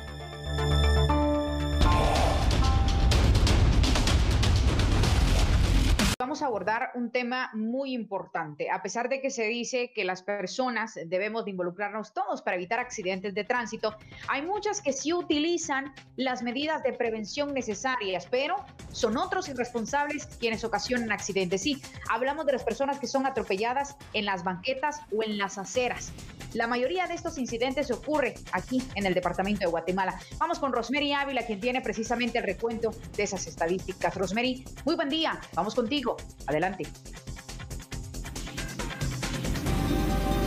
Vamos a abordar un tema muy importante. A pesar de que se dice que las personas debemos de involucrarnos todos para evitar accidentes de tránsito, hay muchas que sí utilizan las medidas de prevención necesarias, pero son otros irresponsables quienes ocasionan accidentes. Sí, hablamos de las personas que son atropelladas en las banquetas o en las aceras. La mayoría de estos incidentes ocurre aquí en el departamento de Guatemala. Vamos con Rosemary Ávila, quien tiene precisamente el recuento de esas estadísticas. Rosemary, muy buen día. Vamos contigo. Adelante.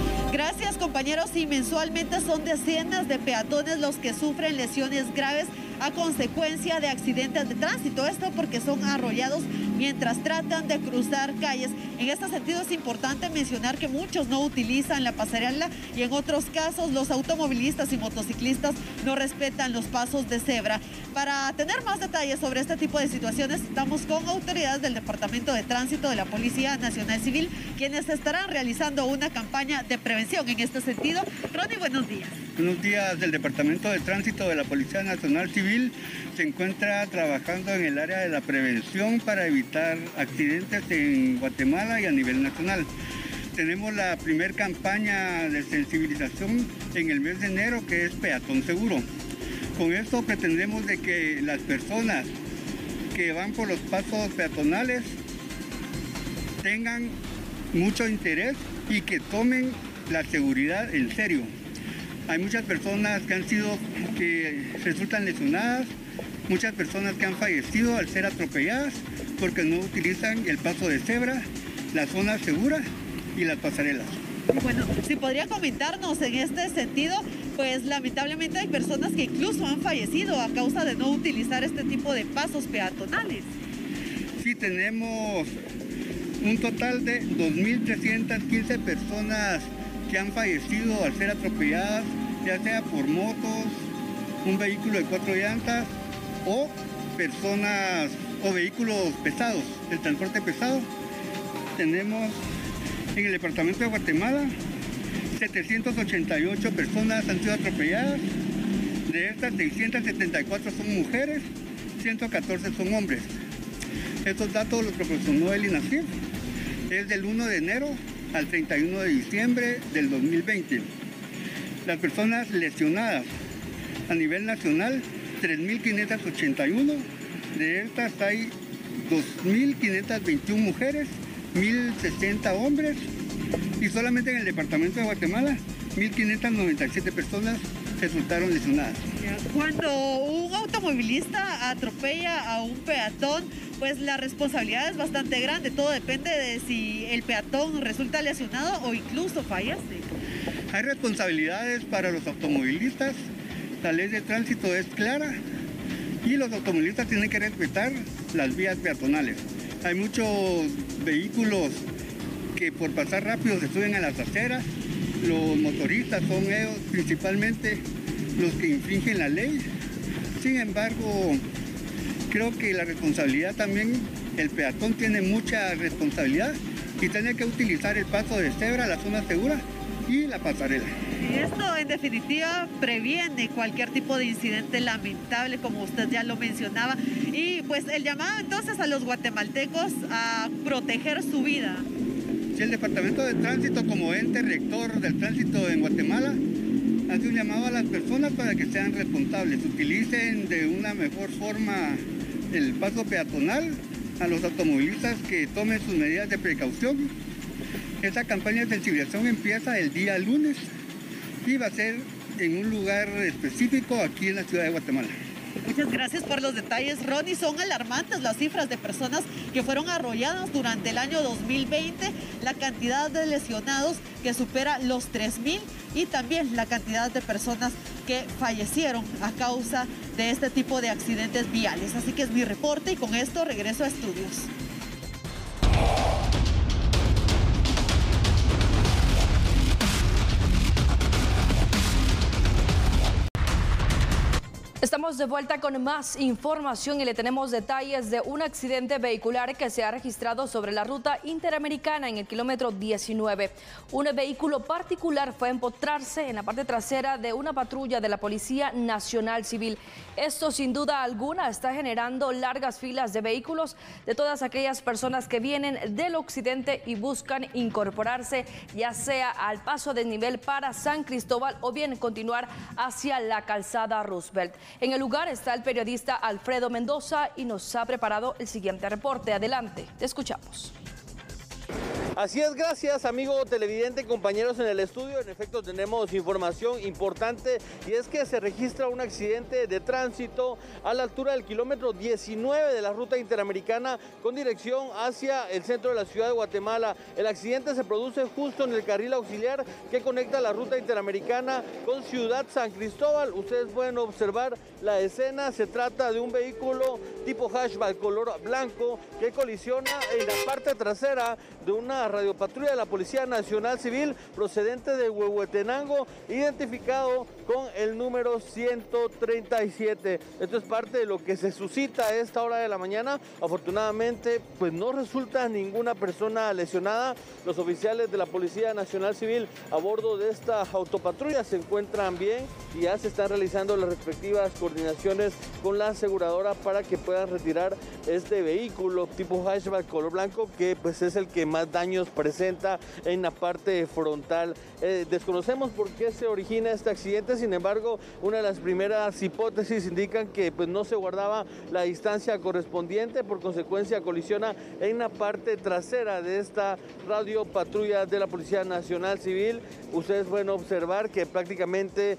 Gracias, compañeros. Y mensualmente son decenas de peatones los que sufren lesiones graves a consecuencia de accidentes de tránsito. Esto porque son arrollados mientras tratan de cruzar calles. En este sentido es importante mencionar que muchos no utilizan la pasarela y en otros casos los automovilistas y motociclistas no respetan los pasos de cebra. Para tener más detalles sobre este tipo de situaciones, estamos con autoridades del Departamento de Tránsito de la Policía Nacional Civil, quienes estarán realizando una campaña de prevención en este sentido. Ronnie, buenos días. Buenos días. Del Departamento de Tránsito de la Policía Nacional Civil se encuentra trabajando en el área de la prevención para evitar accidentes en Guatemala y a nivel nacional. Tenemos la primera campaña de sensibilización en el mes de enero, que es Peatón Seguro. Con esto pretendemos de que las personas que van por los pasos peatonales tengan mucho interés y que tomen la seguridad en serio. Hay muchas personas que resultan lesionadas, muchas personas que han fallecido al ser atropelladas porque no utilizan el paso de cebra, la zona segura y las pasarelas. Bueno, si podría comentarnos en este sentido, pues lamentablemente hay personas que incluso han fallecido a causa de no utilizar este tipo de pasos peatonales. Sí, tenemos un total de 2.315 personas que han fallecido al ser atropelladas, ya sea por motos, un vehículo de 4 llantas o personas o vehículos pesados, el transporte pesado. Tenemos en el departamento de Guatemala 788 personas han sido atropelladas. De estas, 674 son mujeres, 114 son hombres. Estos datos los proporcionó el INACIF. Es del 1 de enero al 31 de diciembre del 2020. Las personas lesionadas a nivel nacional, 3.581. De estas hay 2.521 mujeres, 1.060 hombres y solamente en el departamento de Guatemala 1.597 personas resultaron lesionadas. Cuando un automovilista atropella a un peatón, pues la responsabilidad es bastante grande. Todo depende de si el peatón resulta lesionado o incluso fallece. Hay responsabilidades para los automovilistas. La ley de tránsito es clara y los automovilistas tienen que respetar las vías peatonales. Hay muchos vehículos que por pasar rápido se suben a las aceras. Los motoristas son ellos principalmente los que infringen la ley. Sin embargo, creo que la responsabilidad también, el peatón tiene mucha responsabilidad y tiene que utilizar el paso de cebra, la zona segura y la pasarela. Y esto en definitiva previene cualquier tipo de incidente lamentable, como usted ya lo mencionaba. Y pues el llamado entonces a los guatemaltecos a proteger su vida. Sí, el Departamento de Tránsito como ente rector del tránsito en Guatemala hace un llamado a las personas para que sean responsables, utilicen de una mejor forma el paso peatonal, a los automovilistas que tomen sus medidas de precaución. Esta campaña de sensibilización empieza el día lunes y va a ser en un lugar específico aquí en la ciudad de Guatemala. Muchas gracias por los detalles, Ronnie. Son alarmantes las cifras de personas que fueron arrolladas durante el año 2020, la cantidad de lesionados que supera los 3.000 y también la cantidad de personas que fallecieron a causa de este tipo de accidentes viales. Así que es mi reporte y con esto regreso a estudios. Estamos de vuelta con más información y le tenemos detalles de un accidente vehicular que se ha registrado sobre la ruta interamericana en el kilómetro 19. Un vehículo particular fue a empotrarse en la parte trasera de una patrulla de la Policía Nacional Civil. Esto sin duda alguna está generando largas filas de vehículos de todas aquellas personas que vienen del occidente y buscan incorporarse ya sea al paso de nivel para San Cristóbal o bien continuar hacia la calzada Roosevelt. En el lugar está el periodista Alfredo Mendoza y nos ha preparado el siguiente reporte. Adelante, te escuchamos. Así es, gracias amigo televidente, compañeros en el estudio. En efecto tenemos información importante y es que se registra un accidente de tránsito a la altura del kilómetro 19 de la ruta interamericana con dirección hacia el centro de la ciudad de Guatemala. El accidente se produce justo en el carril auxiliar que conecta la ruta interamericana con Ciudad San Cristóbal. Ustedes pueden observar la escena, se trata de un vehículo tipo hatchback color blanco que colisiona en la parte trasera de una radiopatrulla de la Policía Nacional Civil procedente de Huehuetenango, identificado con el número 137. Esto es parte de lo que se suscita a esta hora de la mañana. Afortunadamente, pues no resulta ninguna persona lesionada. Los oficiales de la Policía Nacional Civil a bordo de esta autopatrulla se encuentran bien y ya se están realizando las respectivas coordinaciones con la aseguradora para que puedan retirar este vehículo tipo hatchback color blanco, que pues es el que más daños presenta en la parte frontal. Desconocemos por qué se origina este accidente, sin embargo, una de las primeras hipótesis indican que pues no se guardaba la distancia correspondiente, por consecuencia colisiona en la parte trasera de esta radiopatrulla de la Policía Nacional Civil. Ustedes pueden observar que prácticamente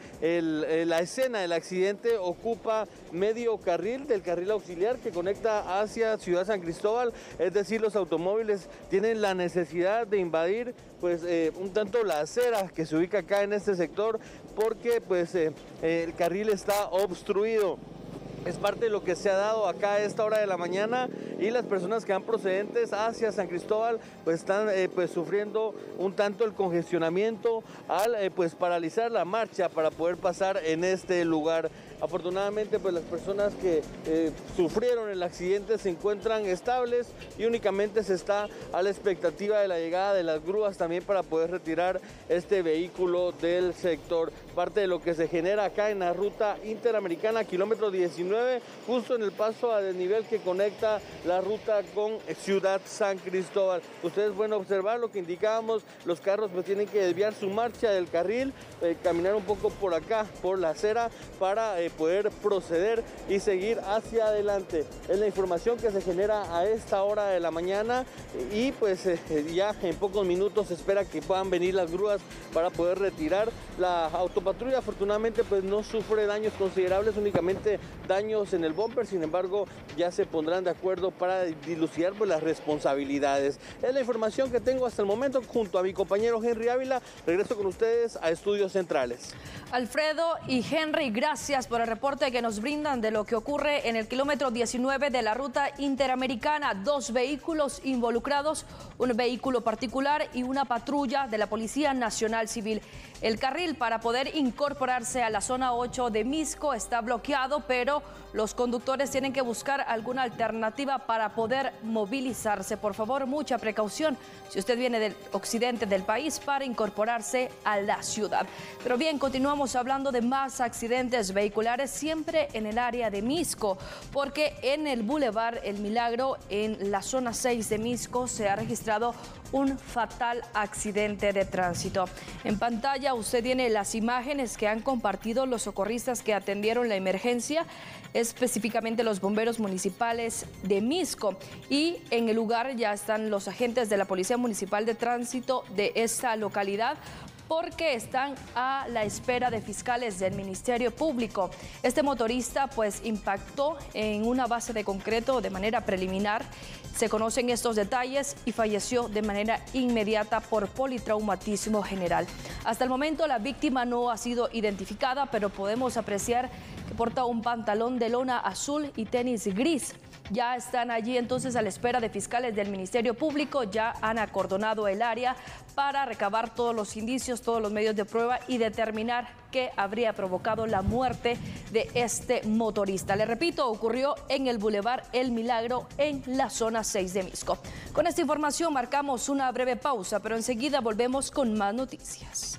la escena del accidente ocupa medio carril del carril auxiliar que conecta hacia Ciudad San Cristóbal, es decir, los automóviles tienen la necesidad de invadir pues un tanto la acera que se ubica acá en este sector porque pues el carril está obstruido. Es parte de lo que se ha dado acá a esta hora de la mañana y las personas que van procedentes hacia San Cristóbal pues están pues sufriendo un tanto el congestionamiento al pues paralizar la marcha para poder pasar en este lugar. Afortunadamente pues las personas que sufrieron el accidente se encuentran estables y únicamente se está a la expectativa de la llegada de las grúas también para poder retirar este vehículo del sector. Parte de lo que se genera acá en la ruta interamericana, kilómetro 19, justo en el paso a desnivel que conecta la ruta con Ciudad San Cristóbal. Ustedes pueden observar lo que indicábamos, los carros pues tienen que desviar su marcha del carril, caminar un poco por acá, por la acera, para poder proceder y seguir hacia adelante. Es la información que se genera a esta hora de la mañana y pues ya en pocos minutos se espera que puedan venir las grúas para poder retirar. La autopatrulla afortunadamente pues no sufre daños considerables, únicamente daños en el bumper, sin embargo ya se pondrán de acuerdo para dilucidar pues las responsabilidades. Es la información que tengo hasta el momento junto a mi compañero Henry Ávila. Regreso con ustedes a Estudios Centrales. Alfredo y Henry, gracias por el reporte que nos brindan de lo que ocurre en el kilómetro 19 de la ruta interamericana. 2 vehículos involucrados, un vehículo particular y una patrulla de la Policía Nacional Civil. El carril para poder incorporarse a la zona 8 de Misco está bloqueado, pero los conductores tienen que buscar alguna alternativa para poder movilizarse. Por favor, mucha precaución si usted viene del occidente del país para incorporarse a la ciudad. Pero bien, continuamos hablando de más accidentes vehiculares, siempre en el área de Misco, porque en el Boulevard El Milagro, en la zona 6 de Misco, se ha registrado un fatal accidente de tránsito. En pantalla usted tiene las imágenes que han compartido los socorristas que atendieron la emergencia, específicamente los bomberos municipales de Misco, y en el lugar ya están los agentes de la Policía Municipal de Tránsito de esta localidad, porque están a la espera de fiscales del Ministerio Público. Este motorista pues impactó en una base de concreto de manera preliminar. Se conocen estos detalles y falleció de manera inmediata por politraumatismo general. Hasta el momento la víctima no ha sido identificada, pero podemos apreciar que porta un pantalón de lona azul y tenis gris. Ya están allí entonces a la espera de fiscales del Ministerio Público, ya han acordonado el área para recabar todos los indicios, todos los medios de prueba y determinar qué habría provocado la muerte de este motorista. Le repito, ocurrió en el Boulevard El Milagro, en la zona 6 de Misco. Con esta información marcamos una breve pausa, pero enseguida volvemos con más noticias.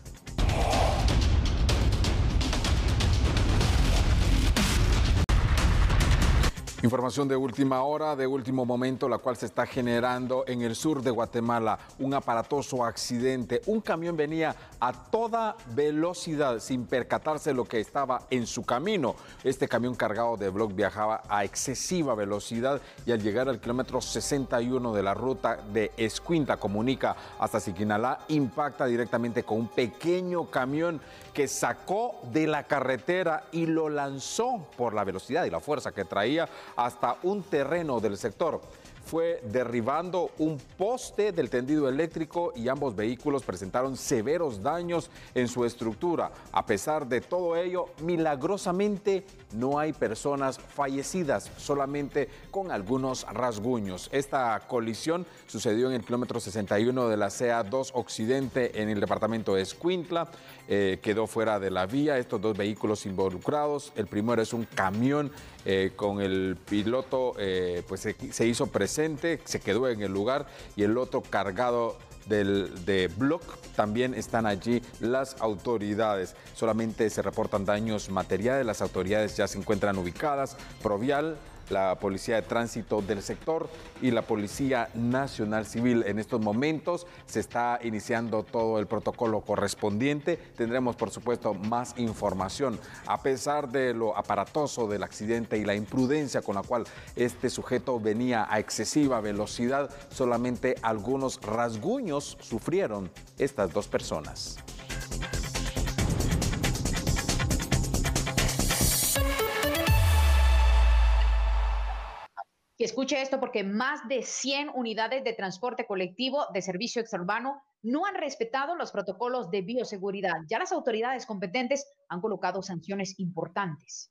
Información de última hora, de último momento, la cual se está generando en el sur de Guatemala. Un aparatoso accidente. Un camión venía a toda velocidad sin percatarse de lo que estaba en su camino. Este camión cargado de bloc viajaba a excesiva velocidad y al llegar al kilómetro 61 de la ruta de Escuintla, comunica hasta Siquinalá, impacta directamente con un pequeño camión que sacó de la carretera y lo lanzó por la velocidad y la fuerza que traía hasta un terreno del sector. Fue derribando un poste del tendido eléctrico y ambos vehículos presentaron severos daños en su estructura. A pesar de todo ello, milagrosamente no hay personas fallecidas, solamente con algunos rasguños. Esta colisión sucedió en el kilómetro 61 de la CA2 Occidente en el departamento de Escuintla. Quedó fuera de la vía estos dos vehículos involucrados. El primero es un camión con el piloto, pues se hizo presente, se quedó en el lugar, y el otro cargado de bloc. También están allí las autoridades. Solamente se reportan daños materiales. Las autoridades ya se encuentran ubicadas. Provial, la Policía de Tránsito del sector y la Policía Nacional Civil. En estos momentos se está iniciando todo el protocolo correspondiente. Tendremos, por supuesto, más información. A pesar de lo aparatoso del accidente y la imprudencia con la cual este sujeto venía a excesiva velocidad, solamente algunos rasguños sufrieron estas dos personas. Y escuche esto, porque más de 100 unidades de transporte colectivo de servicio extraurbano no han respetado los protocolos de bioseguridad. Ya las autoridades competentes han colocado sanciones importantes.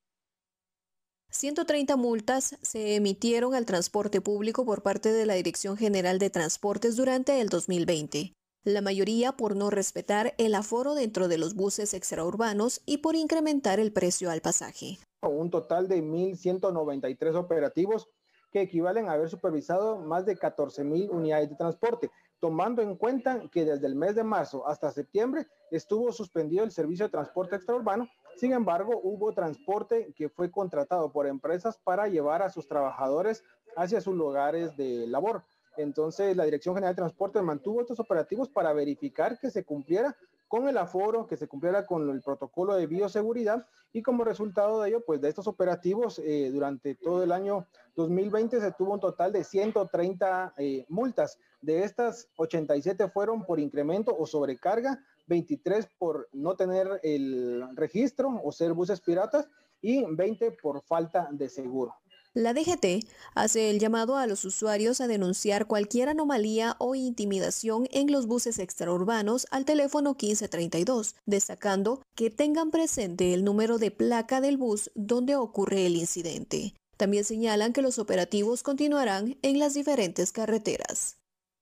130 multas se emitieron al transporte público por parte de la Dirección General de Transportes durante el 2020. La mayoría por no respetar el aforo dentro de los buses extraurbanos y por incrementar el precio al pasaje. Un total de 1.193 operativos que equivalen a haber supervisado más de 14.000 unidades de transporte, tomando en cuenta que desde el mes de marzo hasta septiembre estuvo suspendido el servicio de transporte extraurbano. Sin embargo, hubo transporte que fue contratado por empresas para llevar a sus trabajadores hacia sus lugares de labor. Entonces, la Dirección General de Transporte mantuvo estos operativos para verificar que se cumpliera con el aforo, que se cumpliera con el protocolo de bioseguridad, y como resultado de ello, pues de estos operativos, durante todo el año 2020 se tuvo un total de 130 multas. De estas, 87 fueron por incremento o sobrecarga, 23 por no tener el registro o ser buses piratas y 20 por falta de seguro. La DGT hace el llamado a los usuarios a denunciar cualquier anomalía o intimidación en los buses extraurbanos al teléfono 1532, destacando que tengan presente el número de placa del bus donde ocurre el incidente. También señalan que los operativos continuarán en las diferentes carreteras.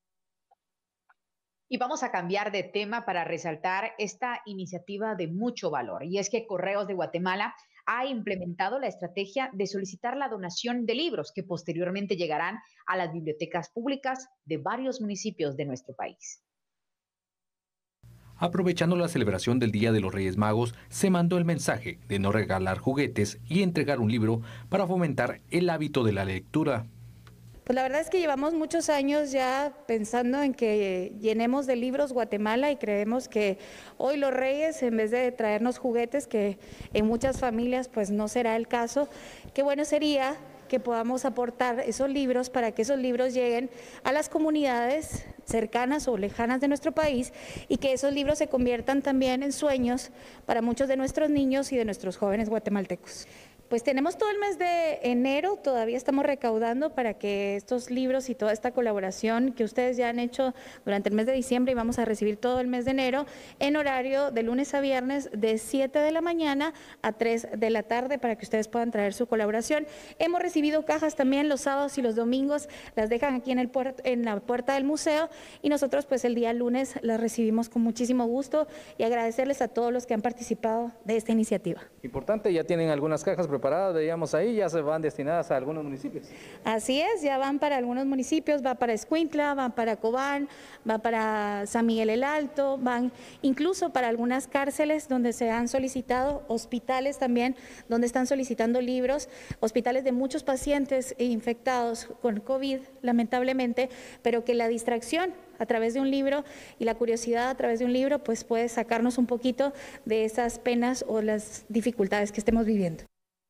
Y vamos a cambiar de tema para resaltar esta iniciativa de mucho valor, y es que Correos de Guatemala ha implementado la estrategia de solicitar la donación de libros que posteriormente llegarán a las bibliotecas públicas de varios municipios de nuestro país. Aprovechando la celebración del Día de los Reyes Magos, se mandó el mensaje de no regalar juguetes y entregar un libro para fomentar el hábito de la lectura. Pues la verdad es que llevamos muchos años ya pensando en que llenemos de libros Guatemala, y creemos que hoy los Reyes, en vez de traernos juguetes, que en muchas familias pues no será el caso, qué bueno sería que podamos aportar esos libros para que esos libros lleguen a las comunidades cercanas o lejanas de nuestro país, y que esos libros se conviertan también en sueños para muchos de nuestros niños y de nuestros jóvenes guatemaltecos. Pues tenemos todo el mes de enero, todavía estamos recaudando para que estos libros y toda esta colaboración que ustedes ya han hecho durante el mes de diciembre, y vamos a recibir todo el mes de enero en horario de lunes a viernes de 7 de la mañana a 3 de la tarde para que ustedes puedan traer su colaboración. Hemos recibido cajas también los sábados y los domingos, las dejan aquí en la puerta del museo, y nosotros pues el día lunes las recibimos con muchísimo gusto, y agradecerles a todos los que han participado de esta iniciativa. Importante, ya tienen algunas cajas preparadas preparadas, veíamos ahí, ya se van destinadas a algunos municipios. Así es, ya van para algunos municipios, va para Escuintla, van para Cobán, va para San Miguel el Alto, van incluso para algunas cárceles donde se han solicitado, hospitales también, donde están solicitando libros, hospitales de muchos pacientes infectados con COVID, lamentablemente, pero que la distracción a través de un libro y la curiosidad a través de un libro pues puede sacarnos un poquito de esas penas o las dificultades que estemos viviendo.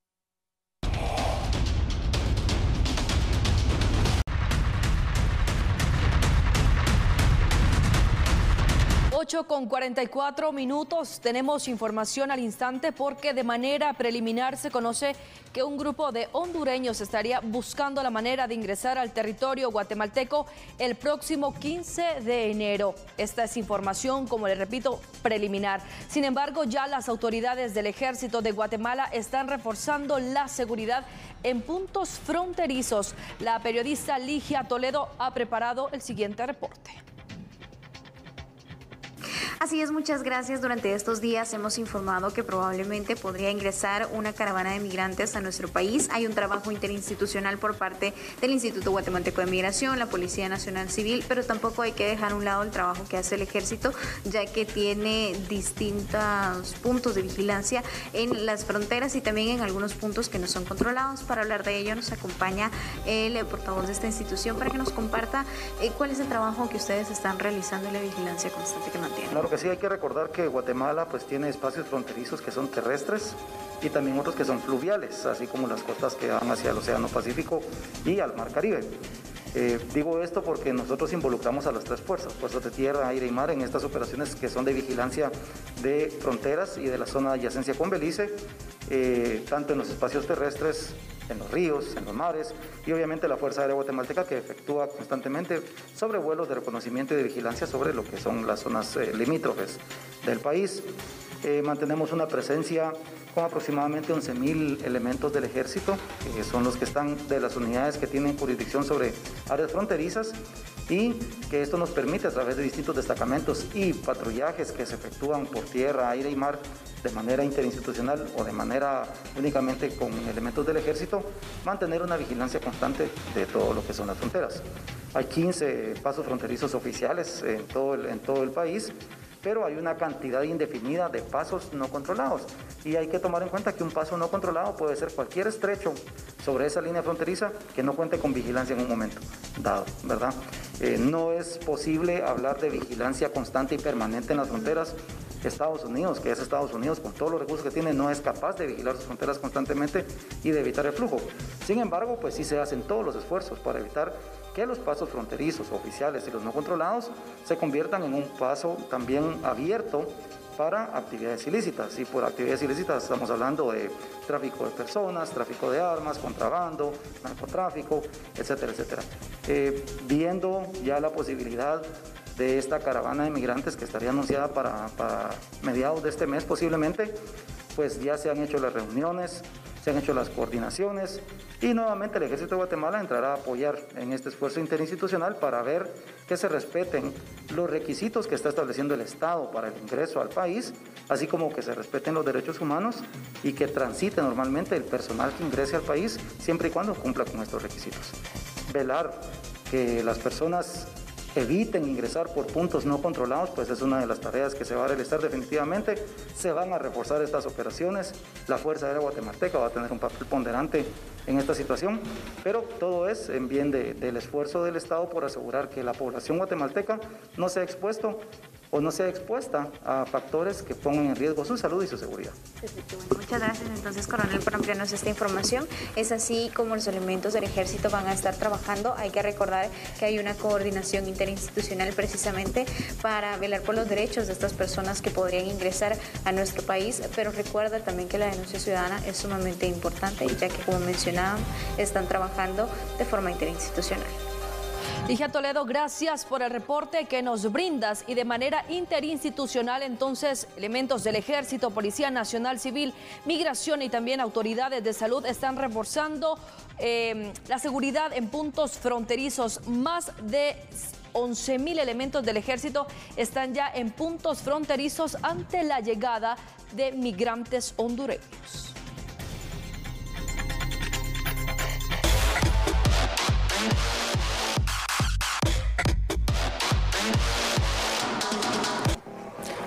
Con 44 minutos, tenemos información al instante porque de manera preliminar se conoce que un grupo de hondureños estaría buscando la manera de ingresar al territorio guatemalteco el próximo 15 de enero. Esta es información, como les repito, preliminar. Sin embargo, ya las autoridades del Ejército de Guatemala están reforzando la seguridad en puntos fronterizos. La periodista Ligia Toledo ha preparado el siguiente reporte. Así es, muchas gracias. Durante estos días hemos informado que probablemente podría ingresar una caravana de migrantes a nuestro país. Hay un trabajo interinstitucional por parte del Instituto Guatemalteco de Migración, la Policía Nacional Civil, pero tampoco hay que dejar a un lado el trabajo que hace el Ejército, ya que tiene distintos puntos de vigilancia en las fronteras y también en algunos puntos que no son controlados. Para hablar de ello nos acompaña el portavoz de esta institución para que nos comparta cuál es el trabajo que ustedes están realizando y la vigilancia constante que mantienen. Claro que sí, hay que recordar que Guatemala pues tiene espacios fronterizos que son terrestres y también otros que son fluviales, así como las costas que van hacia el Océano Pacífico y al Mar Caribe. Digo esto porque nosotros involucramos a las tres fuerzas de tierra, aire y mar en estas operaciones que son de vigilancia de fronteras y de la zona de adyacencia con Belice, tanto en los espacios terrestres, en los ríos, en los mares y obviamente la Fuerza Aérea Guatemalteca que efectúa constantemente sobrevuelos de reconocimiento y de vigilancia sobre lo que son las zonas limítrofes del país. Mantenemos una presencia con aproximadamente 11.000 elementos del Ejército, que son los que están de las unidades que tienen jurisdicción sobre áreas fronterizas y que esto nos permite a través de distintos destacamentos y patrullajes que se efectúan por tierra, aire y mar de manera interinstitucional o de manera únicamente con elementos del Ejército, mantener una vigilancia constante de todo lo que son las fronteras. Hay 15 pasos fronterizos oficiales en todo el país, pero hay una cantidad indefinida de pasos no controlados y hay que tomar en cuenta que un paso no controlado puede ser cualquier estrecho sobre esa línea fronteriza que no cuente con vigilancia en un momento dado, ¿verdad? No es posible hablar de vigilancia constante y permanente en las fronteras. Estados Unidos, que es Estados Unidos, con todos los recursos que tiene, no es capaz de vigilar sus fronteras constantemente y de evitar el flujo. Sin embargo, pues sí se hacen todos los esfuerzos para evitar que los pasos fronterizos oficiales y los no controlados se conviertan en un paso también abierto para actividades ilícitas. Y por actividades ilícitas estamos hablando de tráfico de personas, tráfico de armas, contrabando, narcotráfico, etcétera, etcétera. Viendo ya la posibilidad de esta caravana de migrantes que estaría anunciada para mediados de este mes posiblemente, pues ya se han hecho las reuniones, se han hecho las coordinaciones y nuevamente el Ejército de Guatemala entrará a apoyar en este esfuerzo interinstitucional para ver que se respeten los requisitos que está estableciendo el Estado para el ingreso al país, así como que se respeten los derechos humanos y que transite normalmente el personal que ingrese al país siempre y cuando cumpla con estos requisitos. Velar que las personas eviten ingresar por puntos no controlados, pues es una de las tareas que se va a realizar definitivamente. Se van a reforzar estas operaciones, la Fuerza Aérea Guatemalteca va a tener un papel ponderante en esta situación, pero todo es en bien del esfuerzo del Estado por asegurar que la población guatemalteca no sea expuesta a factores que pongan en riesgo su salud y su seguridad. Muchas gracias entonces, coronel, por ampliarnos esta información. Es así como los elementos del Ejército van a estar trabajando. Hay que recordar que hay una coordinación interinstitucional precisamente para velar por los derechos de estas personas que podrían ingresar a nuestro país, pero recuerda también que la denuncia ciudadana es sumamente importante, ya que, como mencionaban, están trabajando de forma interinstitucional. Ligia Toledo, gracias por el reporte que nos brindas y de manera interinstitucional entonces elementos del Ejército, Policía Nacional Civil, Migración y también autoridades de salud están reforzando la seguridad en puntos fronterizos. Más de 11.000 elementos del Ejército están ya en puntos fronterizos ante la llegada de migrantes hondureños.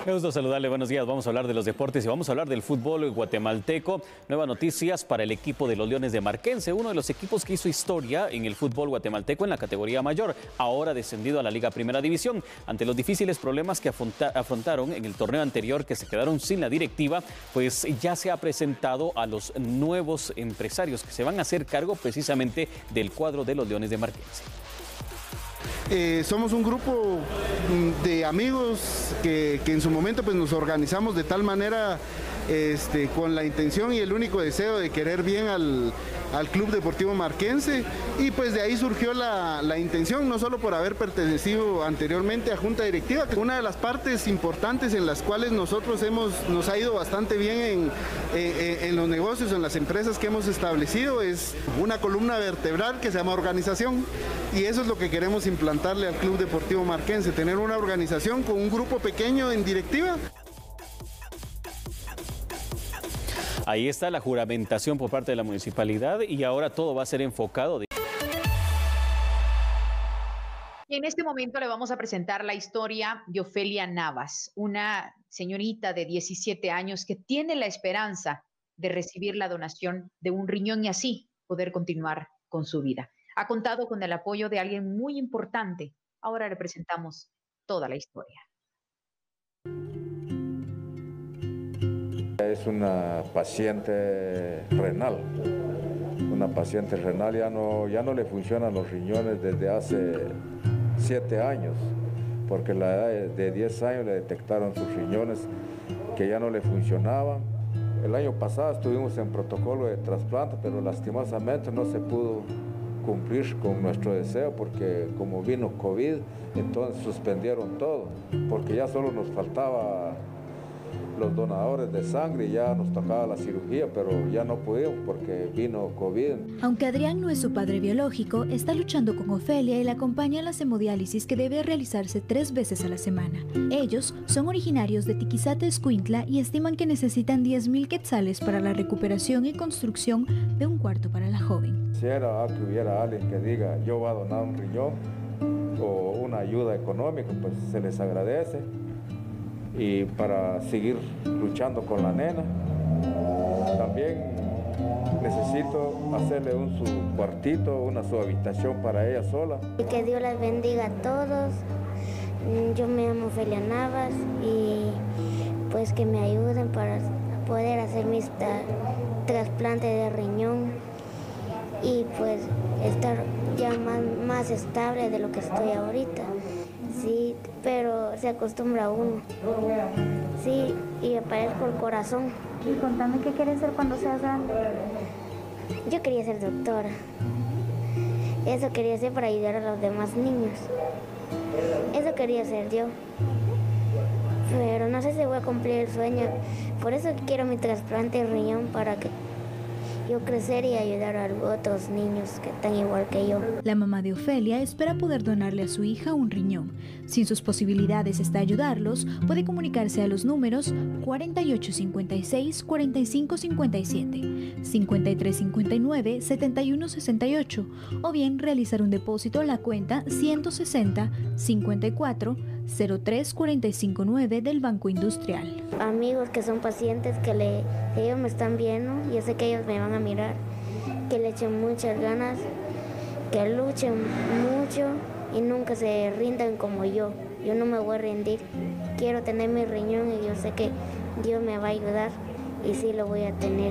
Me gusta saludarle, buenos días. Vamos a hablar de los deportes y vamos a hablar del fútbol guatemalteco. Nuevas noticias para el equipo de los Leones de Marquense, uno de los equipos que hizo historia en el fútbol guatemalteco en la categoría mayor, ahora descendido a la Liga Primera División. Ante los difíciles problemas que afrontaron en el torneo anterior, que se quedaron sin la directiva, pues ya se ha presentado a los nuevos empresarios que se van a hacer cargo precisamente del cuadro de los Leones de Marquense. Somos un grupo de amigos que en su momento pues nos organizamos de tal manera con la intención y el único deseo de querer bien al Club Deportivo Marquense, y pues de ahí surgió la intención, no solo por haber pertenecido anteriormente a Junta Directiva, que una de las partes importantes en las cuales nosotros nos ha ido bastante bien en los negocios, en las empresas que hemos establecido, es una columna vertebral que se llama organización, y eso es lo que queremos implantarle al Club Deportivo Marquense, tener una organización con un grupo pequeño en directiva. Ahí está la juramentación por parte de la municipalidad y ahora todo va a ser enfocado. Y en este momento le vamos a presentar la historia de Ofelia Navas, una señorita de 17 años que tiene la esperanza de recibir la donación de un riñón y así poder continuar con su vida. Ha contado con el apoyo de alguien muy importante. Ahora le presentamos toda la historia. Es una paciente renal. Una paciente renal, ya no le funcionan los riñones desde hace 7 años, porque a la edad de 10 años le detectaron sus riñones que ya no le funcionaban. El año pasado estuvimos en protocolo de trasplante, pero lastimosamente no se pudo cumplir con nuestro deseo porque como vino COVID, entonces suspendieron todo, porque ya solo nos faltaba los donadores de sangre y ya nos tocaba la cirugía, pero ya no pudimos porque vino COVID. Aunque Adrián no es su padre biológico, está luchando con Ofelia y la acompaña en las hemodiálisis que debe realizarse 3 veces a la semana. Ellos son originarios de Tiquizate, Escuintla, y estiman que necesitan 10,000 quetzales para la recuperación y construcción de un cuarto para la joven. Quisiera que hubiera alguien que diga yo voy a donar un riñón o una ayuda económica, pues se les agradece. Y para seguir luchando con la nena. También necesito hacerle su cuartito, su habitación para ella sola. Y que Dios las bendiga a todos. Yo me llamo Ofelia Navas y pues que me ayuden para poder hacer mis trasplantes de riñón y pues estar ya más estable de lo que estoy ahorita. Sí, pero se acostumbra uno. Sí, y me parezco el corazón. Y contame, ¿qué quieres ser cuando seas grande? Yo quería ser doctora. Eso quería ser para ayudar a los demás niños. Eso quería ser yo. Pero no sé si voy a cumplir el sueño. Por eso quiero mi trasplante de riñón para que yo crecer y ayudar a otros niños que están igual que yo. La mamá de Ofelia espera poder donarle a su hija un riñón. Si en sus posibilidades está ayudarlos, puede comunicarse a los números 4856-4557, 5359-7168 o bien realizar un depósito a la cuenta 160-54-03-459 del Banco Industrial. Amigos que son pacientes que ellos me están viendo, yo sé que ellos me van a mirar, que le echen muchas ganas, que luchen mucho y nunca se rindan como yo. Yo no me voy a rendir. Quiero tener mi riñón y yo sé que Dios me va a ayudar y sí lo voy a tener.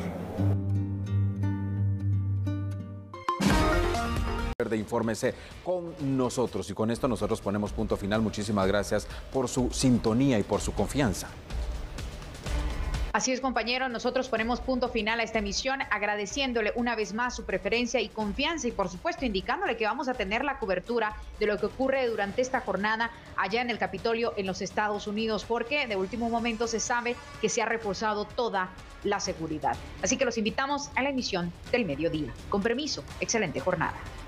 Infórmese con nosotros y con esto nosotros ponemos punto final. Muchísimas gracias por su sintonía y por su confianza. Así es, compañeros, nosotros ponemos punto final a esta emisión, agradeciéndole una vez más su preferencia y confianza y por supuesto indicándole que vamos a tener la cobertura de lo que ocurre durante esta jornada allá en el Capitolio en los Estados Unidos, porque de último momento se sabe que se ha reforzado toda la seguridad. Así que los invitamos a la emisión del mediodía. Con permiso, excelente jornada.